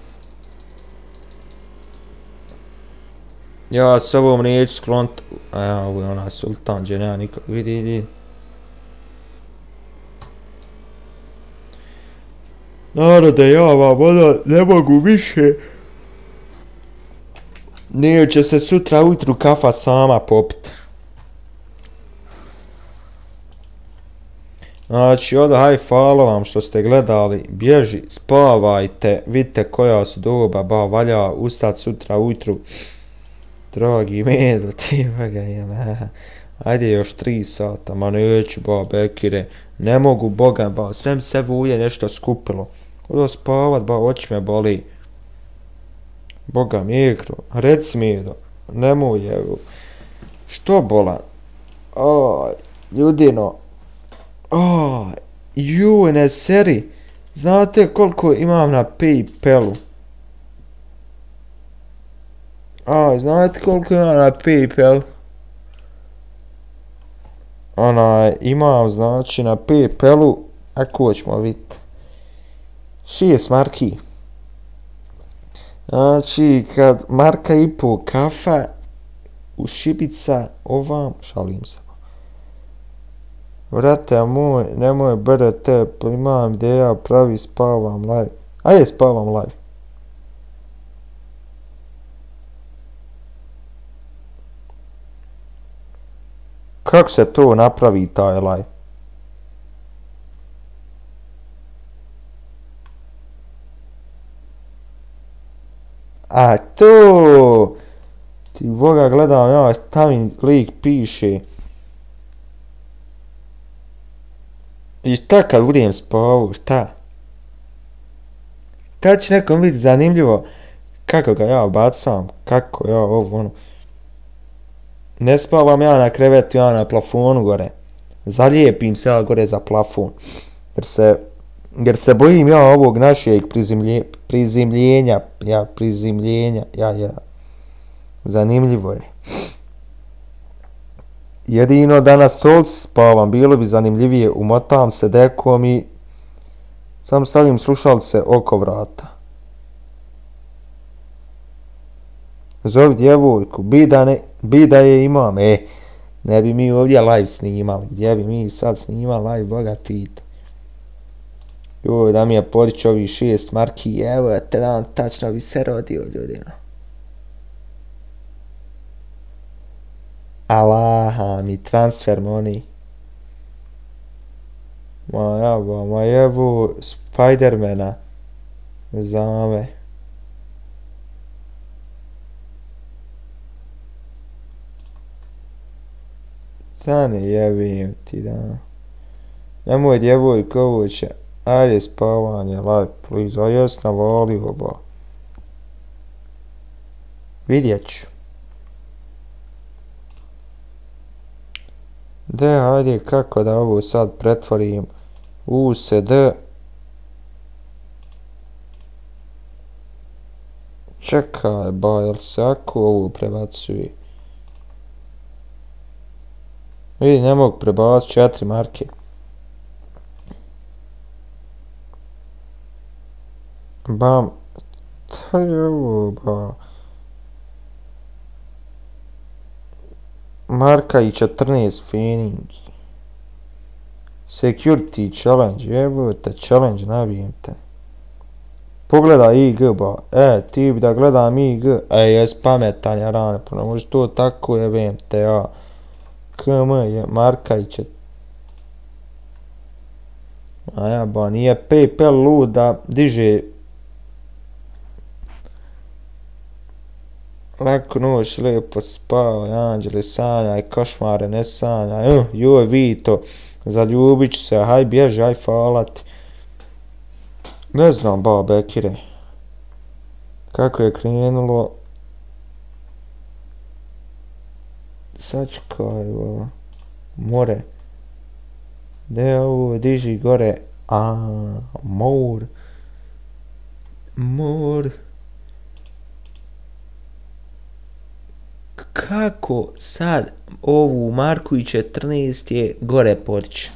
Ja s ovom neću sklonit. A ja, ovo je ona sultan, gdje nema nikog. Vidi, vidi. Narode, ja vam onda ne mogu više. Neće se sutra ujutru kafa sama popit. Znači, onda haj, hvala vam što ste gledali. Bježi, spavajte, vidite koja su doba, ba, valja ustat sutra ujutru. Dragi Medo, ti ga je, ajde još tri sata, ma neću, ba, Bekire, ne mogu, boga, ba, sve mi se vuje nešto skupilo. Odo spavat, ba, oči me boli. Boga mi igro, reci Medo, nemoj, evo, što bola? Aj, ljudino, aj, ju, ne seri, znate koliko imam na Paypalu? Aj, znate koliko imam na Paypal? Onaj, imam, znači, na Paypalu, ako ćemo vidjeti, šest marki. Znači, kad marka i po kafa, u Šibica, ovam, šalim se. Vrate moj, nemoj B R T, pa imam ideja, pravi spavam live. Ajde, spavam live. Kako se to napravi taj live? A to! Ti Boga gledam, ja šta mi lik piše. I šta kad budem spavao, šta? Šta će nekom biti zanimljivo kako ga ja bacam, kako ja ovo ono. Ne spavam ja na krevetu, ja na plafonu gore. Zalijepim se ja gore za plafon. Jer se, jer se bojim ja ovog našeg prizimlje, prizimljenja, ja prizimljenja, ja, ja. Zanimljivo je. Jedino da na stolci spavam, bilo bi zanimljivije, umotam se dekom i sam stavim slušalice oko vrata. Zovi djevojku, bida, ne, bida je imam, e, ne bi mi ovdje live snimali, gdje bi mi sad snimali live, Boga pita. Joj, da mi je podići ovih šest marki, evo te dan, tačno bi se rodio, ljudina. Alaha, mi transfer money. Ma jebo, ma jebu Spidermana. Zame. Da ne jebim ti da. Nemoj djevojko ovo će. Ajde spavanje, live, please. A jes navalio ba. Vidjet ću. Da, ajde, kako da ovo sad pretvorim u S D, Čekaj, ba, jel se ako ovo prebacuje? Vidi, ne mogu prebaciti četiri marke. Bam. To je ovo, ba. Marka i četrnaest fening. Security challenge, evo te challenge, nabijem te. Pogledaj I G, ba. E, ti bi da gledam I G. E, jes pametan, ja rane, pa ne može to tako, jebem te, ja. K M je marka i čet... A ja, ba, nije PayPal lud da diže... Laku noć, lijepo spavaj, anđele sanjaj, košmare ne sanjaj, uh, joj Vito, zaljubit ću se, haj bježi, haj falat. Ne znam, ba, Bekire. Kako je krenulo? Sačekaj, ba. More. Gdje je ovo, diži gore. A, mor. Mor. Kako sad ovu marku i četrnaest je gore podići?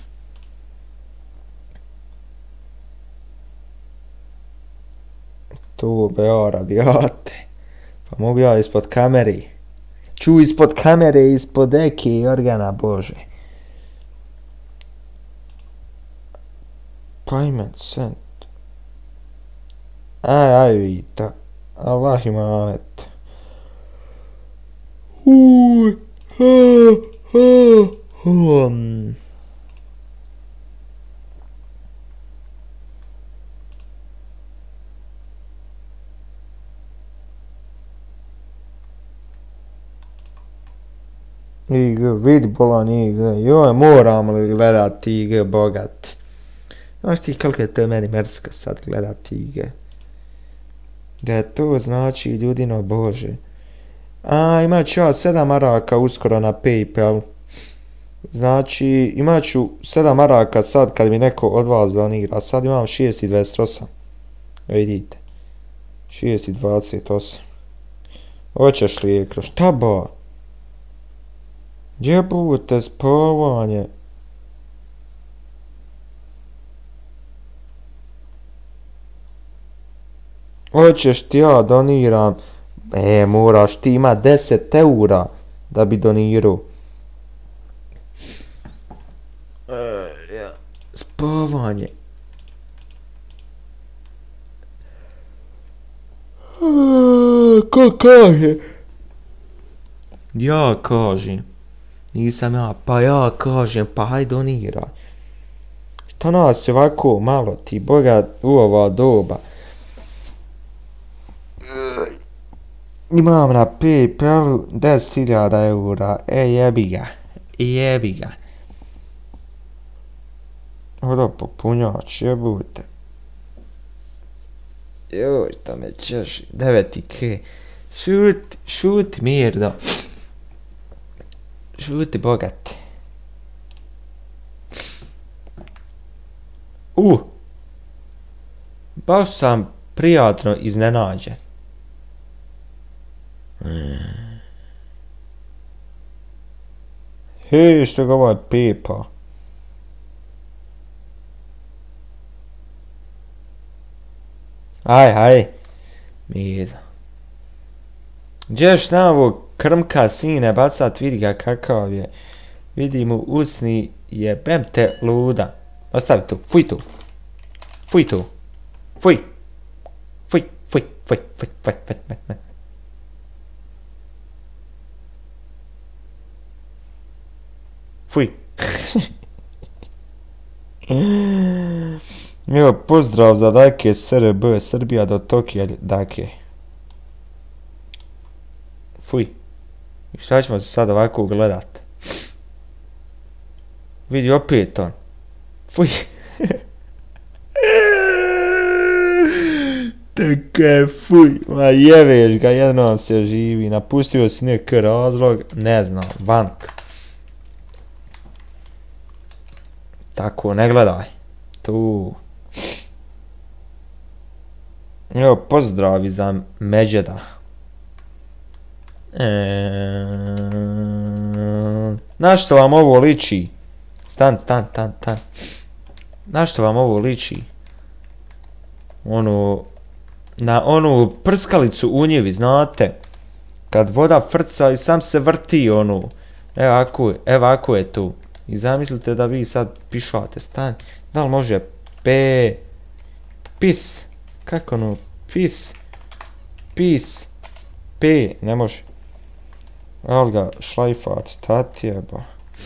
Tu beora bijate. Pa mogu ja ispod kamere. Ču ispod kamere, ispod eke i organa Bože. Payment sent. Aj, aj Vita. Allah imanet. Uj, ha, ha, hum. I G, vidi bolan I G, joj, moram li gledat I G, bogat. Znaš ti koliko je to meni mersko sad gledat I G? Da to znači, ljudino Bože. A, imat ću ja sedam maraka uskoro na PayPal. Znači, imat ću sedam maraka sad kad mi neko od vas donira. Sad imam šest i dvadeset osam. Vidite. šest i dvadeset osam. Hoćeš li ekro? Šta ba? Jebute spavanje. Hoćeš ti ja doniram. E, moraš ti ima deset eura da bi donirao. E, ja. Spavanje. E, ko kaže? Ja kažem. Nisam ja, pa ja kažem, pa haj doniraj. Šta nas je ovako malo ti, boga, u ova doba. Imam na PayPalu deset hiljada eura, e jebi ga, jebi ga. Odo popunjač, jebute. Joj, to me češi, deveti ke. Šuti, šuti mirno. Šuti bogati. Uh. Baš sam prijatno iznenađen. Hmm. Hej, što ga ovaj pipa? Aj, aj. Mirno. Gdješ na ovog krmka sine bacat, vidi ga kakav je. Vidi mu usni, jebem te luda. Ostavi tu, fuj tu. Fuj tu. Fuj. Fuj, fuj, fuj, fuj, fuj, fuj, fuj, fuj. Fuj. Evo, pozdrav za Dake S R B, Srbija do Tokija, Dake. Fuj. I šta ćemo se sad ovako gledat? Vidi opet on. Fuj. Tako je, fuj. Ma jeveš ga, jednom se živi. Napustio si neki razlog, ne znam, vank. Tako, ne gledaj. Tu. Evo, pozdravi za Međeda. Eee, na što vam ovo liči? Stan, stan, stan, stan. Na što vam ovo liči? Onu... Na onu prskalicu u njivi, znate? Kad voda frca i sam se vrti onu. Evo ako, evo ako je tu. I zamislite da vi sad pišate stan. Da li može P... Pis. Kako ono? Pis. Pis. P. Ne može. Evo ga šlajfat. Tat jeba.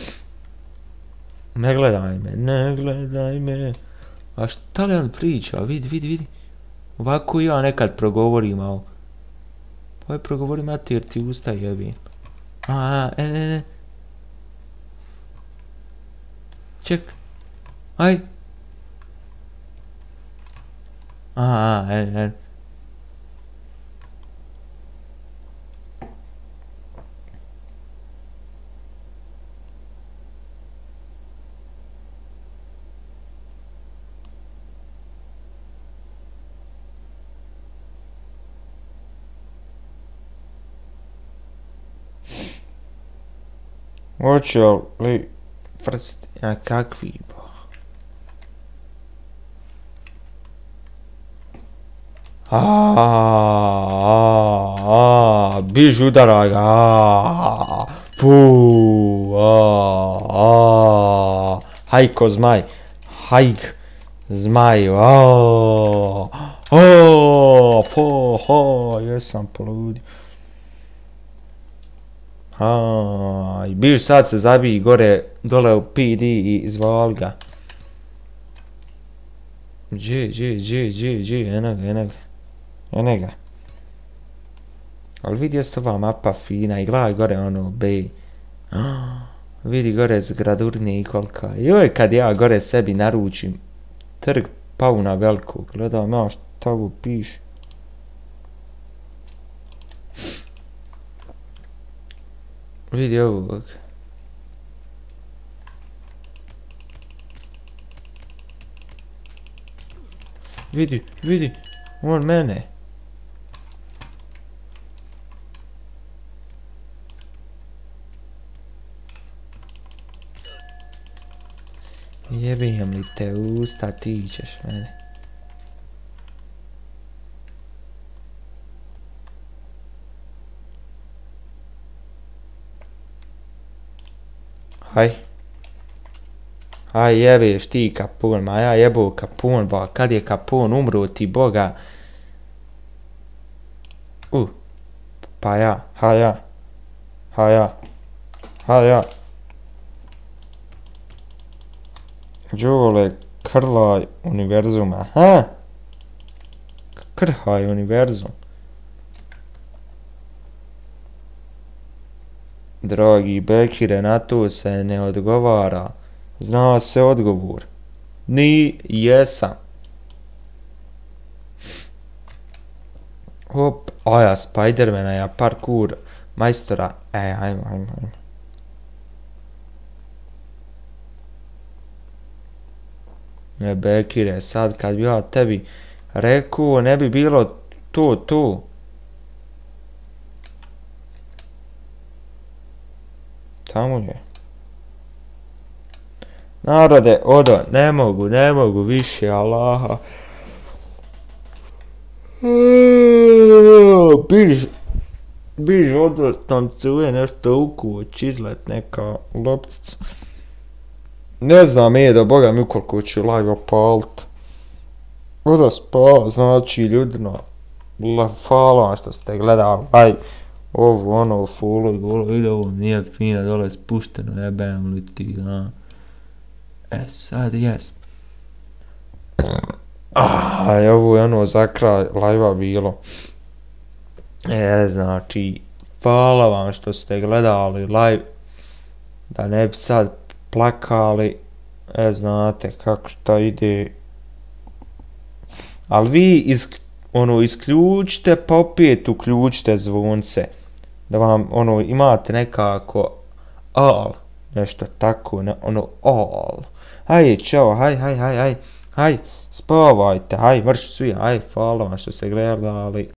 Ne gledaj me. Ne gledaj me. A šta li on priča? Vidi, vidi, vidi. Ovako ja nekad progovorim, ali... Pa je progovori mati jer ti usta jebim. A, a, e, e, e. Ček. Aj. A, a, e, e. Hoće li frciti? A kakvi bo? Aaaa, biž udara ga, aaaa, fuuu, aaaa, hajko zmaj, hajk, zmaj, aaaa, aaaa, fo, ho, jesam poludio. Aj, biš sad se zabiji gore, dole u P D i izvali ga. Gdje, gdje, gdje, gdje, gdje, eno ga, eno ga, eno ga. Ali vidi jest ova mapa fina i gledaj gore ono B. Vidi gore zgradurnije i kolika. Joj, kad ja gore sebi naručim trg pauna velikog, gledam ja šta ovo piše. Vidi ovog. Vidi, vidi, on mene. Jebim li te usta, ti ćeš mene. Haj. Haj jebeš ti Kapun, ma ja jebu Kapun, ba kad je Kapun umru ti boga. U. Pa ja, ha ja. Ha ja. Ha ja. Đole krlaj univerzuma, ha? Krhaj univerzum. Dragi Bekire, na to se ne odgovara. Zna se odgovor. Ni jesam. Hop, aja Spidermana, ja parkour majstora. E, ajmo, ajmo, ajmo. Ne Bekire, sad kad bi ja tebi rekao, ne bi bilo to, to. Tamo je. Narode, odo, ne mogu, ne mogu više, Allaha. Biž, biž odo, tam cuje nešto u kuć, izlet neka loptica. Ne znam je da boga mi ukoliko ću live opalit. Odo spava, znači ljudino, hvala vam što ste gledali live. Ovo ono fullo i golo ide, ovo nije fina dole spušteno, jebem li ti, da. E sad jest. Aj, ovo je ono za kraj live-a bilo. E, znači, hvala vam što ste gledali live. Da ne bi sad plakali. E, znate kako šta ide. Ali vi iz, ono, isključite pa opet uključite zvonce. Da vam ono imate nekako all, nešto tako, ne, ono all. Haj, čao, haj, haj, haj, haj, haj, Spavajte, aj, mrš svi, aj, hvala vam što ste gledali.